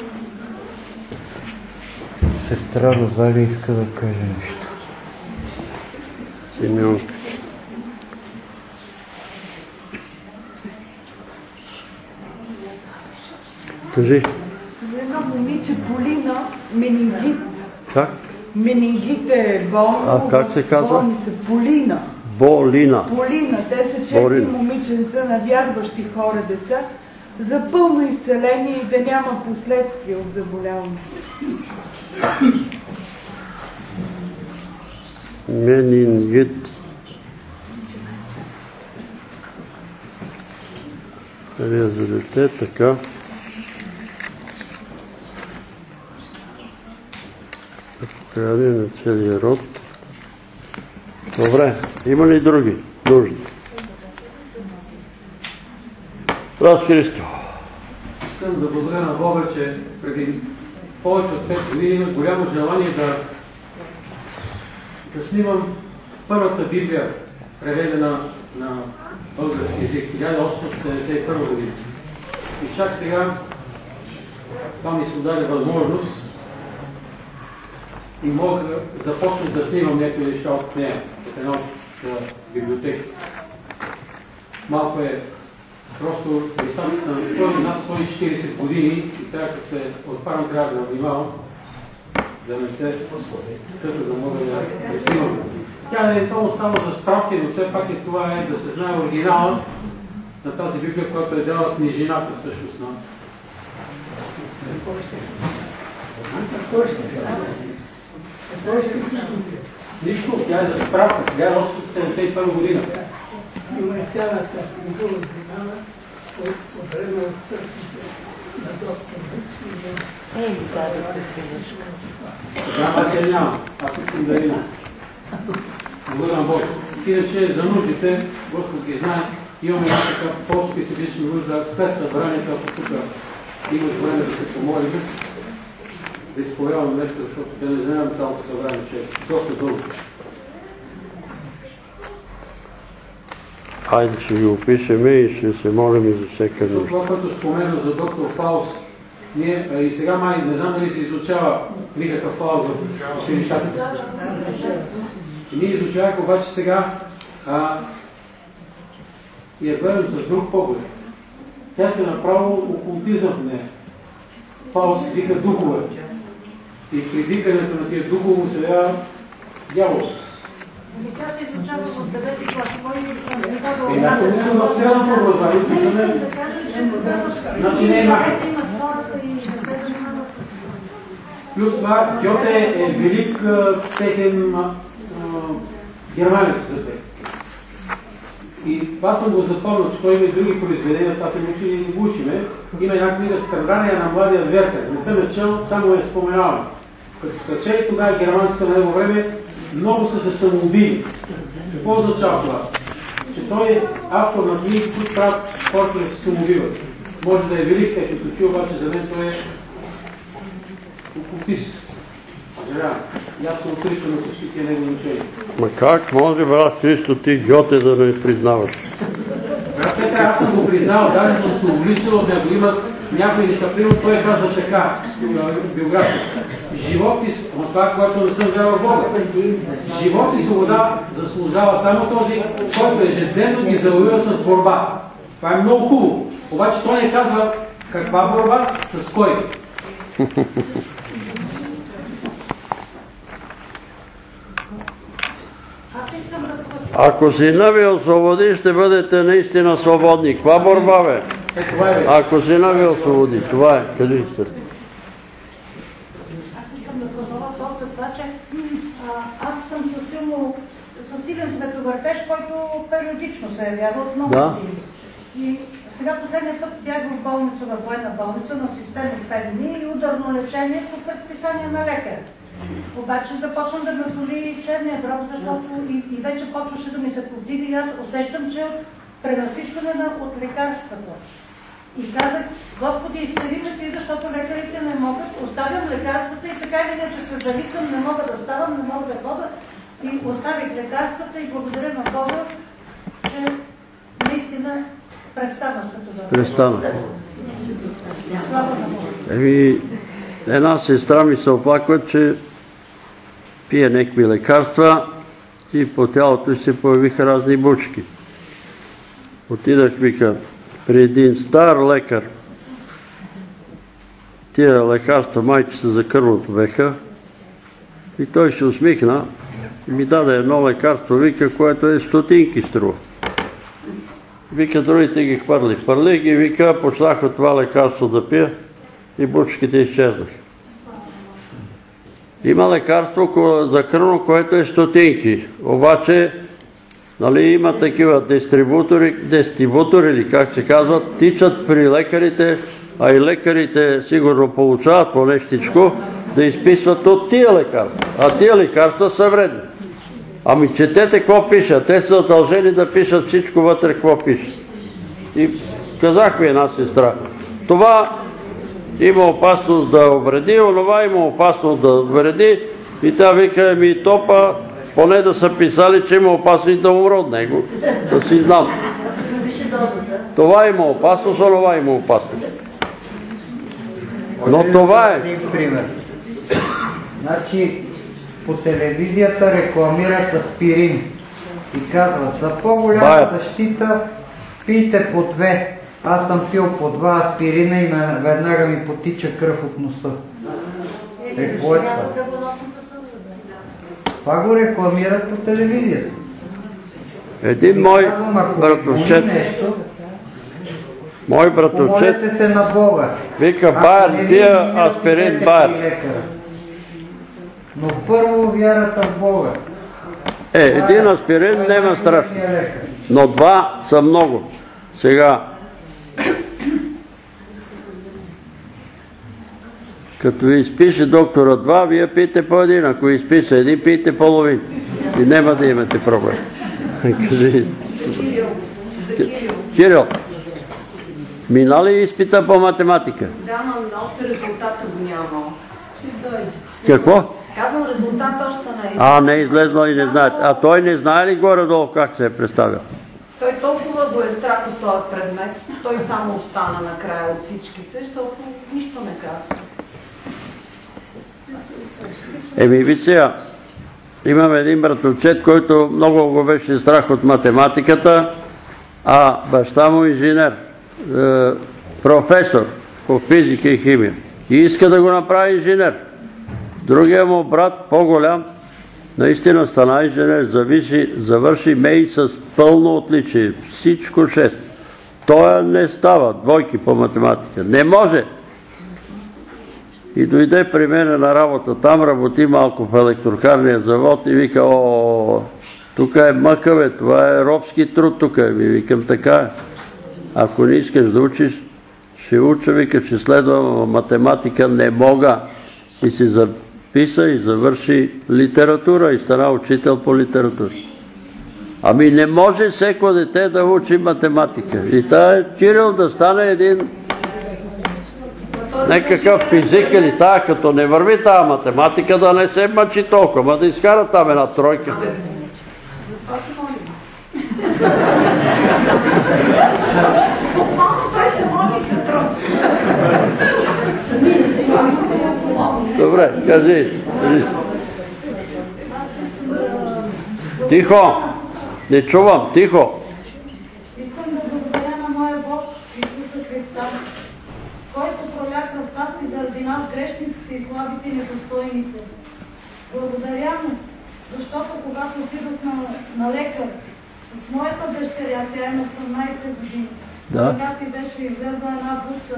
Сестра Розалия иска да каже нещо. Симеонка. Кажи. Едно момиче Полина, менингит. Как? Менингит е болно. А как се казва? Болница Полина. Болина. Полина. Те са четири Борина. момиченца на вярващи хора деца за пълно изцеление и да няма последствия от заболяването. Менингит. Рия за дете, така. Покаяне на целия род. Добре, има ли други нужди? Брат Христо. Искам да благодаря на Бога, че преди повече от пет години имах голямо желание да, да снимам първата Библия, преведена на български език, хиляда осемстотин седемдесет и първа година. И чак сега това ми се даде възможност и мога да започна да снимам някои неща от нея, от една от библиотека. Малко е просто представите са на над сто и четиридесет години и трябва като се отварям, трябва да внимавам, да не се скъса, да мога да я снимам. Тя не е толкова става за справки, но все пак и това е да се знае оригинала на тази Библия, която е дала книжината всъщност на... Нищо, тя е за справка, хиляда осемстотин седемдесет и първа година. Има и цялата книга оригинала от време от църквите на доктор Букси. Ей, да, да, Да, аз я нямам. Аз искам да имам. Благодаря на Бог. Иначе за нуждите, Господ ги знае, имаме така по-специфична нужда след събранието, ако тук имаш време да се помолим, да изповядам нещо, защото да не знаем цялото събрание, че е доста дълго. Хайде ще ги опишеме и ще се молим и за всяка нужда. Това, което спомена за доктор Фаус, ние и сега май, не знам дали се изучава никакъв Фаус в училищата. Ние изучавахме обаче сега а, и я гледам с друг поглед. Тя се направо окултизъм в нея. Фаус вика духове. И при викането на тия духове му се дава дявол. Тя се изучава в девети клас. И аз съм нещо в средното образование. Значи не е махът. Плюс това, Гьоте е велик техен германец за тях. И това съм го запомнил, че той има и други произведения, това съм учили и не го учиме. Има една книга "Страдания на младия Вертер". Не съм я чел, само я споменавам. Като са чели тогава германците на него време, много са се самоубили. Какво означава това? Че той е автор на книги, които правят хората да се самоубиват. Може да е велик, като чу, обаче за мен той е окултист. Съжалявам. И аз се отричам на всички тия негови учения. Ма как може, брат Христо, ти Гьоте да не признаваш? Брат Петър, аз съм го признал, даже съм се увличал от него. Има някои неща. Примерно той казва така, биографията. Живот и свобода, това, което не съм вярвал в Бога. Живот и свобода заслужава само този, който ежедневно ги завоюва с борба. Това е много хубаво. Обаче той не казва каква борба, с кой. Ако сина ви освободи, ще бъдете наистина свободни. Каква борба, бе? Ако сина ви освободи, това е. Кажи се. Аз искам да продължа точно това, че аз съм със силно, със силен световъртеж, който периодично се явява от много години. И сега последния път бях в болница, в военна болница, на система в пет дни и ударно лечение по предписание на лекаря. Обаче започвам да ме боли черния дроб, защото и, и вече почваше да ми се повдига и аз усещам, че пренасищане на, от лекарствата. И казах, Господи, изцели ме ти, защото лекарите не могат, оставям лекарствата и така или иначе се заликам, не мога да ставам, не мога да хода. И оставих лекарствата и благодаря на Бога, че наистина престана световъртеж. Престана. Слава на Бога. Еми, една сестра ми се оплаква, че пие някакви лекарства и по тялото се появиха разни бучки. Отидах, вика, при един стар лекар. Тия лекарства майче са за кървното веха и той се усмихна и ми даде едно лекарство, вика, което е стотинки струва. Вика, другите ги хвърли. Хвърли ги, вика, почнах от това лекарство да пия и бучките изчезнаха. Има лекарство за кръвно, което е стотинки. Обаче, нали, има такива дистрибутори, дистрибутори или как се казват, тичат при лекарите, а и лекарите сигурно получават по нещичко да изписват от тия лекарства. А тия лекарства са вредни. Ами четете какво пишат. Те са задължени да пишат всичко вътре какво пише. И казах ви една сестра. Това има опасност да увреди, онова има опасност да вреди. И тя вика, ми топа, поне да са писали, че има опасност да умра от него. Да си знам. Това има опасност, онова има опасност. Но това е. Един пример. Значи, по телевизията рекламират аспирин и казват, за по-голяма защита пийте по две. Аз съм пил по два аспирина и веднага ми потича кръв от носа. Е, какво е това? Това го рекламират по телевизията. Един мой братовчет, мой братовчет, помолете се на Бога. Вика, Байер, пия аспирин, Байер. Но първо вярата в Бога. Е, един аспирин няма страшно. Но два са много. Сега, като ви изпише доктора два, вие пийте по един. Ако ви изпише един, пийте половин. И няма да имате проблем. Кажи. Кирил, мина ли изпита по математика? Да, но още резултата го няма. Какво? Казвам, резултата още не е. А, не е излезла и не знае. А той не знае ли горе-долу как се е представил? Той толкова го е страх от този предмет, той само остана накрая от всичките, защото нищо не казва. Еми, ви сега, имам един братовчет, който много го беше страх от математиката, а баща му инженер, е, професор по физика и химия. И иска да го направи инженер. Другия му брат, по-голям, наистина стана инженер, завиши, завърши МЕИ с пълно отличие. Всичко шест. Той не става, двойки по математика. Не може. И дойде при мен на работа. Там работи малко в електрокарния завод и вика, о, тук е мъка, бе, това е робски труд тук. Ми викам, така е. Ако не искаш да учиш, ще уча, вика, ще следвам математика, не мога. И се записа и завърши литература и стана учител по литература. Ами не може всеко дете да учи математика. И тая Кирил да стане един некакъв физик или тая, като не върви тая математика, да не се мъчи толкова, а да изкара там една тройка. Затова се молим. Буквално той се моли за тройка. Добре, кажи. Тихо! Не чувам, тихо! Искам да благодаря на моя Бог Исуса Христа, който проляг в нас и заради нас грешниците и слабите и недостойните. Благодаря му, защото когато отидох на, на лекар с моята дъщеря, тя има осемнайсет години. Да. Когато ти беше изгледала една буца.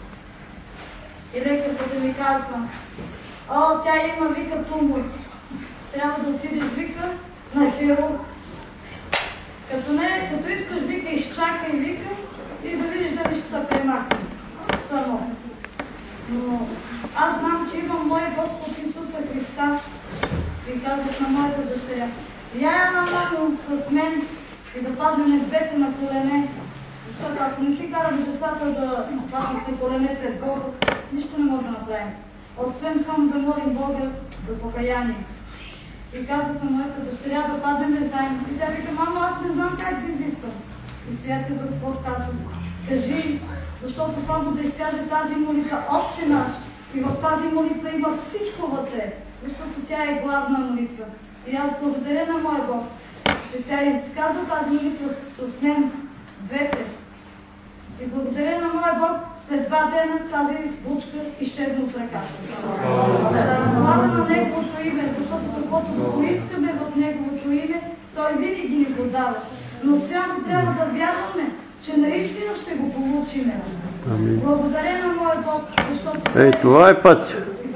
И лекарката ми казва, о, тя има, вика, тумор. Трябва да отидеш, вика, на хирург. Като не, като искаш, вика, изчакай, вика, и да видиш дали ще се премахне. Само. Но аз знам, че имам моя Господ Исуса Христа. И казах на моята дъщеря, я я намално с мен и да пазим двете на колене. Защото ако не си караме децата да пазват на колене пред Бога, нищо не може да направим. Освен само да молим Бога за покаяние. И казах на моята дъщеря да паднем заедно. И тя вика, мамо, аз не знам как да изискам. И Святи Дух Бог казва, кажи, защото само да изкаже тази молитва, Отче наш, и в тази молитва има всичко вътре, защото тя е главна молитва. И аз благодаря на моя Бог, че тя изказа тази молитва с мен двете. И благодаря на моя Бог, след два дена тази бучка изчезна от ръката. Слава на Неговото име, защото каквото поискаме в Неговото име, Той винаги ни го дава. Но само трябва да вярваме, че наистина ще го получим. Благодаря на моя Бог, защото... Ей, това е път.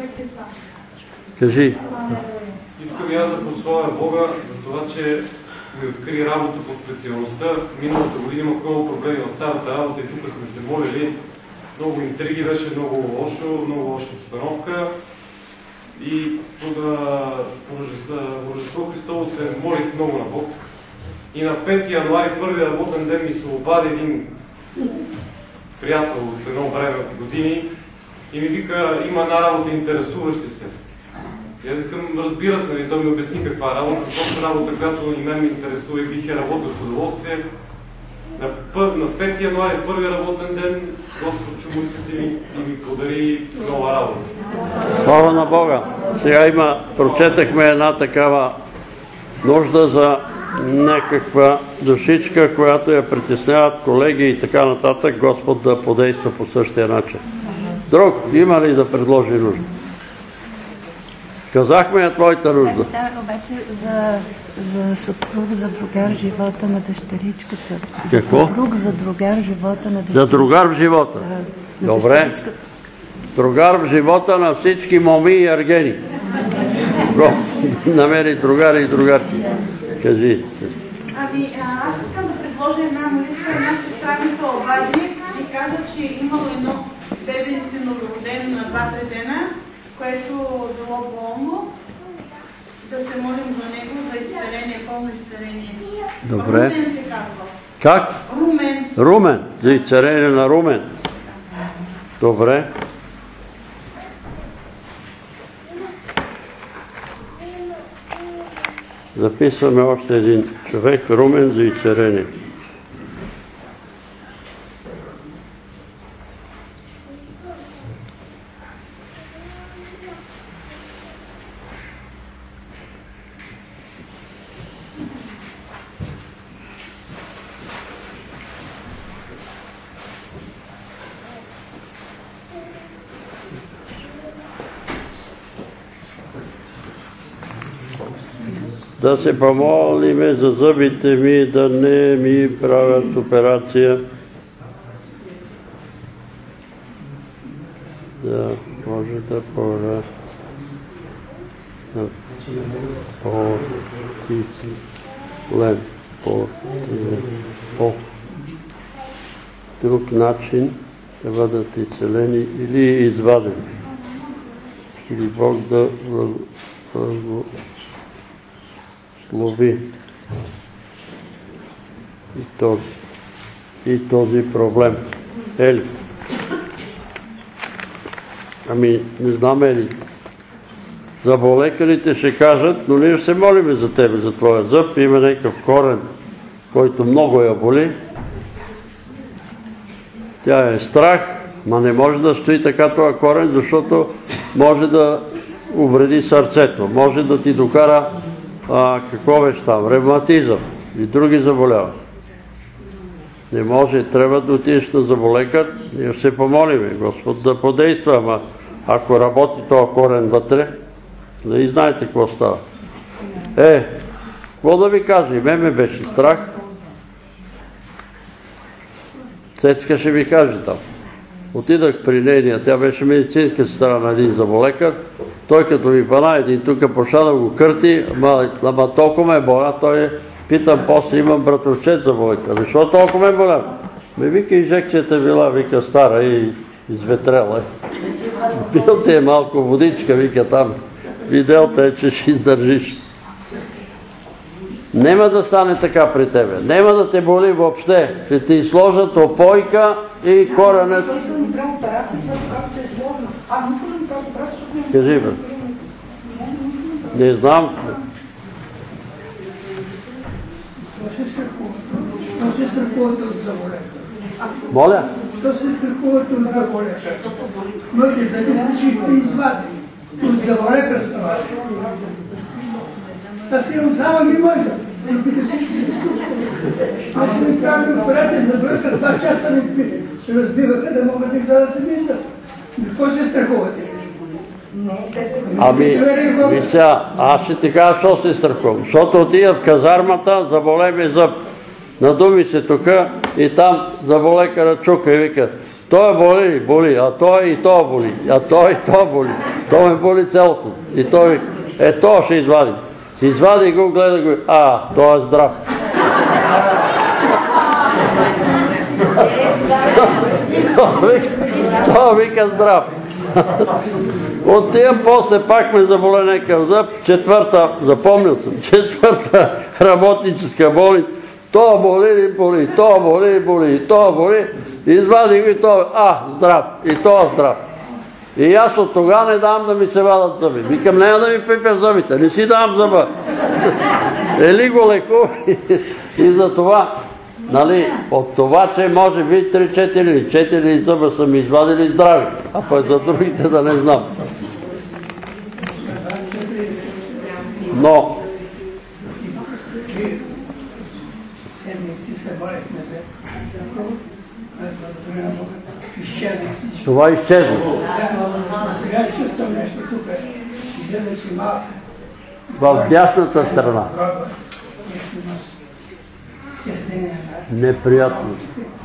Кажи. Искам и аз да прославя Бога за това, че ми откри работа по специалността. Миналата година имах много проблеми в старата работа и тук сме се молили. Много интриги беше, много лошо, много лоша обстановка. И тук по Рождество Христово се молих много на Бог. И на пети януари, първия работен ден, ми се обади един приятел от едно време от години и ми вика, има една работа, интересуващи се. И аз викам, разбира се, нали, той ми обясни каква работа, точно работа, която и мен ме интересува и бих я работил с удоволствие. На, пър, на пети януари, първия работен ден, Господ чу молитвите ми и ми подари нова работа. Слава на Бога! Сега има, прочетахме една такава нужда за някаква душичка, която я притесняват колеги и така нататък, Господ да подейства по същия начин. Друг, има ли да предложи нужда? Казахме я твоята нужда. Да, обаче за, за съпруг, за другар живота на дъщеричката. Какво? За съпруг, за другар живота на дъщеричката. За другар в живота? Да, добре. Другар в живота на всички моми и аргени. Го, намери другари и другарки. Кажи. Ами, аз искам да предложа една молитва. Една сестра ми се обади и каза, че е имало едно бебенце новородено на два-три дена, което било болно. Да се молим за него, за изцеление, пълно изцеление. Добре. Румен се казва. Как? Румен. Румен. За изцеление на Румен. Добре. Записваме още един човек, Румен, за изцеление. Да се помолиме за зъбите ми, да не ми правят операция. Да може да пора по-тихлен, по друг начин да бъдат изцелени или извадени. Или Бог да благослови и този, и този проблем. Ели? Ами, не знаме ли? Заболекарите ще кажат, но ние ще се молим за тебе, за твоя зъб. Има някакъв корен, който много я боли. Тя е страх, но не може да стои така този корен, защото може да увреди сърцето, може да ти докара а, какво беше там, ревматизъм и други заболявания. Не може, трябва да отидеш на заболекар, ние ще се помолиме, Господ да подейства, ама ако работи този корен вътре, да и знаете какво става. Е, Какво да ви кажа? И мен ме беше страх. Цецка ще ви каже там. Отидах при нейния, тя беше медицинска сестра на един зъболекар. Той като ми пана един тук поша да го кърти, ама толкова ме боля, той е, питам после, имам братовчет зъболекар. Защо толкова ме боля? Ме вика, инжекцията била, вика, стара и изветрела. Пил ти е малко водичка, вика там. Видел те, че ще издържиш. Нема да стане така при тебе. Нема да те боли въобще. Ще ти сложат опойка и коренец. Той искал да направи операция, както е сложно. Аз не искам да направя операция, защото не... Кажи, бе. Не знам. Що се страхувате от заболека? Моля? Що се страхувате от заболека? Мъки, зависи, че ще извади. От заболекарства. Аз имам зала ми мъжа. Аз съм ми правили операция за блъка, два часа ми разбиваха да могат да извадат мисъл. Какво се страхувате? Ами, мисля, аз ще ти кажа, що се страхувам. Защото отида в казармата, заболе ми зъб. Надуми се тука и там заболекара чука и вика, той боли, боли, а той и то боли, а той и то боли. Той ме боли цялото. И той вика, е, то ще извади. Извади го, гледа го, а, той е здрав. Той вика здрав. Отивам, после пак ме заболе някакъв зъб, четвърта, запомнил съм, четвърта работническа болница. То боли, боли, то боли, боли, то боли. Извади го и то, а, здрав, и то е здрав. И аз от тога не дам да ми се вадат зъби. Викам, няма да ми пипя зъбите, не си дам зъба. Ели го лекува. И за това, нали, от това, че може би три-четири или четири зъба са ми извадили здрави, а пък за другите да не знам. Но, това изчезва. Сега чувствам нещо тук. Изгледа си малко. В дясната страна. Неприятно.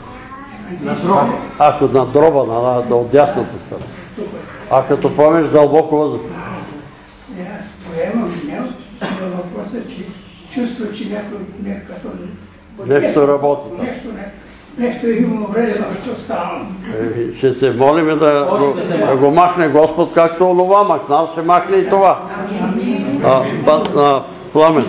Ако на дроба, от дясната страна. А като помеш дълбоко въздух. Аз поемам мел, но въпросът е, че чувства, че някой като... Нещо работи. Нещо е имало време, защо става. Ще се молим да го махне Господ, както онова махнал, ще махне и това. Пламен.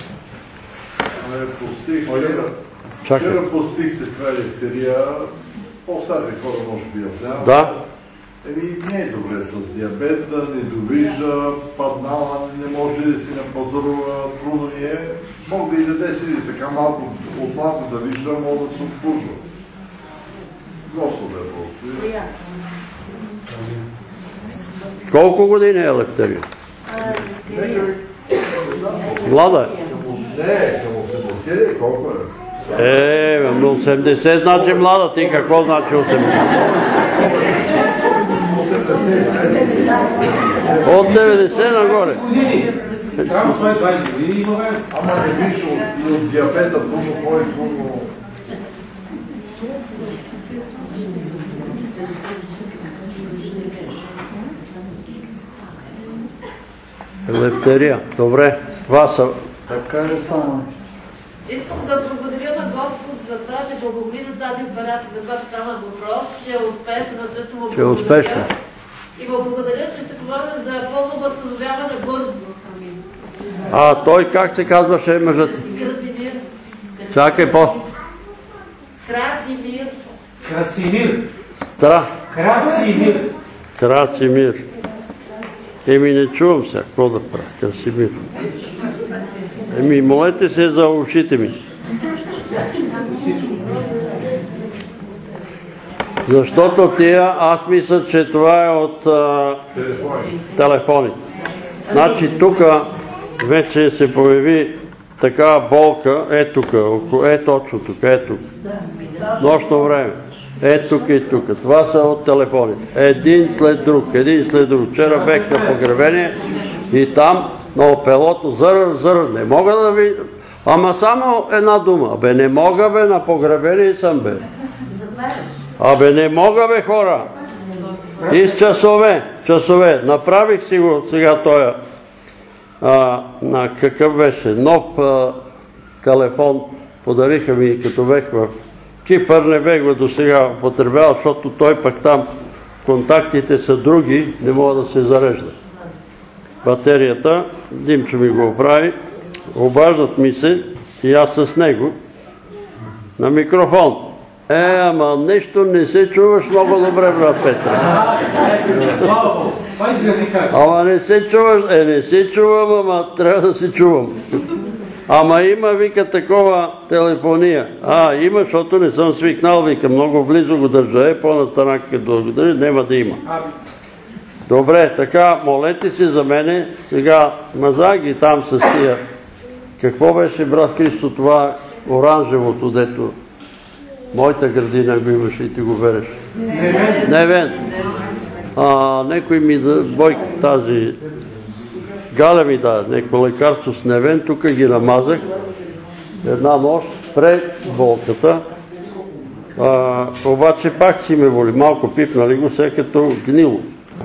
Вчера постих се това елефтерия, по-старите хора може би я вземат. Да. Еми не е добре с диабета, не довижда, паднала, не може да си напазарува, трудно ни е. Мога да и даде седи така малко, от малко да вижда, мога да се отпужва. Господа е просто. Колко години е елефтерия? Млада е? Не, към осемдесет, колко е? Е, осемдесет значи млада, ти какво значи осемдесет? От деветдесет нагоре. Ама не виж и от диабета, трудно кой, трудно... Елефтерия. Добре. Това са... Така е само. Искам да благодаря на Господ за това, че благоволи за тази операция, за която стана въпрос, че е успешна, също му Че е успешна. И му благодаря, че ще помогна за пълно възстановяване бързо. А той как се казваше мъжът? Красимир. Чакай по... Красимир. Красимир. Тра. Красимир. Красимир. Еми не чувам се, какво да правя? Красимир. Еми молете се за ушите ми. Защото тия, аз мисля, че това е от а, телефони. Значи тук вече се появи такава болка, е тук, е точно тук, е тук. Нощно време. Е тук и тук. Това са от телефоните. Един след друг, един след друг. Вчера бех на погребение и там на опелото зър, зър. Не мога да ви... Ама само една дума. Бе, не мога, бе, на погребение съм, бе. Абе, не мога, бе, хора. И с часове, часове. Направих си го сега тоя, а, на какъв беше, нов а, телефон, подариха ми като бех в Кипър, не бех го до сега употребявал, защото той пък там контактите са други, не мога да се зарежда. Батерията, Димчо ми го оправи, обаждат ми се и аз с него на микрофон. Е, ама нещо не се чуваш много добре, брат Петър. Ама не се чуваш, е, не се чувам, ама трябва да се чувам. Ама има, вика, такова телефония. А, има, защото не съм свикнал, вика, много близо го държа. Е, по-настрана като го държа, няма да има. Добре, така, молете си за мене. Сега маза ги там с тия. Какво беше, брат Христо, това оранжевото, дето моята градина го имаше и ти го береш? Невен. Невен. А, некой ми да, Бойк, тази Галя ми даде някакво лекарство с невен, тук ги намазах. Една нощ, пред болката. А, обаче пак си ме боли. Малко пипнали го, все като гнило.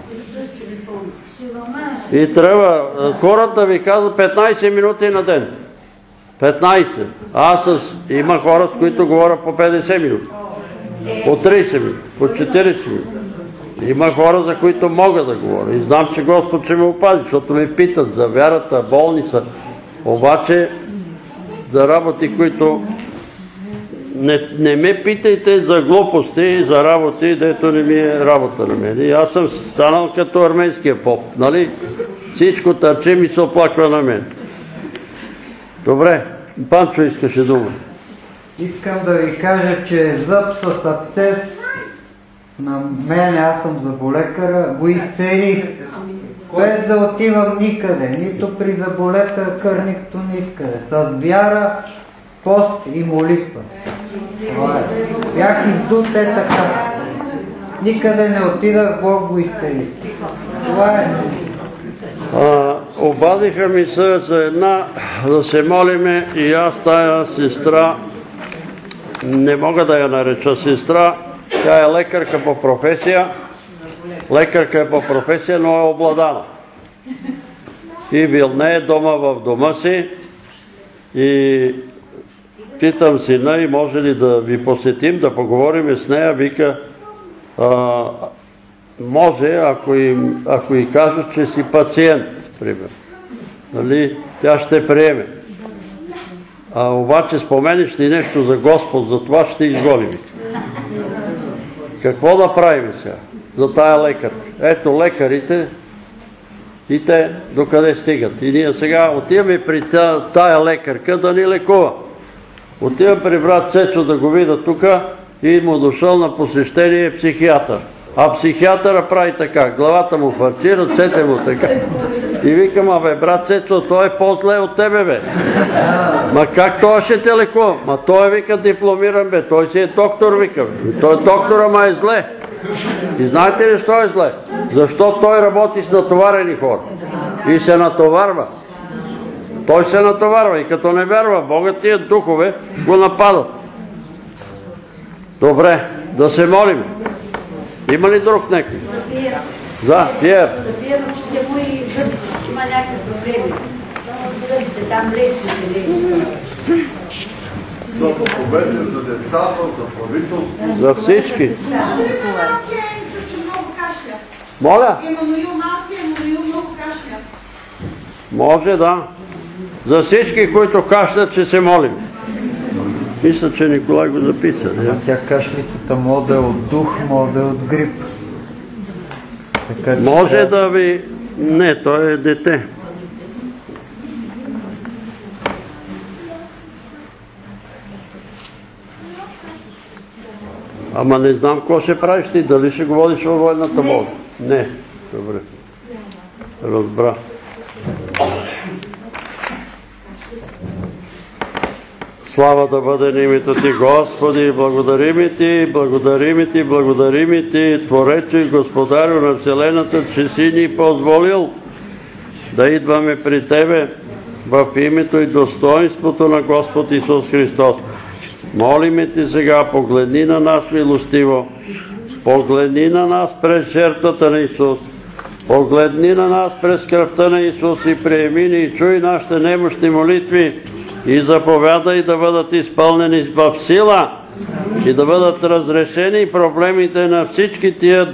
И трябва, хората ви казват петнайсет минути на ден. петнайсет. Аз с, има хора, с които говоря по петдесет минути. По трийсет минути, по четирийсет минути. Има хора, за които мога да говоря. И знам, че Господ ще ме опази, защото ме питат за вярата, болница. Обаче, за работи, които не, не ме питайте за глупости, за работи, дето не ми е работа на мен. И аз съм станал като арменския поп, нали? Всичко търче ми се оплаква на мен. Добре, Панчо искаше дума. Искам да ви кажа, че зъб с абсцес на мен, аз съм зъболекара, го изцерих. Без да отивам никъде, нито при заболека, нито никъде. С вяра, пост и молитва. Бях издут е така. Никъде не отидах, Бог го изцери. Това е. А, обадиха ми се за една да се молиме и аз тая сестра, не мога да я нареча сестра, тя е лекарка по професия, лекарка е по професия, но е обладана. И вилне е дома в дома си и питам сина и може ли да ви посетим, да поговорим с нея, вика, а, може, ако и, ако и кажа, че си пациент, примерно. Нали, тя ще приеме. А обаче споменеш ли нещо за Господ, за това ще изгоним. Какво да правим сега за тая лекар? Ето лекарите и те докъде стигат. И ние сега отиваме при тая лекарка да ни лекува. Отивам при брат Цецо да го видя тук и му дошъл на посещение психиатър. А психиатъра прави така, главата му фарчи, ръцете му така. И викам, абе, брат Цецо, той е по-зле от тебе, бе. Ма как той ще те лекува? Ма той е, вика, дипломиран, бе, той си е доктор, вика. И той е доктор, ама е зле. И знаете ли, що е зле? Защото той работи с натоварени хора. И се натоварва. Той се натоварва и като не вярва в Бога, тия духове го нападат. Добре, да се молим. Има ли друг някой? За, Пиер. Разбирам, че те му и зъбите, има някакви проблеми. Зъбите там лечните не. За победи, за децата, за правителство. За всички. Емануил много кашля. Моля? Емануил малки, Емануил много кашля. Може, да. За всички, които кашлят, ще се молим. Мисля, че Николай го записа. А тя кашлицата може да е от дух, може да е от грип. Така, може трябва... да ви... Не, той е дете. Ама не знам какво ще правиш ти, дали ще го водиш във военната вода. Не. Добре. Разбра. Слава да бъде на името Ти, Господи, благодарим Ти, благодарим Ти, благодарим Ти, Творецо и Господарю на Вселената, че си ни позволил да идваме при Тебе в името и достоинството на Господ Исус Христос. Молиме Ти сега, погледни на нас милостиво, погледни на нас през жертвата на Исус, погледни на нас през кръвта на Исус и приеми ни и чуй нашите немощни молитви и заповядай да бъдат изпълнени в сила и да бъдат разрешени проблемите на всички тия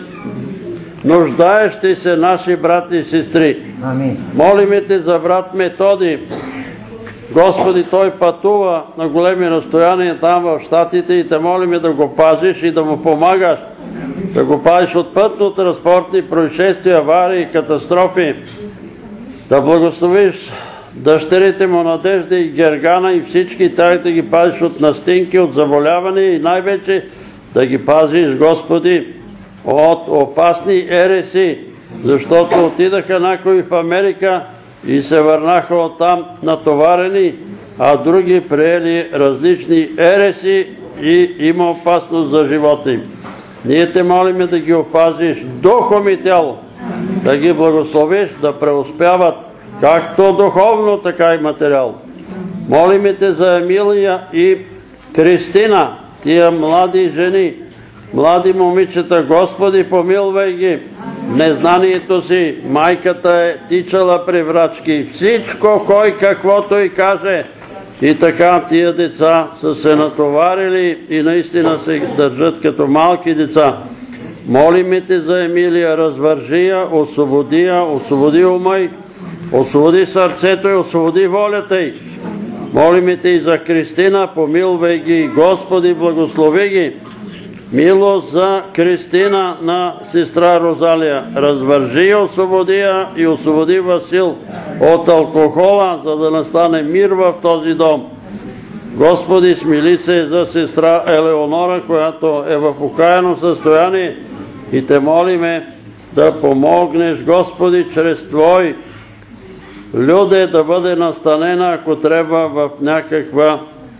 нуждаещи се наши брати и сестри. Амин. Молиме Те за брат Методи. Господи, той пътува на големи разстояния там в Щатите и Те молиме да го пазиш и да му помагаш, да го пазиш от пътно-транспортни происшествия, аварии, катастрофи, да благословиш дъщерите му Надежда и Гергана и всички тях да ги пазиш от настинки, от заболявания и най-вече да ги пазиш, Господи, от опасни ереси, защото отидаха някои в Америка и се върнаха оттам натоварени, а други приели различни ереси и има опасност за живота им. Ние Те молиме да ги опазиш духом и тяло, да ги благословиш, да преуспяват както духовно, така и материално. Молиме Те за Емилия и Кристина, тия млади жени, млади момичета, Господи, помилвай ги. Незнанието си, майката е тичала при врачки. Всичко, кой каквото и каже. И така тия деца са се натоварили и наистина се държат като малки деца. Молиме Те за Емилия, развържи я, освободи я, освободи ума й, освободи сърцето и освободи волята й. Молиме Те и за Кристина, помилвай ги, Господи, благослови ги. Милост за Кристина на сестра Розалия. Развържи и освободи я и освободи Васил от алкохола, за да настане мир в този дом. Господи, смили се за сестра Елеонора, която е в окаяно състояние и Те молиме да помогнеш, Господи, чрез Твой люде да бъде настанена, ако трябва, в някаква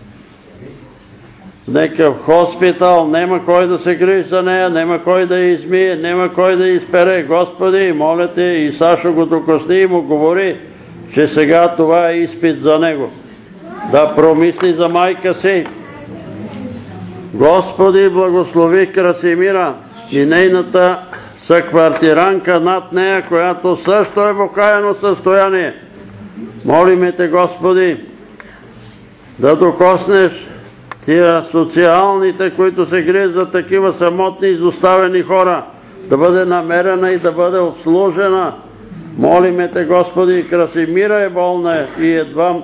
некъв хоспитал, нема кой да се грижи за нея, нема кой да я измие, нема кой да я изпере. Господи, моля Те, и Сашо го докосни и му говори, че сега това е изпит за него. Да промисли за майка си. Господи, благослови Красимира и нейната съквартиранка над нея, която също е в окаяно състояние. Молиме Те, Господи, да докоснеш тия социалните, които се грижат за такива самотни, изоставени хора, да бъде намерена и да бъде обслужена. Молиме Те, Господи, Красимира е болна и едва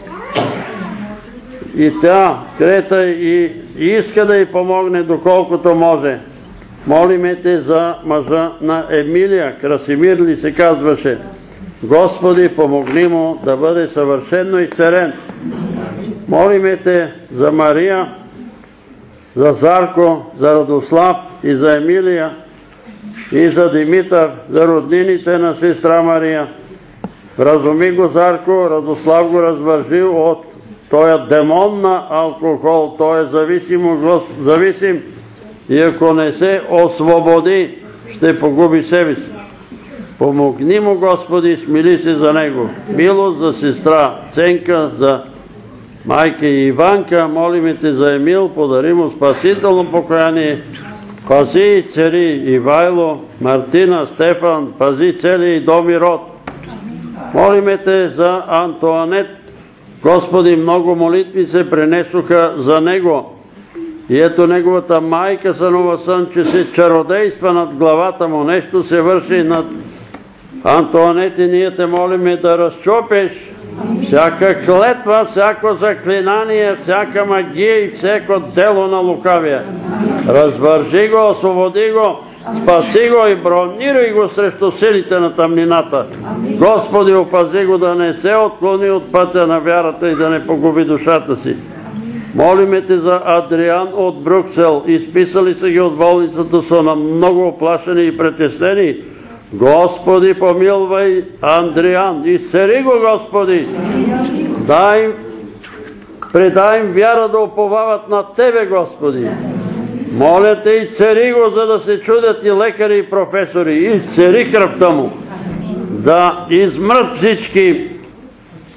и тя, Крета, и иска да й помогне доколкото може. Молиме Те за мъжа на Емилия, Красимир ли се казваше. Господи, помогни му да бъде съвършено изцелен. Молиме Те за Мария, за Зарко, за Радослав и за Емилия и за Димитър, за роднините на сестра Мария. Разуми го, Зарко, Радослав го развържи от този демон на алкохол. Той е зависим, зависим и ако не се освободи, ще погуби себе си. Помогни му, Господи, смили се за него. Милост за сестра Ценка, за майка и Иванка, молиме Те за Емил, подари му спасително покаяние. Пази и цари Ивайло, Мартина, Стефан, пази цели дом и род. Молиме Те за Антоанет. Господи, много молитви се пренесоха за него. И ето неговата майка сънува сън, че се чародейства над главата му. Нещо се върши над Антоанет и ние Те молиме да разчупиш всяка клетва, всяко заклинание, всяка магия и всяко дело на лукавия. Развържи го, освободи го, спаси го и бронирай го срещу силите на тъмнината. Господи, опази го да не се отклони от пътя на вярата и да не погуби душата си. Молиме Те за Адриан от Брюксел. Изписали са ги от болницата, са на много оплашени и притеснени. Господи, помилвай Андриан, изцели го, Господи. Дай им, предай им вяра да уповават на Тебе, Господи. Моля Те, изцели го, за да се чудят и лекари и професори. Изцели кръвта му. Да измрат всички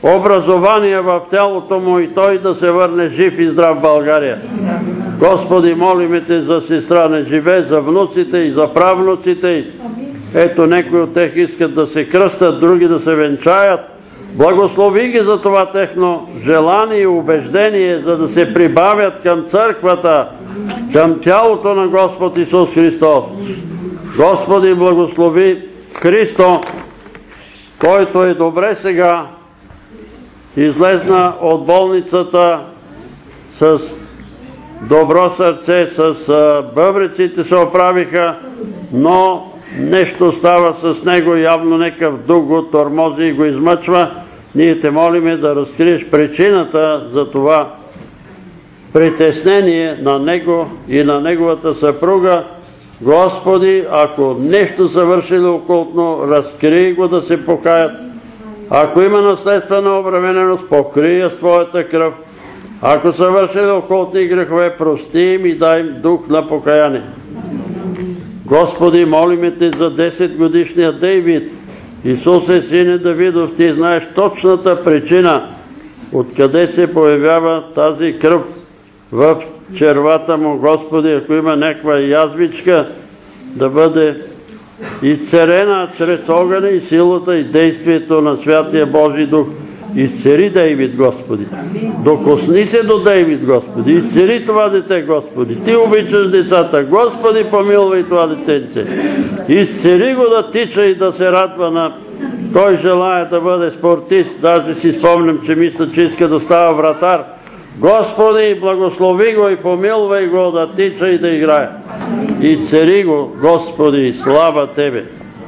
образование в тялото му и той да се върне жив и здрав в България. Господи, молиме Те за сестра Недживе, за внуците и за правнуците. Ето, някои от тях искат да се кръстат, други да се венчаят. Благослови ги за това техно желание и убеждение, за да се прибавят към църквата, към тялото на Господ Исус Христос. Господи, благослови Христо, който е добре сега, излезна от болницата с добро сърце, с бъбреците се оправиха, но нещо става с него, явно някакъв дух го тормози и го измъчва. Ние Те молиме да разкриеш причината за това притеснение на него и на неговата съпруга. Господи, ако нещо са вършили окултно, разкрий го да се покаят. Ако има наследствена обремененост, покрий я с Твоята кръв. Ако са вършили окултни грехове, прости им и дай им дух на покаяние. Господи, молиме Те за десет годишния Дейвид. Исусе, сине Давидов, Ти знаеш точната причина, откъде се появява тази кръв в червата му. Господи, ако има някаква язвичка, да бъде изцерена чрез огъня и силата и действието на Святия Божий Дух. Изцери Дейвид, Господи. Докосни се до Дейвид, Господи. Изцери това дете, Господи. Ти обичаш децата. Господи, помилвай това детенце. Изцери го да тича и да се радва на... Той желая да бъде спортист. Даже си спомням, че мисля, че иска да става вратар. Господи, благослови го и помилвай го да тича и да играе. Изцери го, Господи, слава Тебе.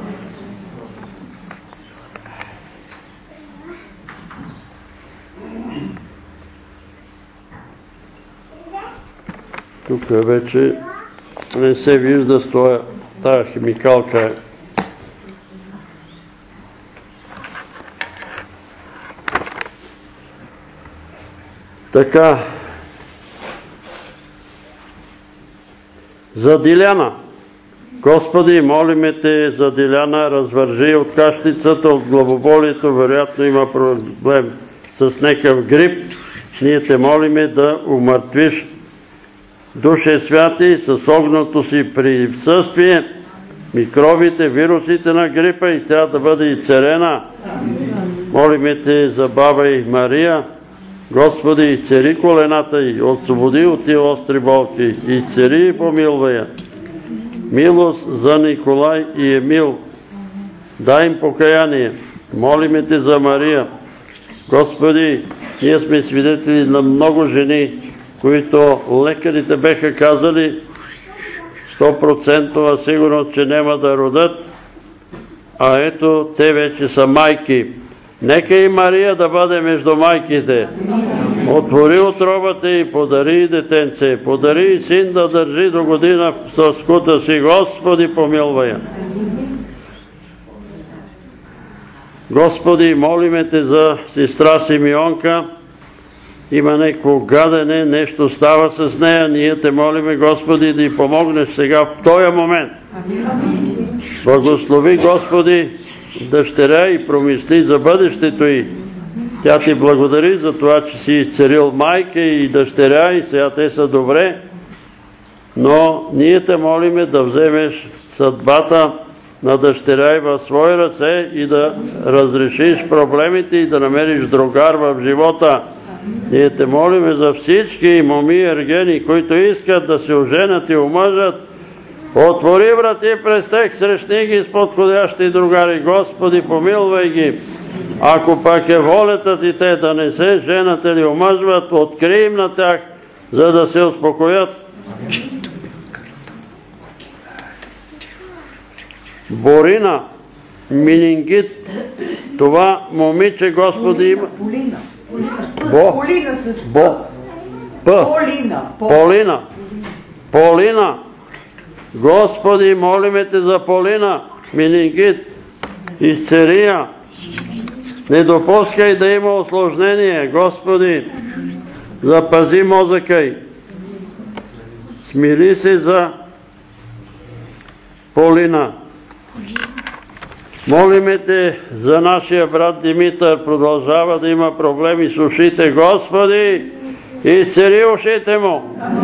Тук вече не се вижда с това, тая химикалка. Така, за Диляна. Господи, молиме Те за Диляна, развържи от кашлицата, от главоболието, вероятно има проблем с някакъв грип. Ние Те молиме да умъртвиш Душе Святи с огнното си присъствие, микробите, вирусите на грипа и тя да бъде изцерена. Молиме Те за баба и Мария. Господи, изцери колената й, освободи от тия остри болки, изцери и помилвай я. Милост за Николай и Емил, дай им покаяние. Молиме Те за Мария. Господи, ние сме свидетели на много жени, които лекарите беха казали сто процента сигурност, че няма да родят, а ето те вече са майки. Нека и Мария да бъде между майките. Отвори отробата и подари детенце, подари и син да държи до година с скута си. Господи, помилвай я. Господи, молиме Те за сестра Симеонка. Има някакво гадене, нещо става с нея. Ние Те молиме, Господи, да й помогнеш сега в този момент. Благослови, Господи, дъщеря и промисли за бъдещето й. Тя Ти благодари за това, че си изцелил майка и дъщеря и сега те са добре. Но ние Те молиме да вземеш съдбата на дъщеря и в свои ръце и да разрешиш проблемите и да намериш другар в живота. Ние Те молиме за всички моми ергени, които искат да се оженят и омъжат. Отвори врати през тях, срещни ги с подходящи другари. Господи, помилвай ги. Ако пак е волята Ти те да не се женат или омъжват, открий им на тях, за да се успокоят. Борина, менингит, това момиче, Господи, има... Бо. Бо. П. Полина. Полина. Господи, молиме Те за Полина, менингит, изцерия. Не допускай да има осложнение, Господи, запази мозъка й. Смили се за Полина. Молиме Те за нашия брат Димитър, продължава да има проблеми с ушите. Господи, изцели ушите му.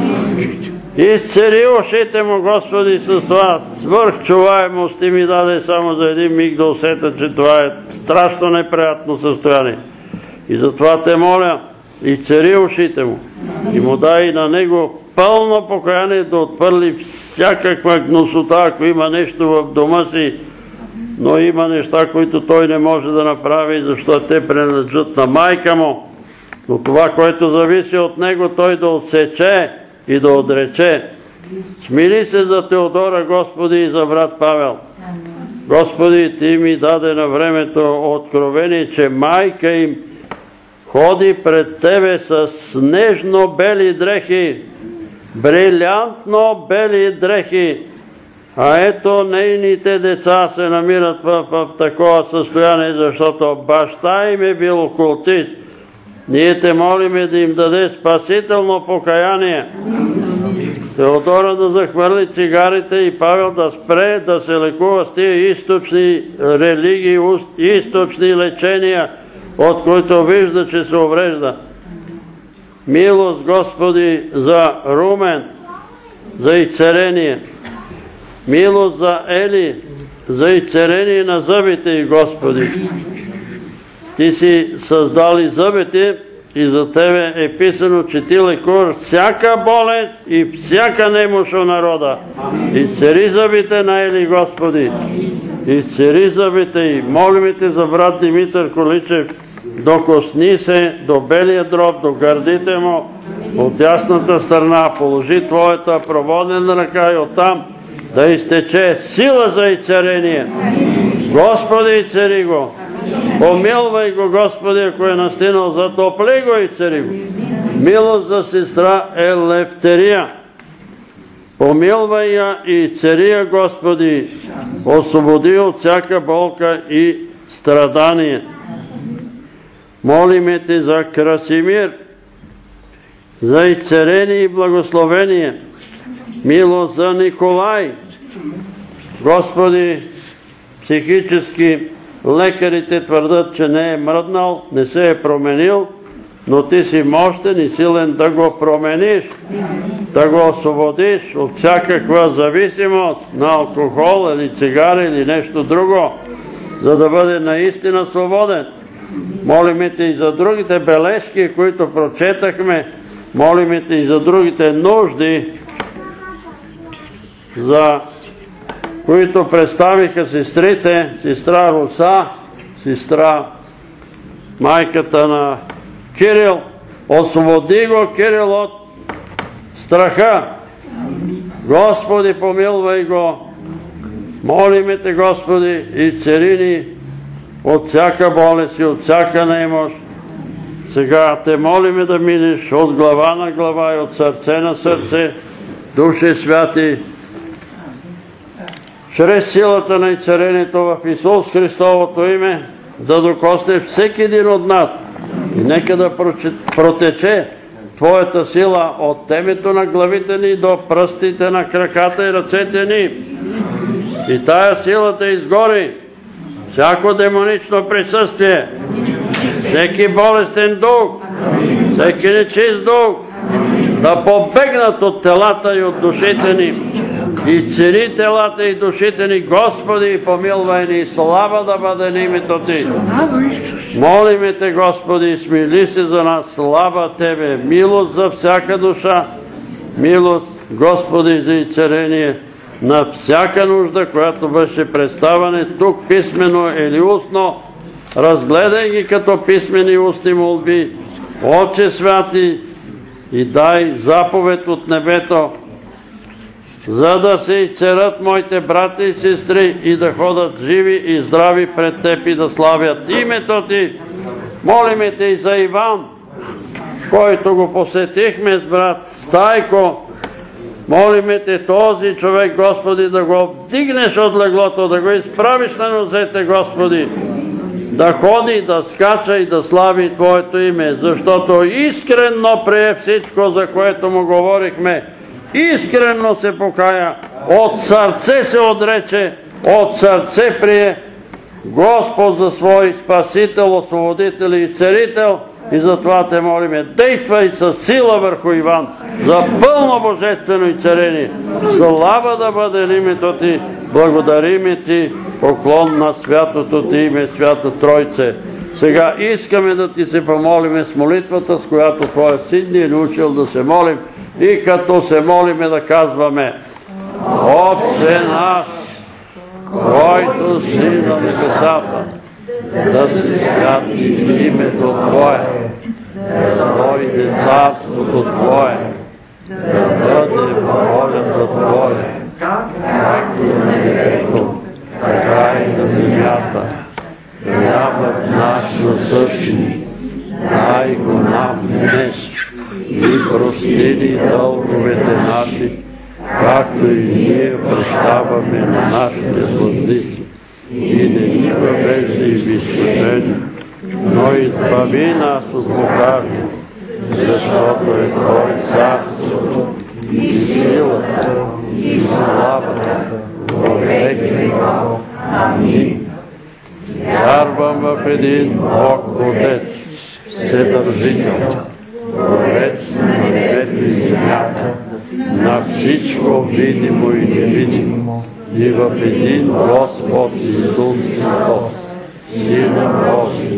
Изцели ушите му, Господи, с това свръхчуваемост Ти ми даде само за един миг да усета, че това е страшно неприятно състояние. И затова Те моля, изцели ушите му и му дай на него пълно покаяние да отвърли всякаква гнусота, ако има нещо в дома си, но има неща, които той не може да направи, защото те принадлежат на майка му. Но това, което зависи от него, той да отсече и да отрече. Смили се за Теодора, Господи, и за брат Павел. Господи, Ти ми даде на времето откровение, че майка им ходи пред Тебе с нежно бели дрехи, брилянтно бели дрехи, а ето нейните деца се намират в, в такова състояние, защото баща им е бил окултист. Ние Те молиме да им даде спасително покаяние. Теодора да захвърли цигарите и Павел да спре да се лекува с тия източни религии, източни лечения, от които вижда, че се уврежда. Милост, Господи, за Румен, за изцеление. Милост за Ели, за изцеление на зъбите й, Господи. Ти си създали зъбите и за Тебе е писано, че Ти лекуваш всяка болест и всяка немощ у народа. Изцели зъбите на Ели, Господи. Изцели зъбите й. Молиме Те за брат Димитър Количев. Докосни се до белия дроб, до гърдите му, от дясната страна, положи Твоята проводена ръка и оттам да изтече сила за изцеление. Господи, изцели го. Помилвай го, Господи, ако е настинал, затопли го и изцели го. Милост за сестра Елефтерия. Помилвай я и изцели я, Господи. Освободи от всяка болка и страдание. Молиме Те за Красимир, за изцеление и благословение. Милост за Николай. Господи, психически лекарите твърдат, че не е мръднал, не се е променил, но Ти си мощен и силен да го промениш, да го освободиш от всякаква зависимост на алкохол или цигара или нещо друго, за да бъде наистина свободен. Молиме Те и за другите бележки, които прочетахме. Молиме Те и за другите нужди, за които представиха сестрите, сестра Руса, сестра майката на Кирил. Освободи го, Кирил, от страха. Господи, помилвай го. Молиме Те, Господи, изцели ни от всяка болест и от всяка немощ. Сега Те молиме да минеш от глава на глава и от сърце на сърце, Души святи, чрез силата на изцелението в Исус Христовото име, да докосне всеки един от нас. И нека да протече Твоята сила от темето на главите ни до пръстите на краката и ръцете ни. И тая сила да изгори всяко демонично присъствие, всеки болестен дух, всеки нечист дух, да побегнат от телата и от душите ни. Изцели телата и душите ни, Господи, помилвай ни, слава да бъде името Ти. Молиме Те, Господи, смили се за нас, слава Тебе, милост за всяка душа, милост, Господи, за изцеление на всяка нужда, която беше представане тук писмено или устно. Разгледай ги като писмени устни молби, Отче святи, и дай заповед от небето, за да се изцелят моите брати и сестри и да ходят живи и здрави пред Теб и да славят името Ти. Молиме Те и за Иван, който го посетихме с брат Стайко. Молиме Те този човек, Господи, да го вдигнеш от леглото, да го изправиш на нозете, Господи, да ходи, да скача и да слави Твоето име, защото искрено прие всичко, за което му говорихме. Искрено се покая, от сърце се отрече, от сърце прие Господ за свой Спасител, Освободител и Целител, и затова те молиме, действай със сила върху Иван, за пълно божествено изцеление. Слава да бъде името ти, благодариме ти, поклон на святото ти име, Свята Тройце. Сега искаме да ти се помолиме с молитвата, с която Твоя син ни е научил да се молим, и като се молиме да казваме: Отче наш, който си на небесата, да се святи името Твое, да дойде царството Твое, да бъде волята Твоя, както на небето, така и на земята. Хлябът наш насъщни, дай го нам днес, и прости ни дълговете наши, както и ние прощаваме на нашите длъжници. И не ни въвеждай в изкушение, но избави нас от лукавия, защото е Твое царството и силата и славата во веки. Амин. Вярвам в един Бог Отец, Вседържител, Творец на небето и земята, на всичко видимо и невидимо, и в един Господ Исус Христос, Сина Божий,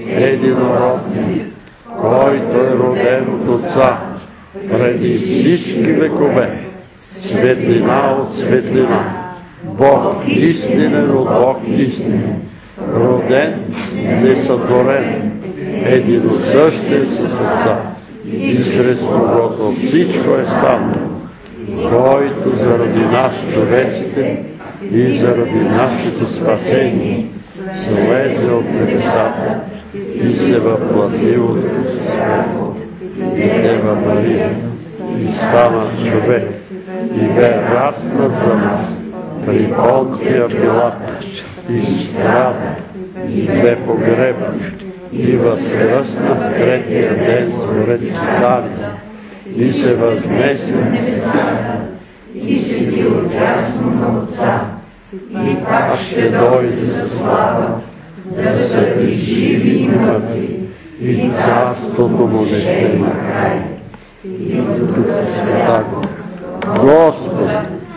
единороден, който е роден от Отца преди всички векове, светлина от светлина, Бог истинен от Бог истинен, роден, несътворен, единосъщен с Отца, и чрез когото всичко е станало, който заради нас човеците и заради нашето спасение слезе от небесата и се въплати от Свето и Дева Мария и стана човек и бе разнат за нас при Понтия Пилата и страда и бе погребан и възкръсна в третия ден според Писанието и се възнесе в небесата и седи отдясно на Отца и пак ще дойде със слава да съди живи и мъртви и царството му не ще има край. И Духа Святаго, Господ,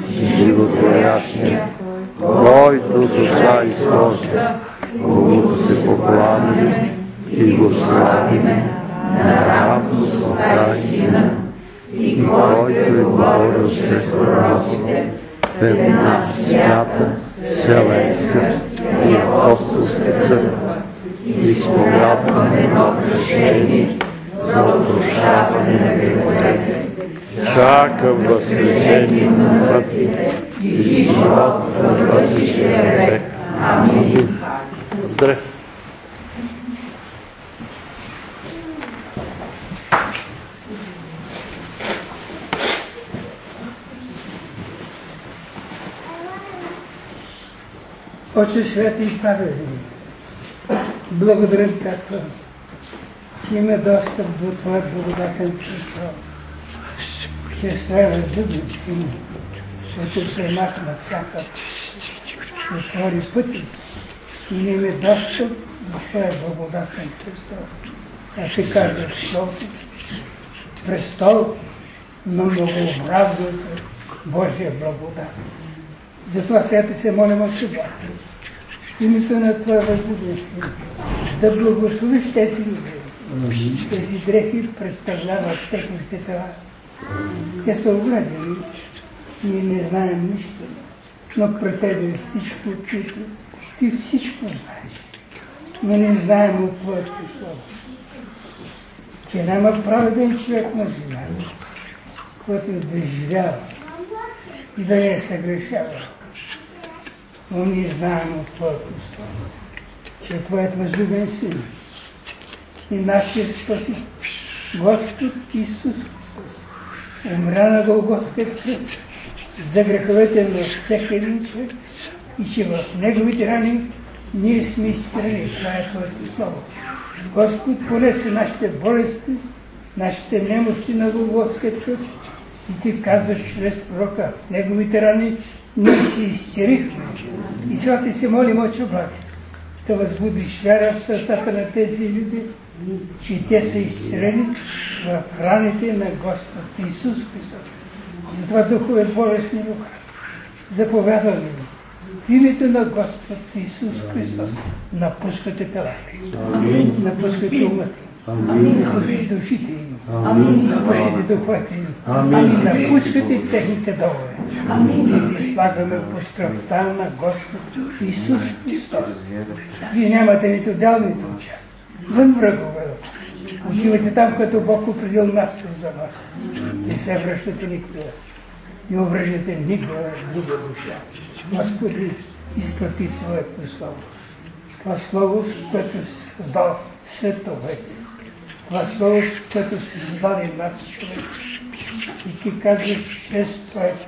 животворящия, който с Отца изхожда, когото се покланяме и го славиме наравно с Отца и Сина, и който е говорил чрез пророците в една свята, вселенска и апостолска църква, и изповядваме едно кръщение за опрощаване на греховете, чакам възкресение на мъртвите и живот на бъдещия век. Амин. Благодаря. Отче святи и праведни, благодарим както, че има достъп до Твоя благодатен престол, чрез Твоя възлюбен Син, който премахна всяка, отвори пъти и не има достъп до Твоя благодатен престол. А Ти казваш Словото си, престол на многообразната Божия благодат. Затова сега ти се молим, Отче Бог, в името на Твоя възлюбен Син, да благословиш тези люди. Тези дрехи представляват техните тела. Те са оградени, ние не знаем нищо, но при Тебе е всичко открито. Ти всичко знаеш, но не знаем от Твоето Слово, че няма праведен човек на земята, който да живява и да не е съгрешава. Но ние знаем от Твоето Слово, че Твоят възлюбен Син и нашия Спасител, Господ Исус Христос, умря на Голготския кръст за греховете на всеки един човек и че в Неговите рани ние сме изцелени. Това е Твоето Слово. Господ понесе нашите болести, нашите немощи на Голготския кръст и Ти казваш чрез пророка, в Неговите рани ние се изцелихме. И сега Ти се молим, Отче Бог, да възбудиш вяра в сърцата на тези люди, че те са изцелени в раните на Господ Исус Христос. Затова духове болестни рука, заповядваме ви. В името на Господ Исус Христос напускате телата. Напускате умът. Напускате душите им. Напускате духовете им. Напускате техните долове. И ви слагаме под кръвта на Господ Исус Христос. Вие нямате нито дял, нито участие. Вън врагове. Отивате там, като Бог определил място за вас. Не се връщате никога. Не обръждате никога друга душа. Господи, изпрати своето Слово. Това Слово, с което си създал световете. Това Слово, с което си създал и нас, човеци. И ти казваш, чрез твоят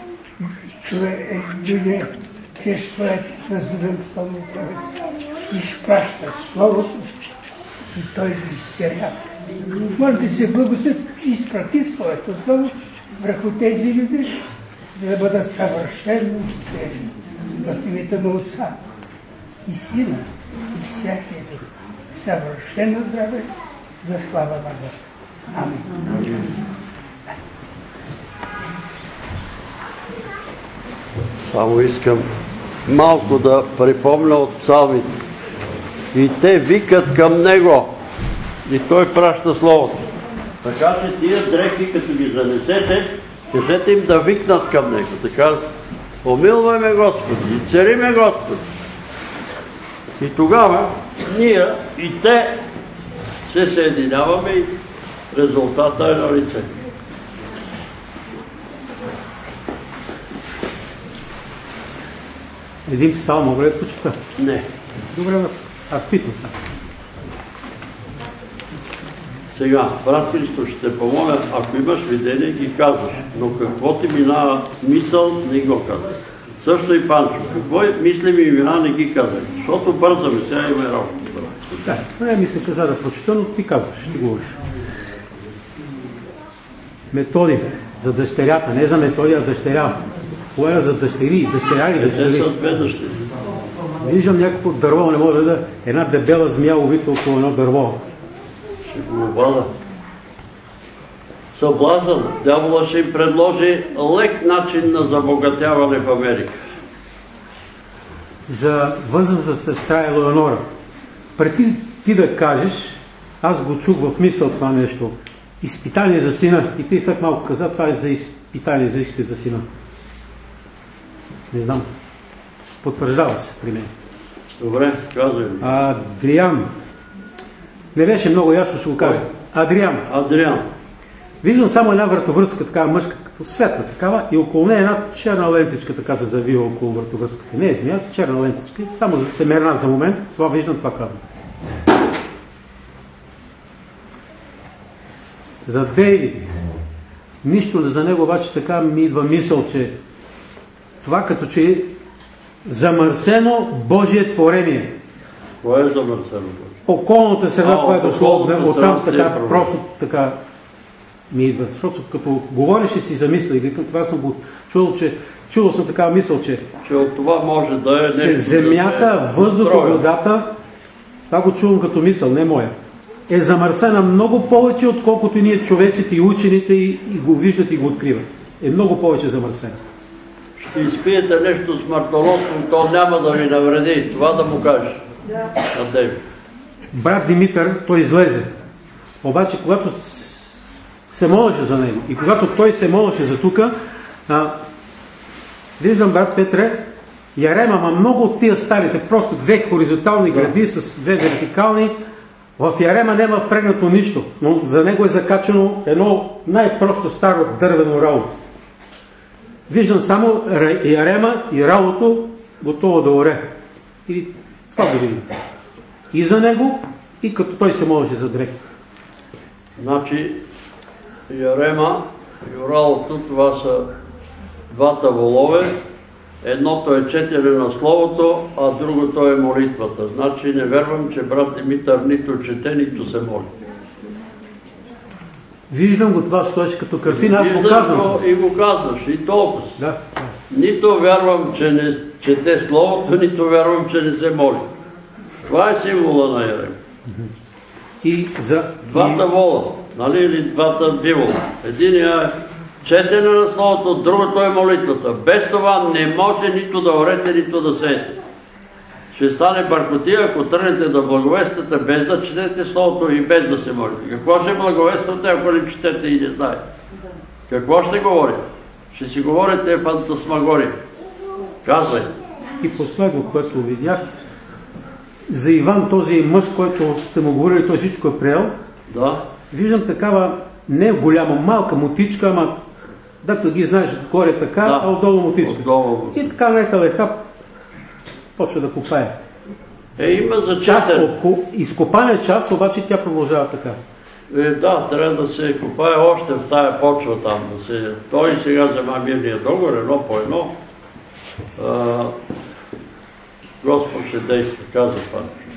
люди, чрез твоят раздобен псалмопевец, изпраща Словото и той ги изцелява. Може да се благословят, изпрати своето Слово върху тези люди, за да бъдат съвършено изцелени в името на Отца и Сина и Святия Дух. Съвършено здраве за слава на Господа. Амин. Само искам малко да припомня от псалмите. И те викат към Него. И Той праща Словото. Така че тия дрехи, като ги занесете, кажете им да викнат към Него. Така, помилвай ме Господи, и цари ме Господи. И тогава ние и те се съединяваме и резултата е на лице. Един псалм, мога ли да почита? Не. Добре, аз питам сега. Сега, брат Христо, ще те помоля, ако имаш видение, ги казваш. Но какво ти минава мисъл, не го казваш. Също и Панчо, какво мисли ми мина, не ги казвай. Защото бързаме, сега има работа. Да, това ми се каза да прочита, но ти казваш, ти говориш. Методи за дъщерята, не за Методи, а дъщеря. Говоря за дъщери, дъщеря или дъщери. Виждам някакво дърво, не може да една дебела змия увита около едно дърво. Ще го обада. Съблазън. Дявола ще им предложи лек начин на забогатяване в Америка. За възрастна сестра Елеонора. Преди ти да кажеш, аз го чух в мисъл това нещо. Изпитание за сина. И ти след малко каза, това е за изпитание, за изпит за сина. Не знам. Потвърждава се при мен. Добре, казвай. Адриан. Не беше много ясно, ще го кажа. Адриан. Адриан. Виждам само една вратовръзка, такава мъжка, като светла такава, и около нея една черна лентичка така се завива около вратовръзката. Не е змия, черна лентичка. Само за се мерна за момент, това виждам, това казвам. За Дейвид. Нищо за него, обаче така ми идва мисъл, че това като че е замърсено Божие творение. Кое е замърсено? Околната среда, това е дошло от там, така, просто така ми идва. Защото като говориш и си замисли, викам, това съм го чул, че чул съм такава мисъл, че, че от това може да е нещо, че земята, да въздуха, водата, това го чувам като мисъл, не моя, е замърсена много повече, отколкото и ние човеците и учените и, и го виждат и го откриват. Е много повече замърсена. Ще изпиете нещо смъртоносно, то няма да ви навреди. Това да му кажеш. Да. Брат Димитър, той излезе. Обаче, когато се молеше за него и когато той се молеше за тука, а, виждам, брат Петре, Ярема, ама много от тия старите, просто две хоризонтални гради с две вертикални. В Ярема няма впрегнато нищо, но за него е закачано едно най-просто старо дървено рало. Виждам само Ярема и ралото готово да оре. Или това да видим. И за него, и като той се молеше за дрехи. Значи, Ярема и ралото, това са двата волове. Едното е четене на Словото, а другото е молитвата. Значи не вярвам, че брат Димитър нито чете, нито се моли. Виждам го, това стоеше като картина, аз го казвам. И го казваш, и толкова. Да. Нито вярвам, че не чете Словото, нито вярвам, че не се моли. Това е символа на Ерем. И за... Двата вола, нали, или двата бивола. Единия е четене на Словото, другото е молитвата. Без това не може нито да орете, нито да сеете. Ще стане бъркотия, ако тръгнете да благовествате без да четете Словото и без да се молите. Какво ще благовествате, ако не четете и не знаете? Какво ще говорите? Ще си говорите фантасмагория. Казвай. И последно, което видях, за Иван, този мъж, който са му говорили, той всичко е приел. Да. Виждам такава, не голяма, малка мотичка, ама дето ги знаеш, горе така, да, а отдолу мотичка. Отдолу. И така леха леха почва да копае. Е, има за част от изкопания част, обаче тя продължава така. Е, да, трябва да се копае още в тая почва там. Да се... Той сега взема мирния договор, едно по едно. А... Господ ще действа, казва това.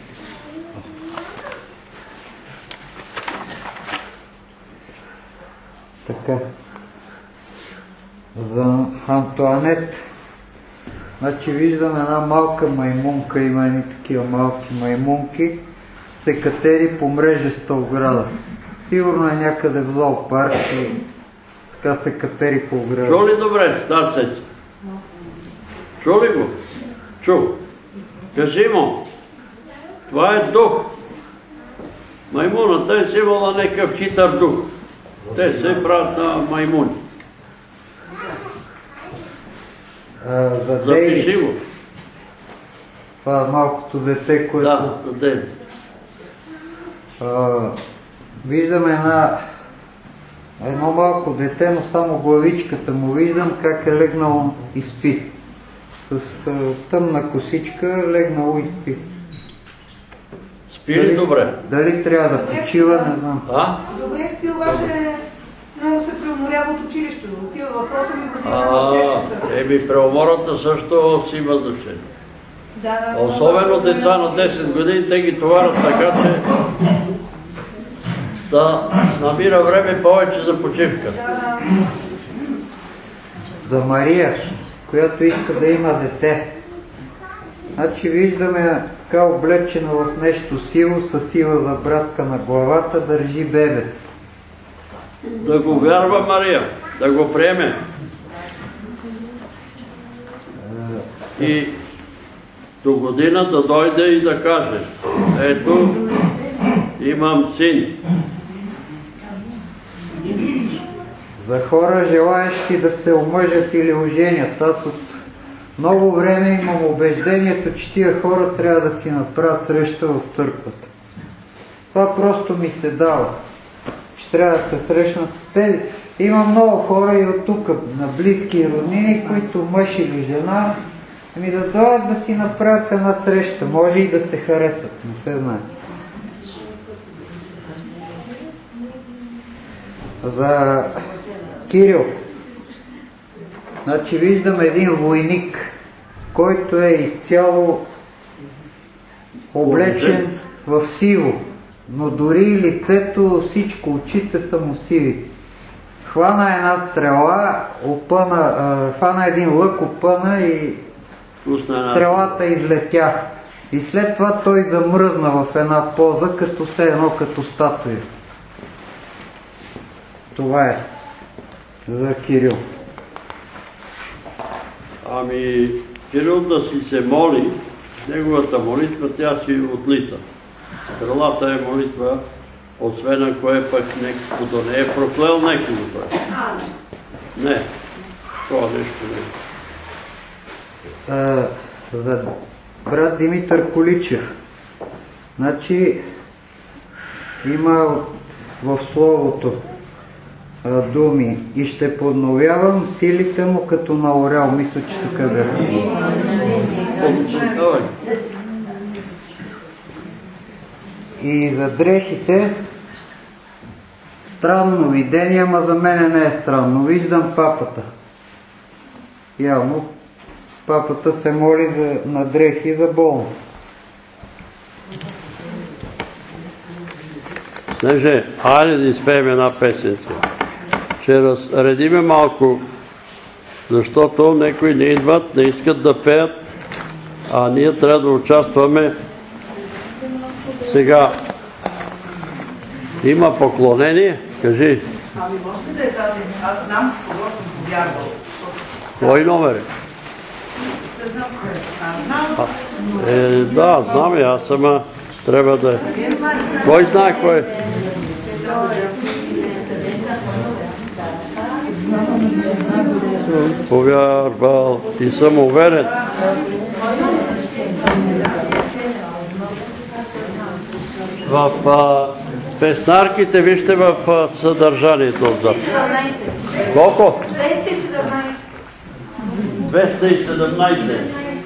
Така. За Антуанет. Значи виждам една малка маймунка, има едни такива малки маймунки, се катери по мрежеста ограда. Сигурно е някъде в зоопарк и така се катери по ограда. Чу ли добре, стар Цеци? Чу ли го? Чу. Кажи му, това е дух. Маймуната е символ на някакъв хитър дух. Те се правят на маймуни. Запиши го. Това е малкото дете, което... Да, за Дейвид. Виждам една... едно малко дете, но само главичката му виждам как е легнало и спи. С тъмна косичка легнало и спи. Спи ли добре? Дали трябва да почива, не знам. А? Добре спи, обаче много се преуморява от училището. Отива в осем и година на шест часа. Еми, преумората също си има значение. Да, да, особено деца на десет години, те ги товарят така, че да намира време повече за почивка. За Мария, която иска да има дете. Значи виждаме така облечена в нещо сиво, със сива забратка на главата, държи бебе. Да го вярва Мария, да го приеме. И до година да дойде и да каже: ето, имам син. За хора, желаещи да се омъжат или оженят, аз от много време имам убеждението, че тия хора трябва да си направят среща в църквата. Това просто ми се дава, че трябва да се срещнат. Те, има много хора и от тук, на близки и роднини, които мъж или жена, ами да дойдат да си направят една среща. Може и да се харесат, не се знае. За Кирил. Значи виждам един войник, който е изцяло облечен в сиво, но дори лицето, всичко, очите са му сиви. Хвана една стрела, опъна, хвана един лък, опъна и стрелата излетя. И след това той замръзна в една поза, като все едно като статуя. Това е за Кирил. Ами, Кирил да си се моли, неговата молитва, тя си отлита. Стрелата е молитва, освен ако е пък некото да не е проклел некого той. Не, това нещо не е. За брат Димитър Количев. Значи, има в словото думи: и ще подновявам силите му като на орел. Мисля, че така бе. И за дрехите странно видение, ама за мене не е странно. Виждам папата. Явно папата се моли за, на дрехи за болно. Снеже, айде да изпеем една песенца. Ще разредиме малко, защото некои не идват, не искат да пеят, а ние трябва да участваме Сега има поклонение, кажи. Ами може ли да е тази? Аз знам в кого съм повярвал. Кой номер е? Не знам кой е. Е, да, знам я, аз сама трябва да... Кой знае кой е? Повярвал и съм уверен. В а, песнарките, вижте в а, съдържанието отзад. Колко? двеста и седемнайсет. двеста и седемнайсет.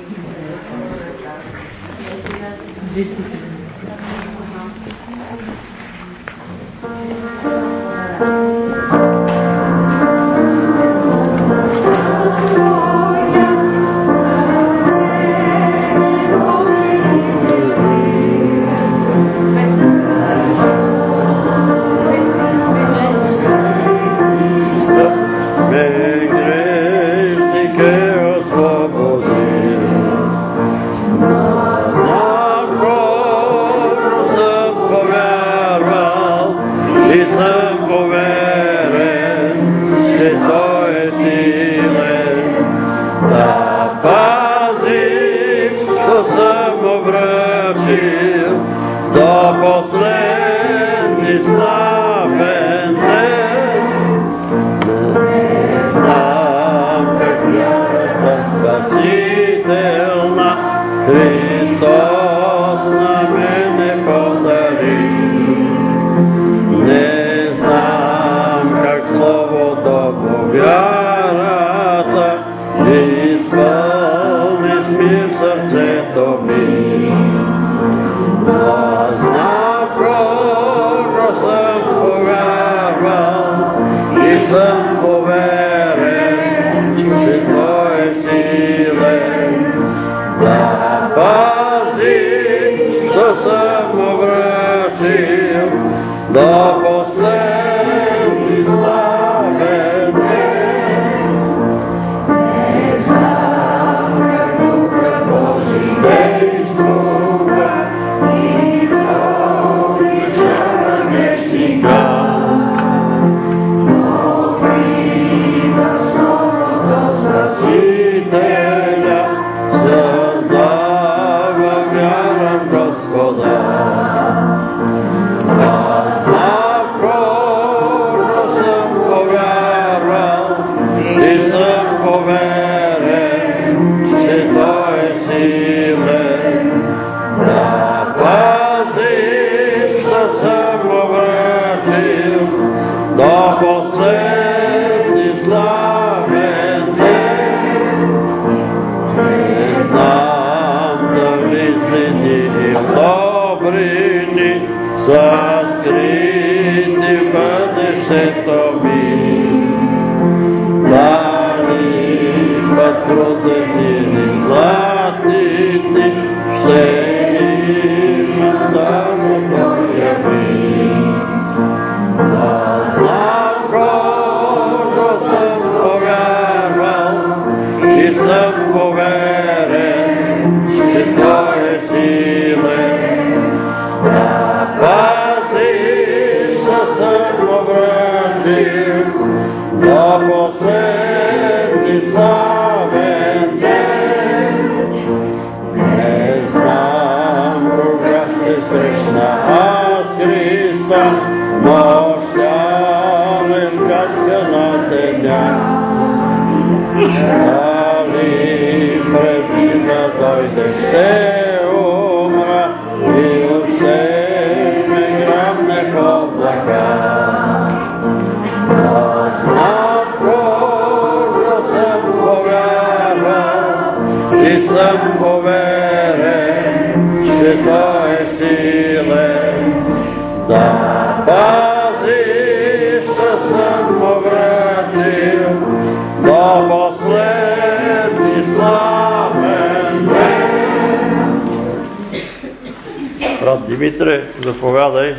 Брат Димитре, заповядай.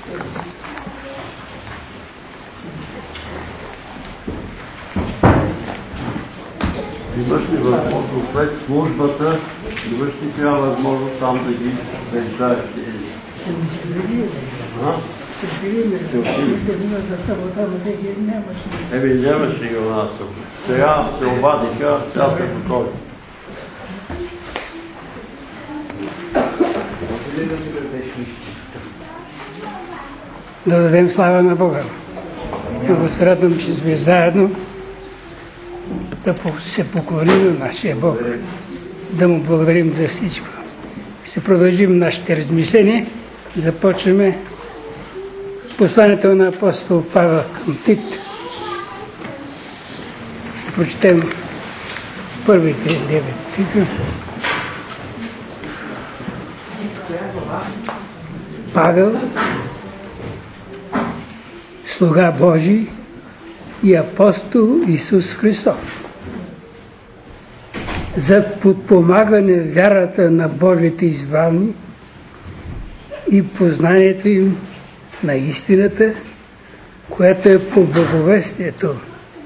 Имаш ли възможност след службата, имаш ли тя възможност там да ги веждаеш? Еми, нямаше ги у нас тук. Сега се обадиха, сега са готови. Да дадем слава на Бога. Много се радвам, че сме заедно да се поклоним на нашия Бог, да му благодарим за всичко. Ще продължим нашите размисления. Започваме посланието на апостол Павел към Тит. Ще прочетем първите девет стиха. Павел, слуга Божий и апостол Исус Христос, за подпомагане вярата на Божите избрани и познанието им на истината, която е по благовестието.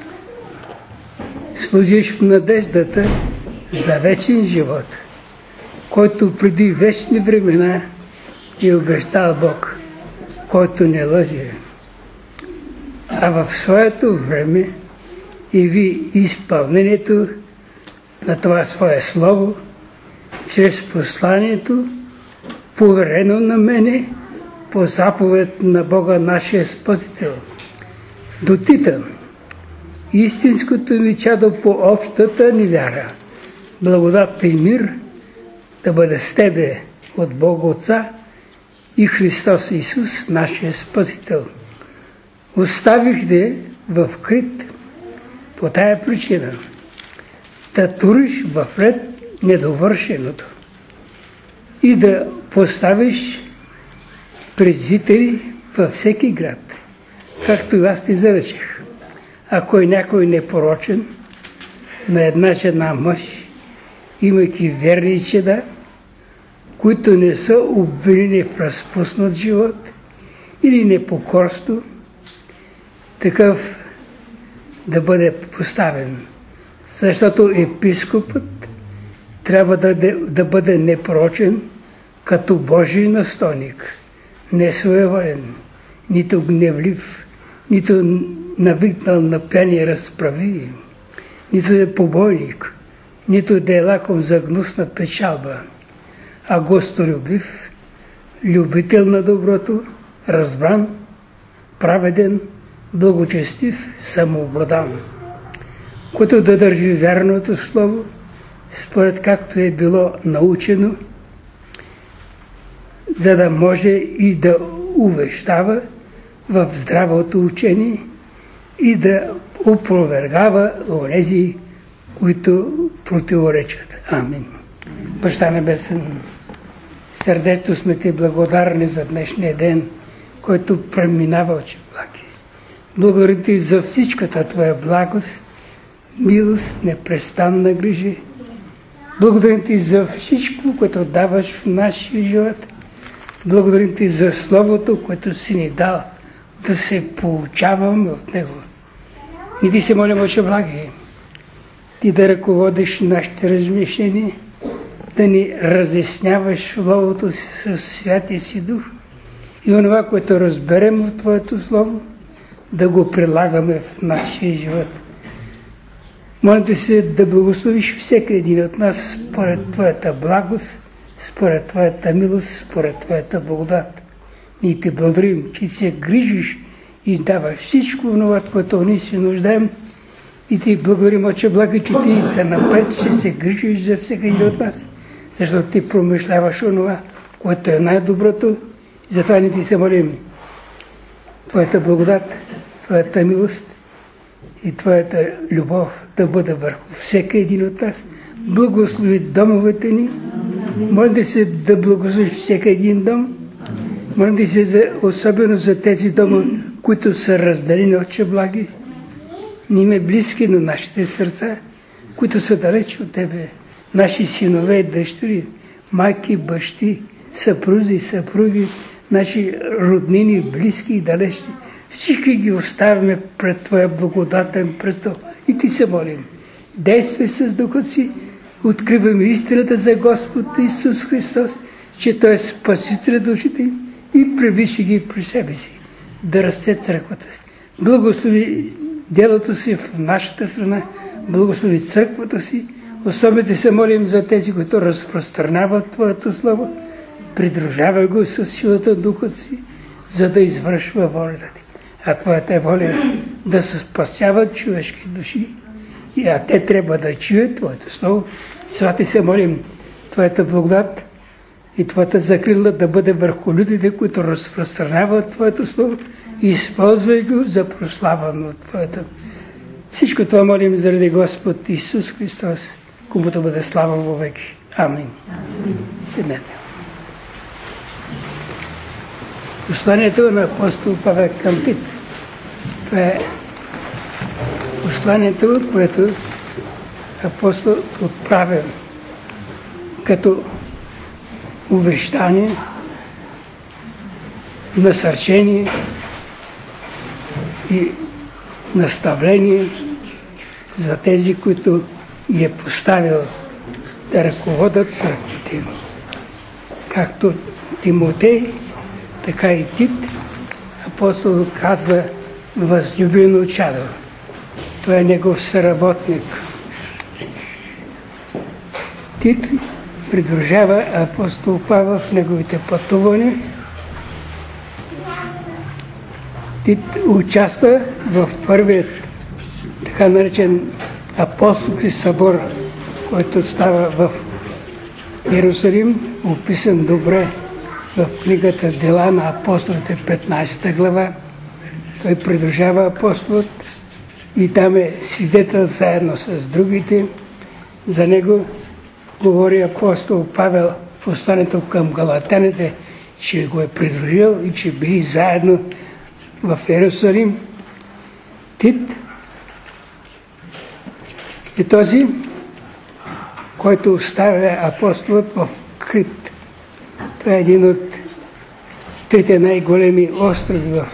Служиш в надеждата за вечен живот, който преди вечни времена е обещал Бог, който не лъже. А в своето време и ви изпълнението на това свое слово, чрез посланието, поверено на мене по заповед на Бога нашия Спасител. До Тита, истинското ми чадо по общата ни вяра, благодатта и мир да бъде с тебе от Бога Отца и Христос Исус, нашия Спасител. Оставих те в Крит по тая причина, да туриш в ред недовършеното и да поставиш презвитери във всеки град, както и аз ти заръчах. Ако е някой непорочен, на една жена мъж, имайки верни чеда, които не са обвинени в разпуснат живот или непокорство, такъв да бъде поставен. Защото епископът трябва да, да бъде непорочен като Божий настойник, не своеволен, нито гневлив, нито навикнал на пияни разправи, нито е побойник, нито да е лаком за гнусна печалба, а гостолюбив, любител на доброто, разбран, праведен, благочестив, самообладан, който да държи вярното слово, според както е било научено, за да може и да увещава в здравото учение и да опровергава онези, които противоречат. Амин. Баща Небесен, сърдечно сме ти благодарни за днешния ден, който преминава очи благи. Благодарим ти за всичката твоя благост, милост, непрестанна грижи. Благодарим ти за всичко, което даваш в нашия живот. Благодарим ти за Словото, което си ни дал, да се получаваме от него. И ти се молим, Отче благи, ти да ръководиш нашите размишления, да ни разясняваш Словото си със святия си дух и онова, което разберем от твоето Слово, да го прилагаме в нашия живот. Молим те се да благословиш всеки един от нас според твоята благост, според твоята милост, според твоята благодат. Ние те благодарим, че ти се грижиш и даваш всичко това, което ние се нуждаем. И ти благодарим, Отче благи, че ти за напред ще се грижиш за всеки един от нас, защото ти промишляваш онова, което е най-доброто. И затова ние ти се молим. Твоята благодат, твоята милост и твоята любов да бъде върху всеки един от нас. Благослови домовете ни. Молим да се да благословиш всеки един дом. Молим да се за, особено за тези дома, които са разделени, Отче благи. Ниме близки на нашите сърца, които са далеч от тебе. Наши синове и дъщери, майки, бащи, съпрузи, съпруги, наши роднини, близки и далечни. Всички ги оставяме пред Твоя благодатен престол и ти се молим. Действай с духът си, откриваме истината за Господ Исус Христос, че Той е Спасител душите и превиши ги при себе си, да расте църквата си. Благослови делото си в нашата страна, благослови църквата си. Особено се молим за тези, които разпространяват Твоето Слово. Придружавай го с силата Духът си, за да извършва волята Ти. А Твоята воля е да се спасяват човешки души, а те трябва да чуят Твоето Слово. Сега Ти се молим Твоята благодат и Твоята закрила да бъде върху людите, които разпространяват Твоето Слово, и използвай го за прослава на Твоето. Всичко това молим заради Господ Исус Христос, комуто бъде слава вовеки. Амин. Седнете. Посланието на апостол Павел към Тит. Това е посланието, което апостол отправя като увещание, насърчение и наставление за тези, които ги е поставил да ръководят църквите. Както Тимотей, така и Тит, апостол казва възлюбено чадо. Той е негов съработник. Тит придружава апостол Павел в неговите пътувания. Тит участва в първият така наречен апостолски събор, който става в Иерусалим, описан добре в книгата Дела на апостолите, петнайсета глава. Той придружава апостолът и там е свидетел заедно с другите. За него говори апостол Павел в посланието към галатяните, че го е придружил и че били заедно в Иерусалим. Тит е този, който оставя апостолът в Крит. Това е един от трите най-големи острови в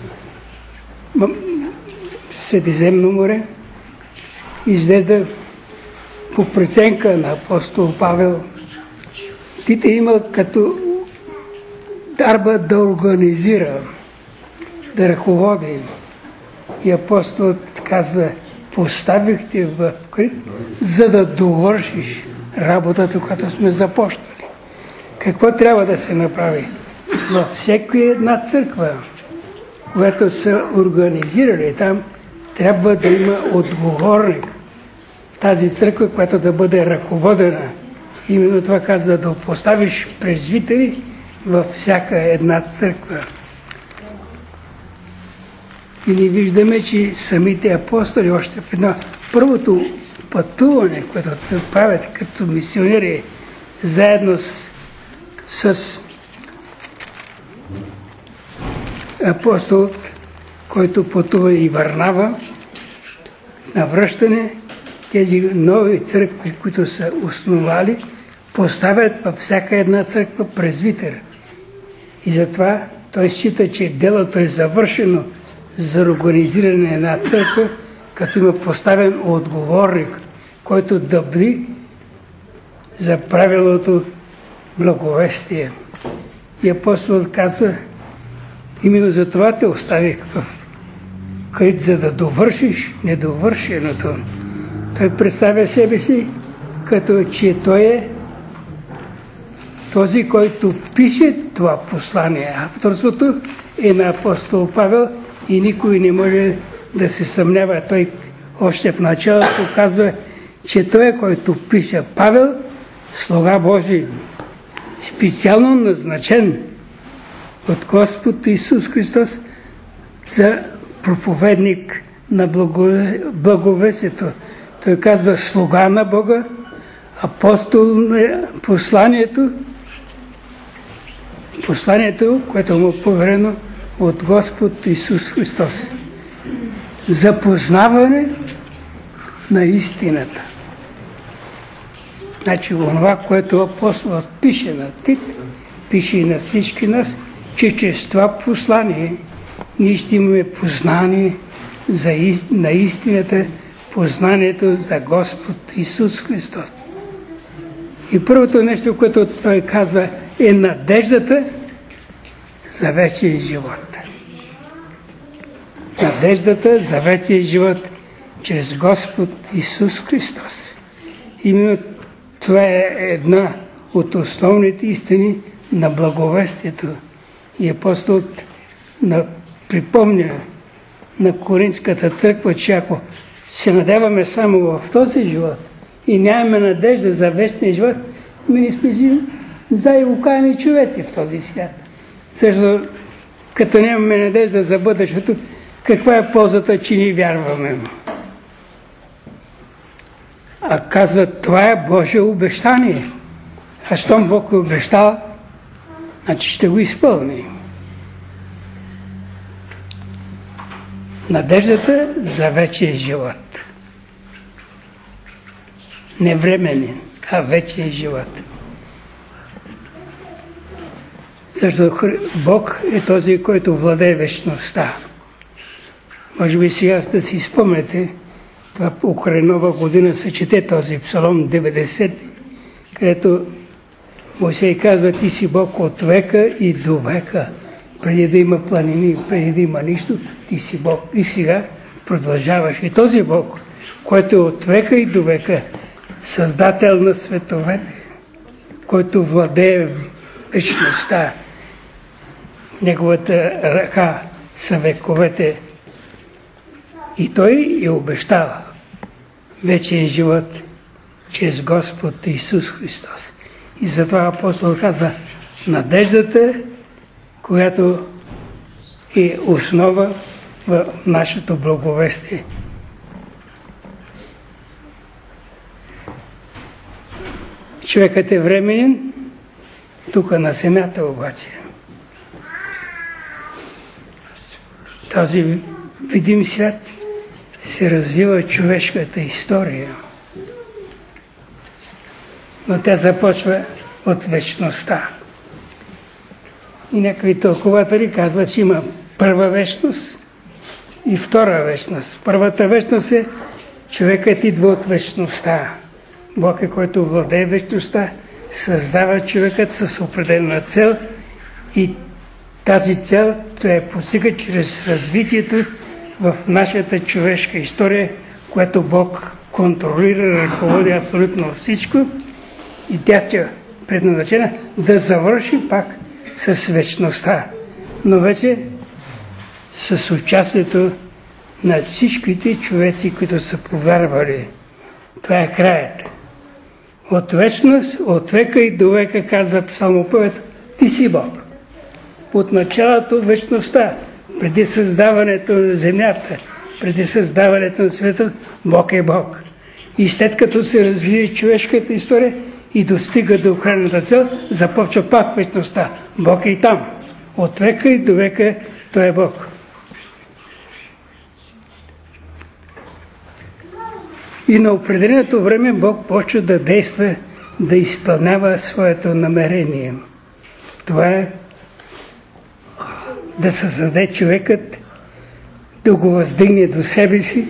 Средиземно море. Изгледа по преценка на апостол Павел. Тит е имал като дарба да организира, да ръководи. И апостолът казва: поставих те в Крит, за да довършиш работата, която сме започнали. Какво трябва да се направи? Във всяка една църква, която са организирали там, трябва да има отговорник в тази църква, която да бъде ръководена. Именно това казва, да поставиш презвитери във всяка една църква. И ние виждаме, че самите апостоли още в едно първото пътуване, което правят като мисионери, заедно с, с апостолът, който пътува и Варнава, на връщане, тези нови църкви, които са основали, поставят във всяка една църква презвитер. И затова той счита, че делото е завършено за организиране на една църква, като има поставен отговорник, който да бди за правилното благовестие. И апостолът казва: именно за това те оставих в Крит, за да довършиш недовършеното. Той представя себе си като че той е този, който пише това послание. Авторството е на апостол Павел и никой не може да се съмнява. Той още в началото казва, че той е, който пише. Павел, слуга Божий, специално назначен от Господ Исус Христос за проповедник на благовестието. Той казва слуга на Бога, апостол на посланието, посланието, което му е поверено от Господ Исус Христос. За познаване на истината. Значи онова, което апостолът пише на Тит, пише и на всички нас, че чрез това послание ние ще имаме познание за ист... на истината, познанието за Господ Исус Христос. И първото нещо, което той казва, е надеждата за вечен живот. Надеждата за вечен живот чрез Господ Исус Христос. Именно това е една от основните истини на благовестието. И апостолът припомня на Коринтската църква, че ако се надяваме само в този живот и нямаме надежда за вечния живот, ние сме за и окаяни човеци в този свят. Защото като нямаме надежда за бъдещето, каква е ползата, че ни вярваме? А казват, това е Божие обещание. А щом Бог е обещал, значи ще го изпълни. Надеждата за вечен живот. Не временен, а вечен живот. Защото Бог е този, който владее вечността. Може би сега да си спомнете, това покрай Нова година се чете този Псалом деветдесет, където Мойсей казва, ти си Бог от века и до века. Преди да има планини, преди да има нищо, ти си Бог. И сега продължаваш. И този Бог, който е от века и до века, създател на световете, който владее вечността, неговата ръка са вековете. И той е обещал вечен живот чрез Господ Исус Христос. И затова апостол казва, надеждата, която е основа в нашето благовестие. Човекът е временен, тук на земята обаче. Този видим свят се развива човешката история. Но тя започва от вечността. И някои тълкователи казват, че има първа вечност и втора вечност. Първата вечност е човекът идва от вечността. Бог е, който владее вечността, създава човекът с определена цел и тази цел той е постига чрез развитието в нашата човешка история, която Бог контролира, ръководи абсолютно всичко и тя е предназначена да завърши пак с вечността, но вече с участието на всичките човеци, които са повярвали. Това е краят. От вечност, от века и до века, казва псалмопевец, ти си Бог. От началото вечността, преди създаването на земята, преди създаването на света, Бог е Бог. И след като се развие човешката история и достига до крайната цел, започва пак вечността. Бог е и там. От века и до века той е Бог. И на определеното време Бог почва да действа, да изпълнява своето намерение. Това е да създаде човекът, да го въздигне до себе си.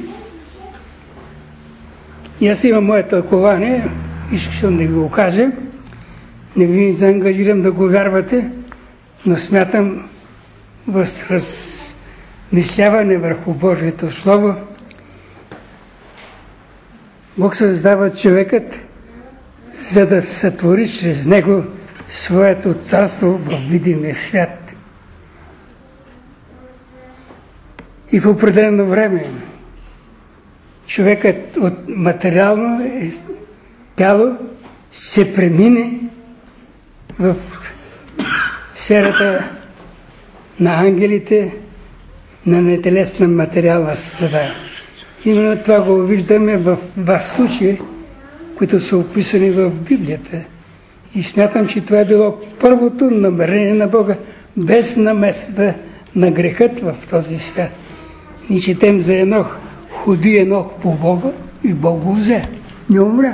И аз имам мое тълкование, искам да го кажа. Не ви заангажирам да го вярвате, но смятам в размисляване върху Божието Слово. Бог създава човекът, за да сътвори чрез него своето царство в видимия свят. И в определено време човекът от материално тяло се премине в сферата на ангелите, на нетелесна материална среда. Именно това го виждаме в два случая, които са описани в Библията. И смятам, че това е било първото намерение на Бога, без намесата на грехът в този свят. Ни четем за Енох. Ходи Енох по Бога и Бог го взе. Не умря.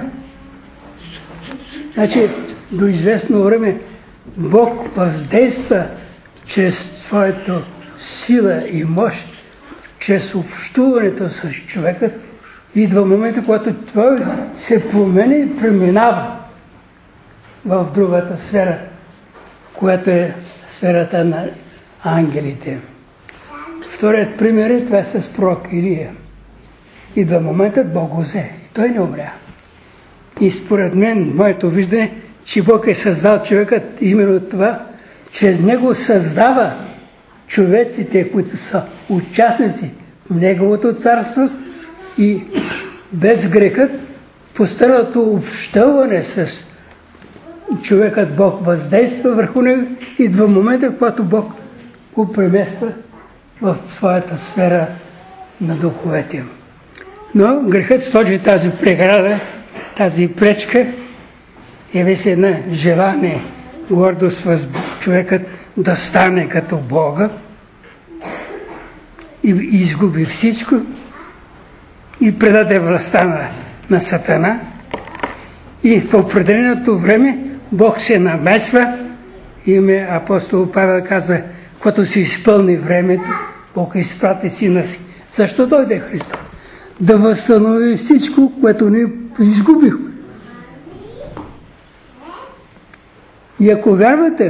Значи, до известно време Бог въздейства чрез своята сила и мощ, чрез общуването с човекът, идва момента, когато той се променя и преминава в другата сфера, която е сферата на ангелите. Вторият пример е това с пророк Илия. Идва моментът, Бог го взе и той не умря. И според мен, моето виждане, че Бог е създал човекът именно това, чрез него създава човеците, които са участници в неговото царство и без грехът, постърнато общуване с човекът, Бог въздейства върху него, идва момента, когато Бог го премества в своята сфера на духовете. Но грехът сложи тази преграда, тази пречка, яви се една желание, гордост в човекът да стане като Бога и изгуби всичко и предаде властта на, на Сатана. И в определеното време Бог се намесва и ме апостол Павел казва, когато се изпълни времето, Бог изпрати сина си. Защо дойде Христос? Да възстанови всичко, което ние изгубихме. И ако вярвате,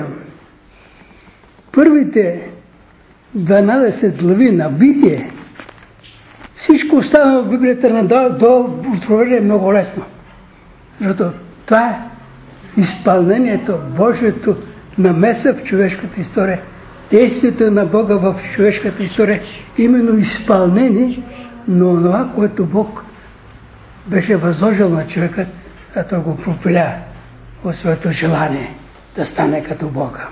първите дванадесет глави на Битие, всичко останало в Библията на до, до Откровение е много лесно. Защото това е изпълнението, Божието намеса в човешката история, действието на Бога в човешката история, именно изпълнение на това, което Бог беше възложил на човека, а той го пропиля от своето желание да стане като Бога.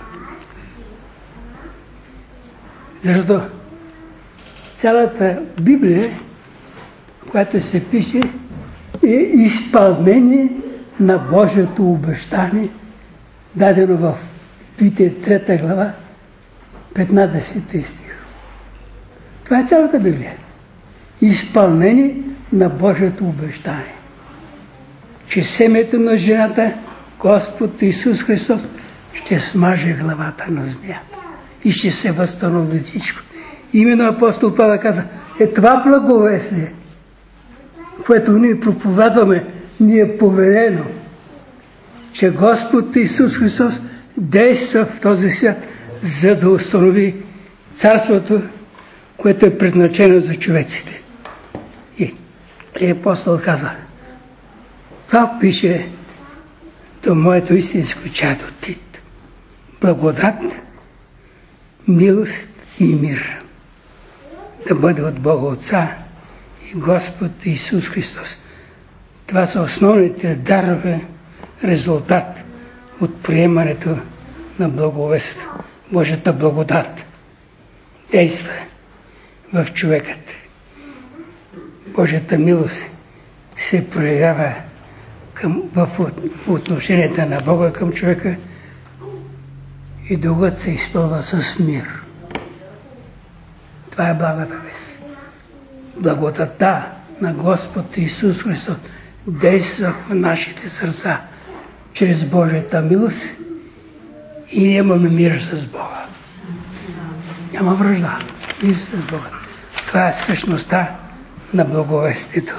Защото цялата Библия, която се пише, е изпълнение на Божието обещание, дадено в Битие трета глава, петнадесети стих. Това е цялата Библия. Изпълнение на Божието обещание. Че семето на жената, Господ Исус Христос, ще смаже главата на змията и ще се възстанови всичко. Именно апостол Павел каза, е това благовестие, което ние проповядваме, ни е поверено, че Господ Исус Христос действа в този свят, за да установи царството, което е предназначено за човеците. И, и апостол казва, това пише до моето истинско чадо Тит. Благодат, милост и мир да бъде от Бога Отца и Господ Исус Христос. Това са основните дарове, резултат от приемането на благовестието. Божията благодат действа в човекът. Божията милост се проявява към, в отношенията на Бога към човека и духът се изпълва с мир. Това е благата вест. Благодата на Господ Исус Христос действа в нашите сърца чрез Божията милост и имаме мир с Бога. Няма вражда. Мир с Бога. Това е същността на благовестието.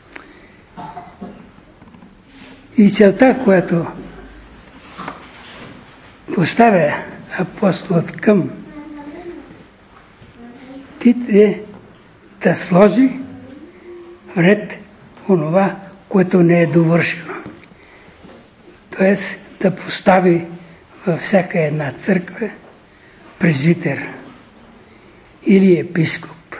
И целта, която поставя апостолът към Тит, е да сложи в ред онова, което не е довършено. Тоест да постави във всяка една църква презбитер или епископ.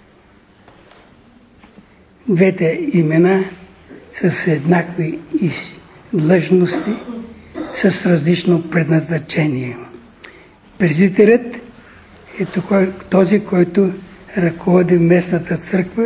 Двете имена с еднакви длъжности, с различно предназначение. Презбитерът е този, който ръководи местната църква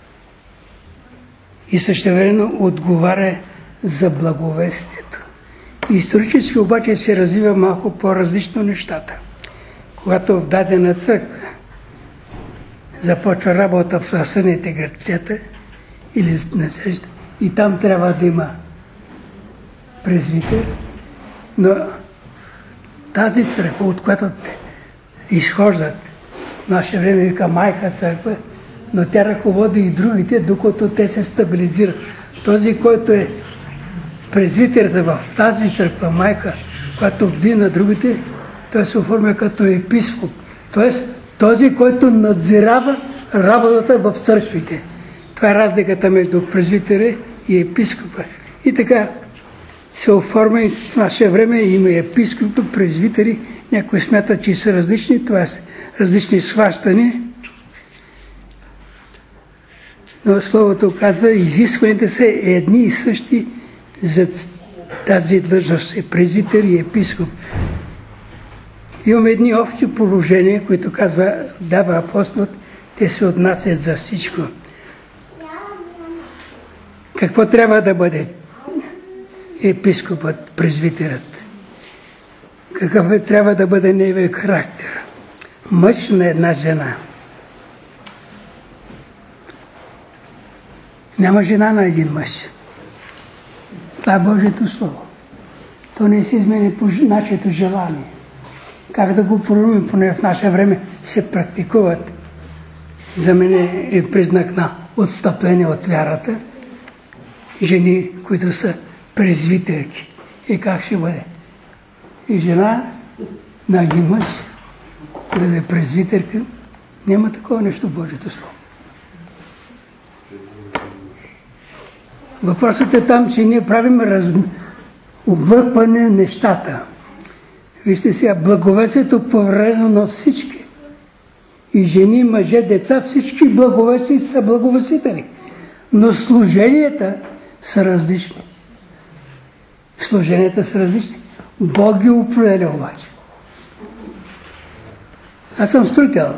и същевременно отговаря за благовестието. Исторически обаче се развива малко по-различно нещата. Когато в дадена църква започва работа в съседните градчета или на среща, и там трябва да има презбитер, но тази църква, от която изхождат, в наше време вика майка църква, но тя ръководи и другите, докато те се стабилизират. Този, който е презбитерът в тази църква майка, която бди на другите, той се оформя като епископ. Тоест, този, който надзирава работата в църквите. Това е разликата между презвитера и епископа. И така се оформя и в наше време има епископи, презвитери. Някои смятат, че са различни. Това са различни схващания. Но Словото казва, изискваните са едни и същи за тази длъжност е презвитер и епископ. Имаме едни общи положения, които казва, дава апостол, те се отнасят за всичко. Какво трябва да бъде епископът, презвитерът? Какъв е, трябва да бъде неговият характер? Мъж на една жена. Няма жена на един мъж. Това е Божието Слово. То не се измени по нашето желание. Как да го променим, поне в наше време се практикуват. За мен е признак на отстъпление от вярата. Жени, които са презвитерки. И как ще бъде? И жена на един мъж, да е презвитерка, няма такова нещо в Божието Слово. Въпросът е там, че ние правим раз... объркване на нещата. Вижте сега, благовестието поверено на всички. И жени, мъже, деца, всички благовести са благовестители. Но служенията са различни. Служенията са различни. Бог ги определя обаче. Аз съм строител.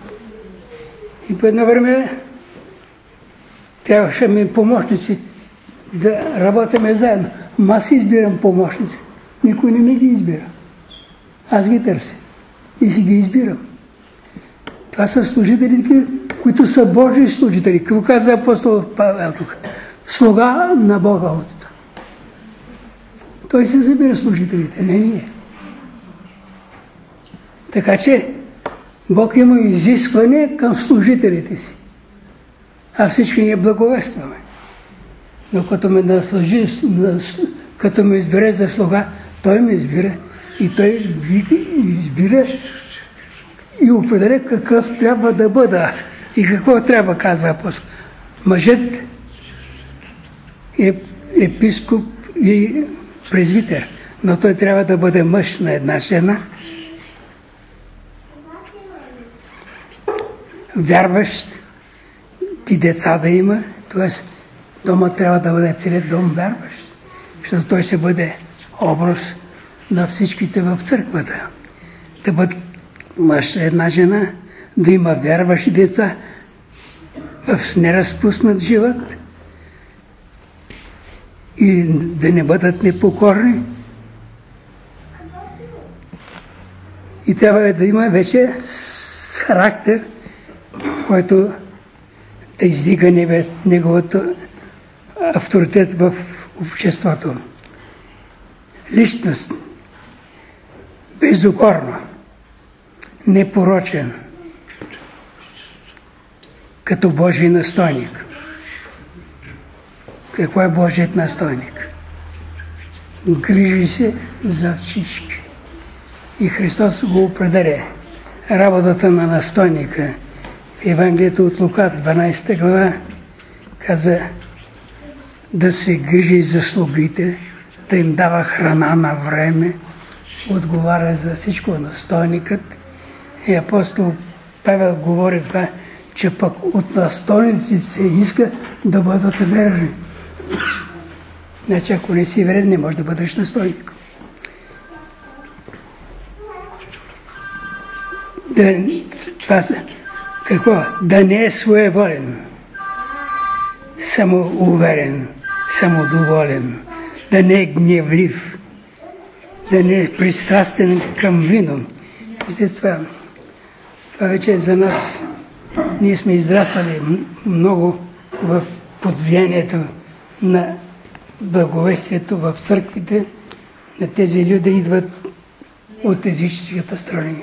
И по едно време трябваше ми помощници да работиме заедно. Ма аз избирам помощници. Никой не ми ги избира. Аз ги търся. И си ги избирам. Това са служителите, които са Божии служители. Какво казва апостол Павел тук? Слуга на Бога от. Той се забира служителите, не ние. Така че Бог има изискване към служителите си. А всички ние благовестваме. Но като ме наслужи, като ме избере за слуга, той ме избира и той избира и определя какъв трябва да бъда аз. И какво трябва, казва апостол. Мъжът е епископ и презвитер, но той трябва да бъде мъж на една жена, вярващ, ти деца да има, т.е. дома трябва да бъде целият дом вярващ, защото той ще бъде образ на всичките в църквата. Да бъде мъж една жена, да има вярващи деца в неразпуснат живот и да не бъдат непокорни. И трябва да има вече характер, който да издига неговото авторитет в обществото. Личност, безукорно, непорочен, като Божий настойник. Какво е Божият настойник? Грижи се за всички. И Христос го определя. Работата на настойника. В Евангелието от Лука, дванадесета глава, казва да се грижи за слугите, да им дава храна на време, отговаря за всичко настойникът. И апостол Павел говори това, че пък от настойниците се иска да бъдат верни. Значи, ако не си верен, не можеш да бъдеш настойник. Да, това, какво? Да не е своеволен, самоуверен, самодоволен, да не е гневлив, да не е пристрастен към вино. Вижте това. Това вече е за нас. Ние сме израствали много в подвлиянието на благовестието в църквите. На тези люди идват от езическата страни.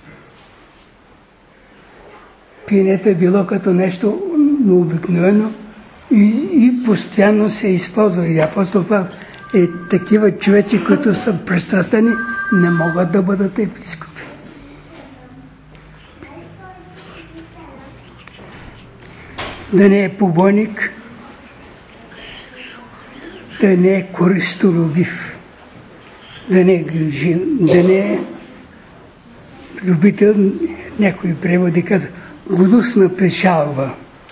Пиенето е било като нещо обикновено и, и постоянно се използва. И апостол Павел е такива човеци, които са пристрастени, не могат да бъдат епископи. да не е побойник, да не е користолюбив, да не е, да не е любител, някои преводи казват, гнусна печалба.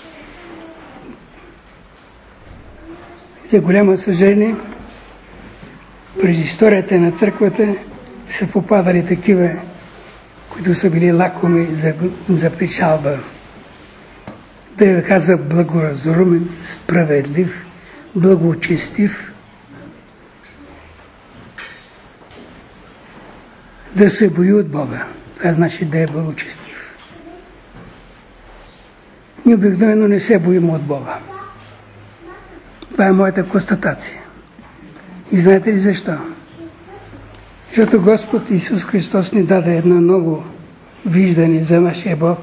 За голямо съжаление, през историята на църквата са попадали такива, които са били лакоми за, за печалба. Да я казва благоразумен, справедлив, благочестив, да се бои от Бога. Това значи да е благочестив. Ние обикновено не се боим от Бога. Това е моята констатация. И знаете ли защо? Защото Господ Исус Христос ни даде едно ново виждане за нашия Бог,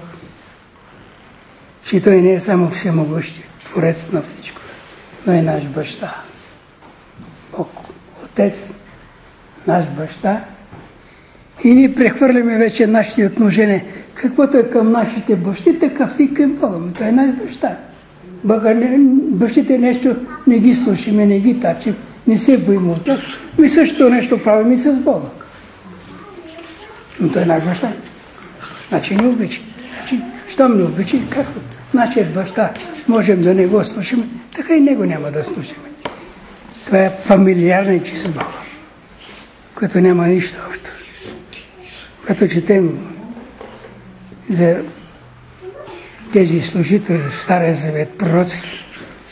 че Той не е само всемогъщ, Творец на всичко, но е наш баща. Бог, Отец, наш баща. И ние прехвърляме вече нашите отношения. Каквото е към нашите бащи, такъв и към Бога. Той е наш баща. Бащите нещо не ги слушаме, не ги тачим, не се боим от тях. Ми също нещо правим и с Бога. Но той е наш баща. Значи не обича. Значи, щом не обича, както нашият баща можем да не го слушаме, така и него няма да слушаме. Това е фамилиарниче с Бога, което няма нищо общо. Като четем за тези служители в Стария Завет, пророци,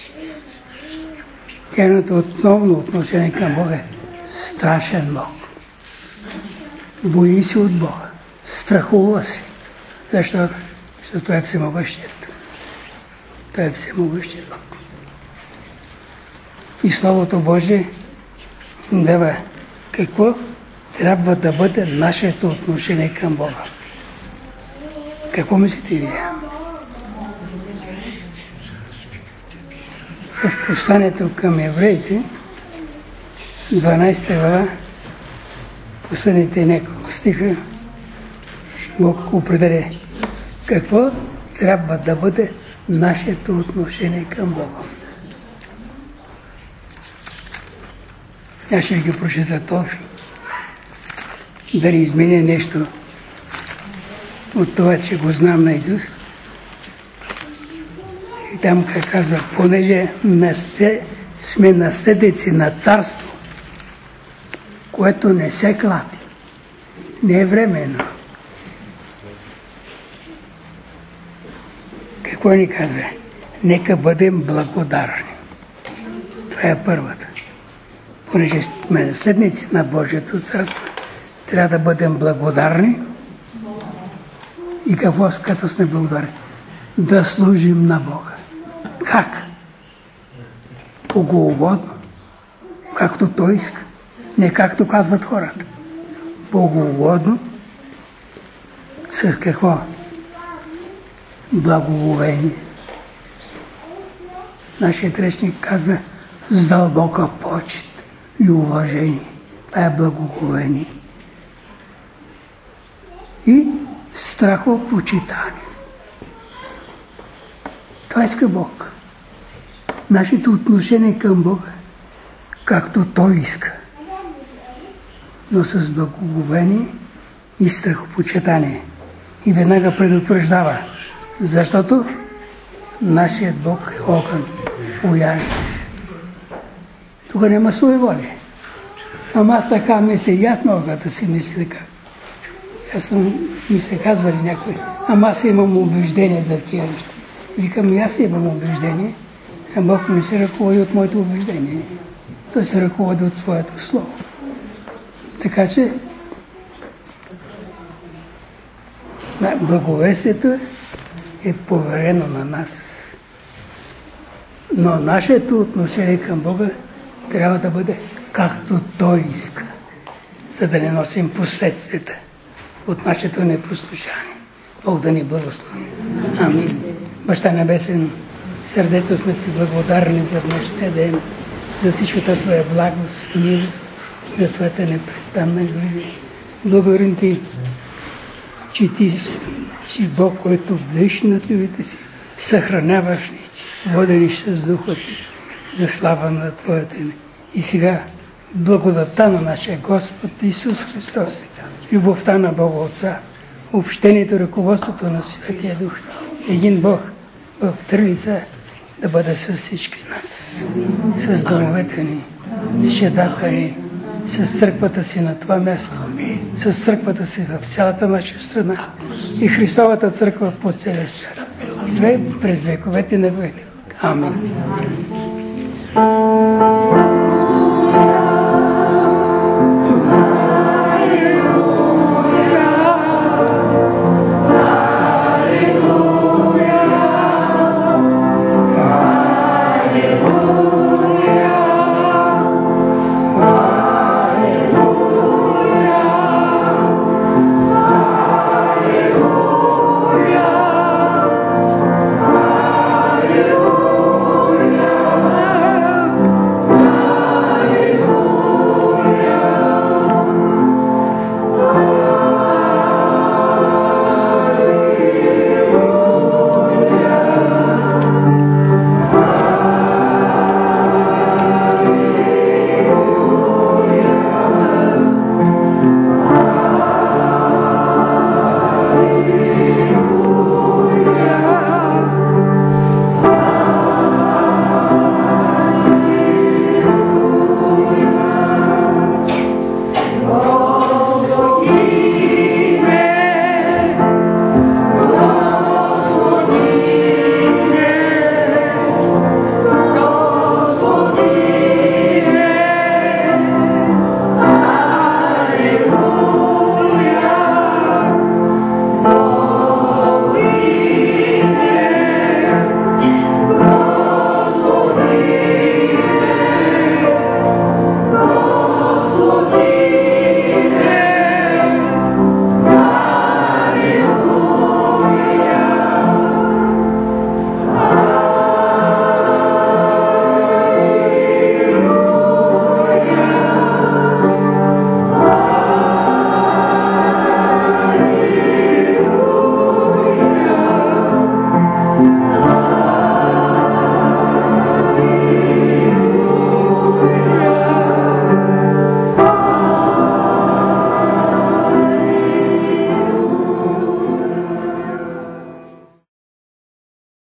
тяхното основно отношение към Бога е страшен Бог. Бои се от Бога, страхува се. Защо? Защото Той е всемогъщият. Той е всемогъщият Бог. И Словото Божие дава какво трябва да бъде нашето отношение към Бога. Какво мислите вие? В посланието към евреите, дванадесета глава, последните няколко стиха, Бог определя какво трябва да бъде нашето отношение към Бога. Аз ще ги прочета точно. Дали изменя нещо от това, че го знам наизуст. И там как казва, понеже сме наследници на царство, което не се клати, не е временно. Какво ни казва? Нека бъдем благодарни. Това е първата. Понеже сме наследници на Божието царство, трябва да бъдем благодарни. И какво, като сме благодарни? Да служим на Бога. Как? Богоугодно. Както Той иска. Не както казват хората. Богоугодно. С какво? Благоговение. Нашият речник казва с дълбока почет и уважение. Това е благоговение. И страхопочитание. Това иска Бог. Нашето отношение към Бога, както Той иска, но с благоговение и страхопочитание. И веднага предупреждава, защото нашият Бог е огън, уяжда. Тук няма своеволие. Ама аз така мисля, и аз мога да си мисля така. Аз съм, ми се казвали някой, ама аз имам убеждение за тия неща. Викам, и аз имам убеждение, а Бог не се ръководи от моето убеждение. Той се ръководи от своето слово. Така че, благовестието е поверено на нас. Но нашето отношение към Бога трябва да бъде както Той иска, за да не носим последствията от нашето непослушание. Бог да ни благослови. Амин. Баща Небесен, сърдечно сме Ти благодарни за днешния ден, за всичката Твоя благост, милост, за Твоята непрестанна любов. Благодарим Ти, че Ти си Бог, който в дъщ на Твоите си съхраняваш ни, водени с Духа Ти, за слава на Твоето име. И сега благодатта на нашия Господ Исус Христос, любовта на Бога Отца, общението, ръководството на Святия Дух, един Бог в три лица да бъде с всички нас, с домовете ни, с шедата ни, с църквата си на това място, с църквата си в цялата наша страна и Христовата църква по целия свят. През вековете на век. Амин.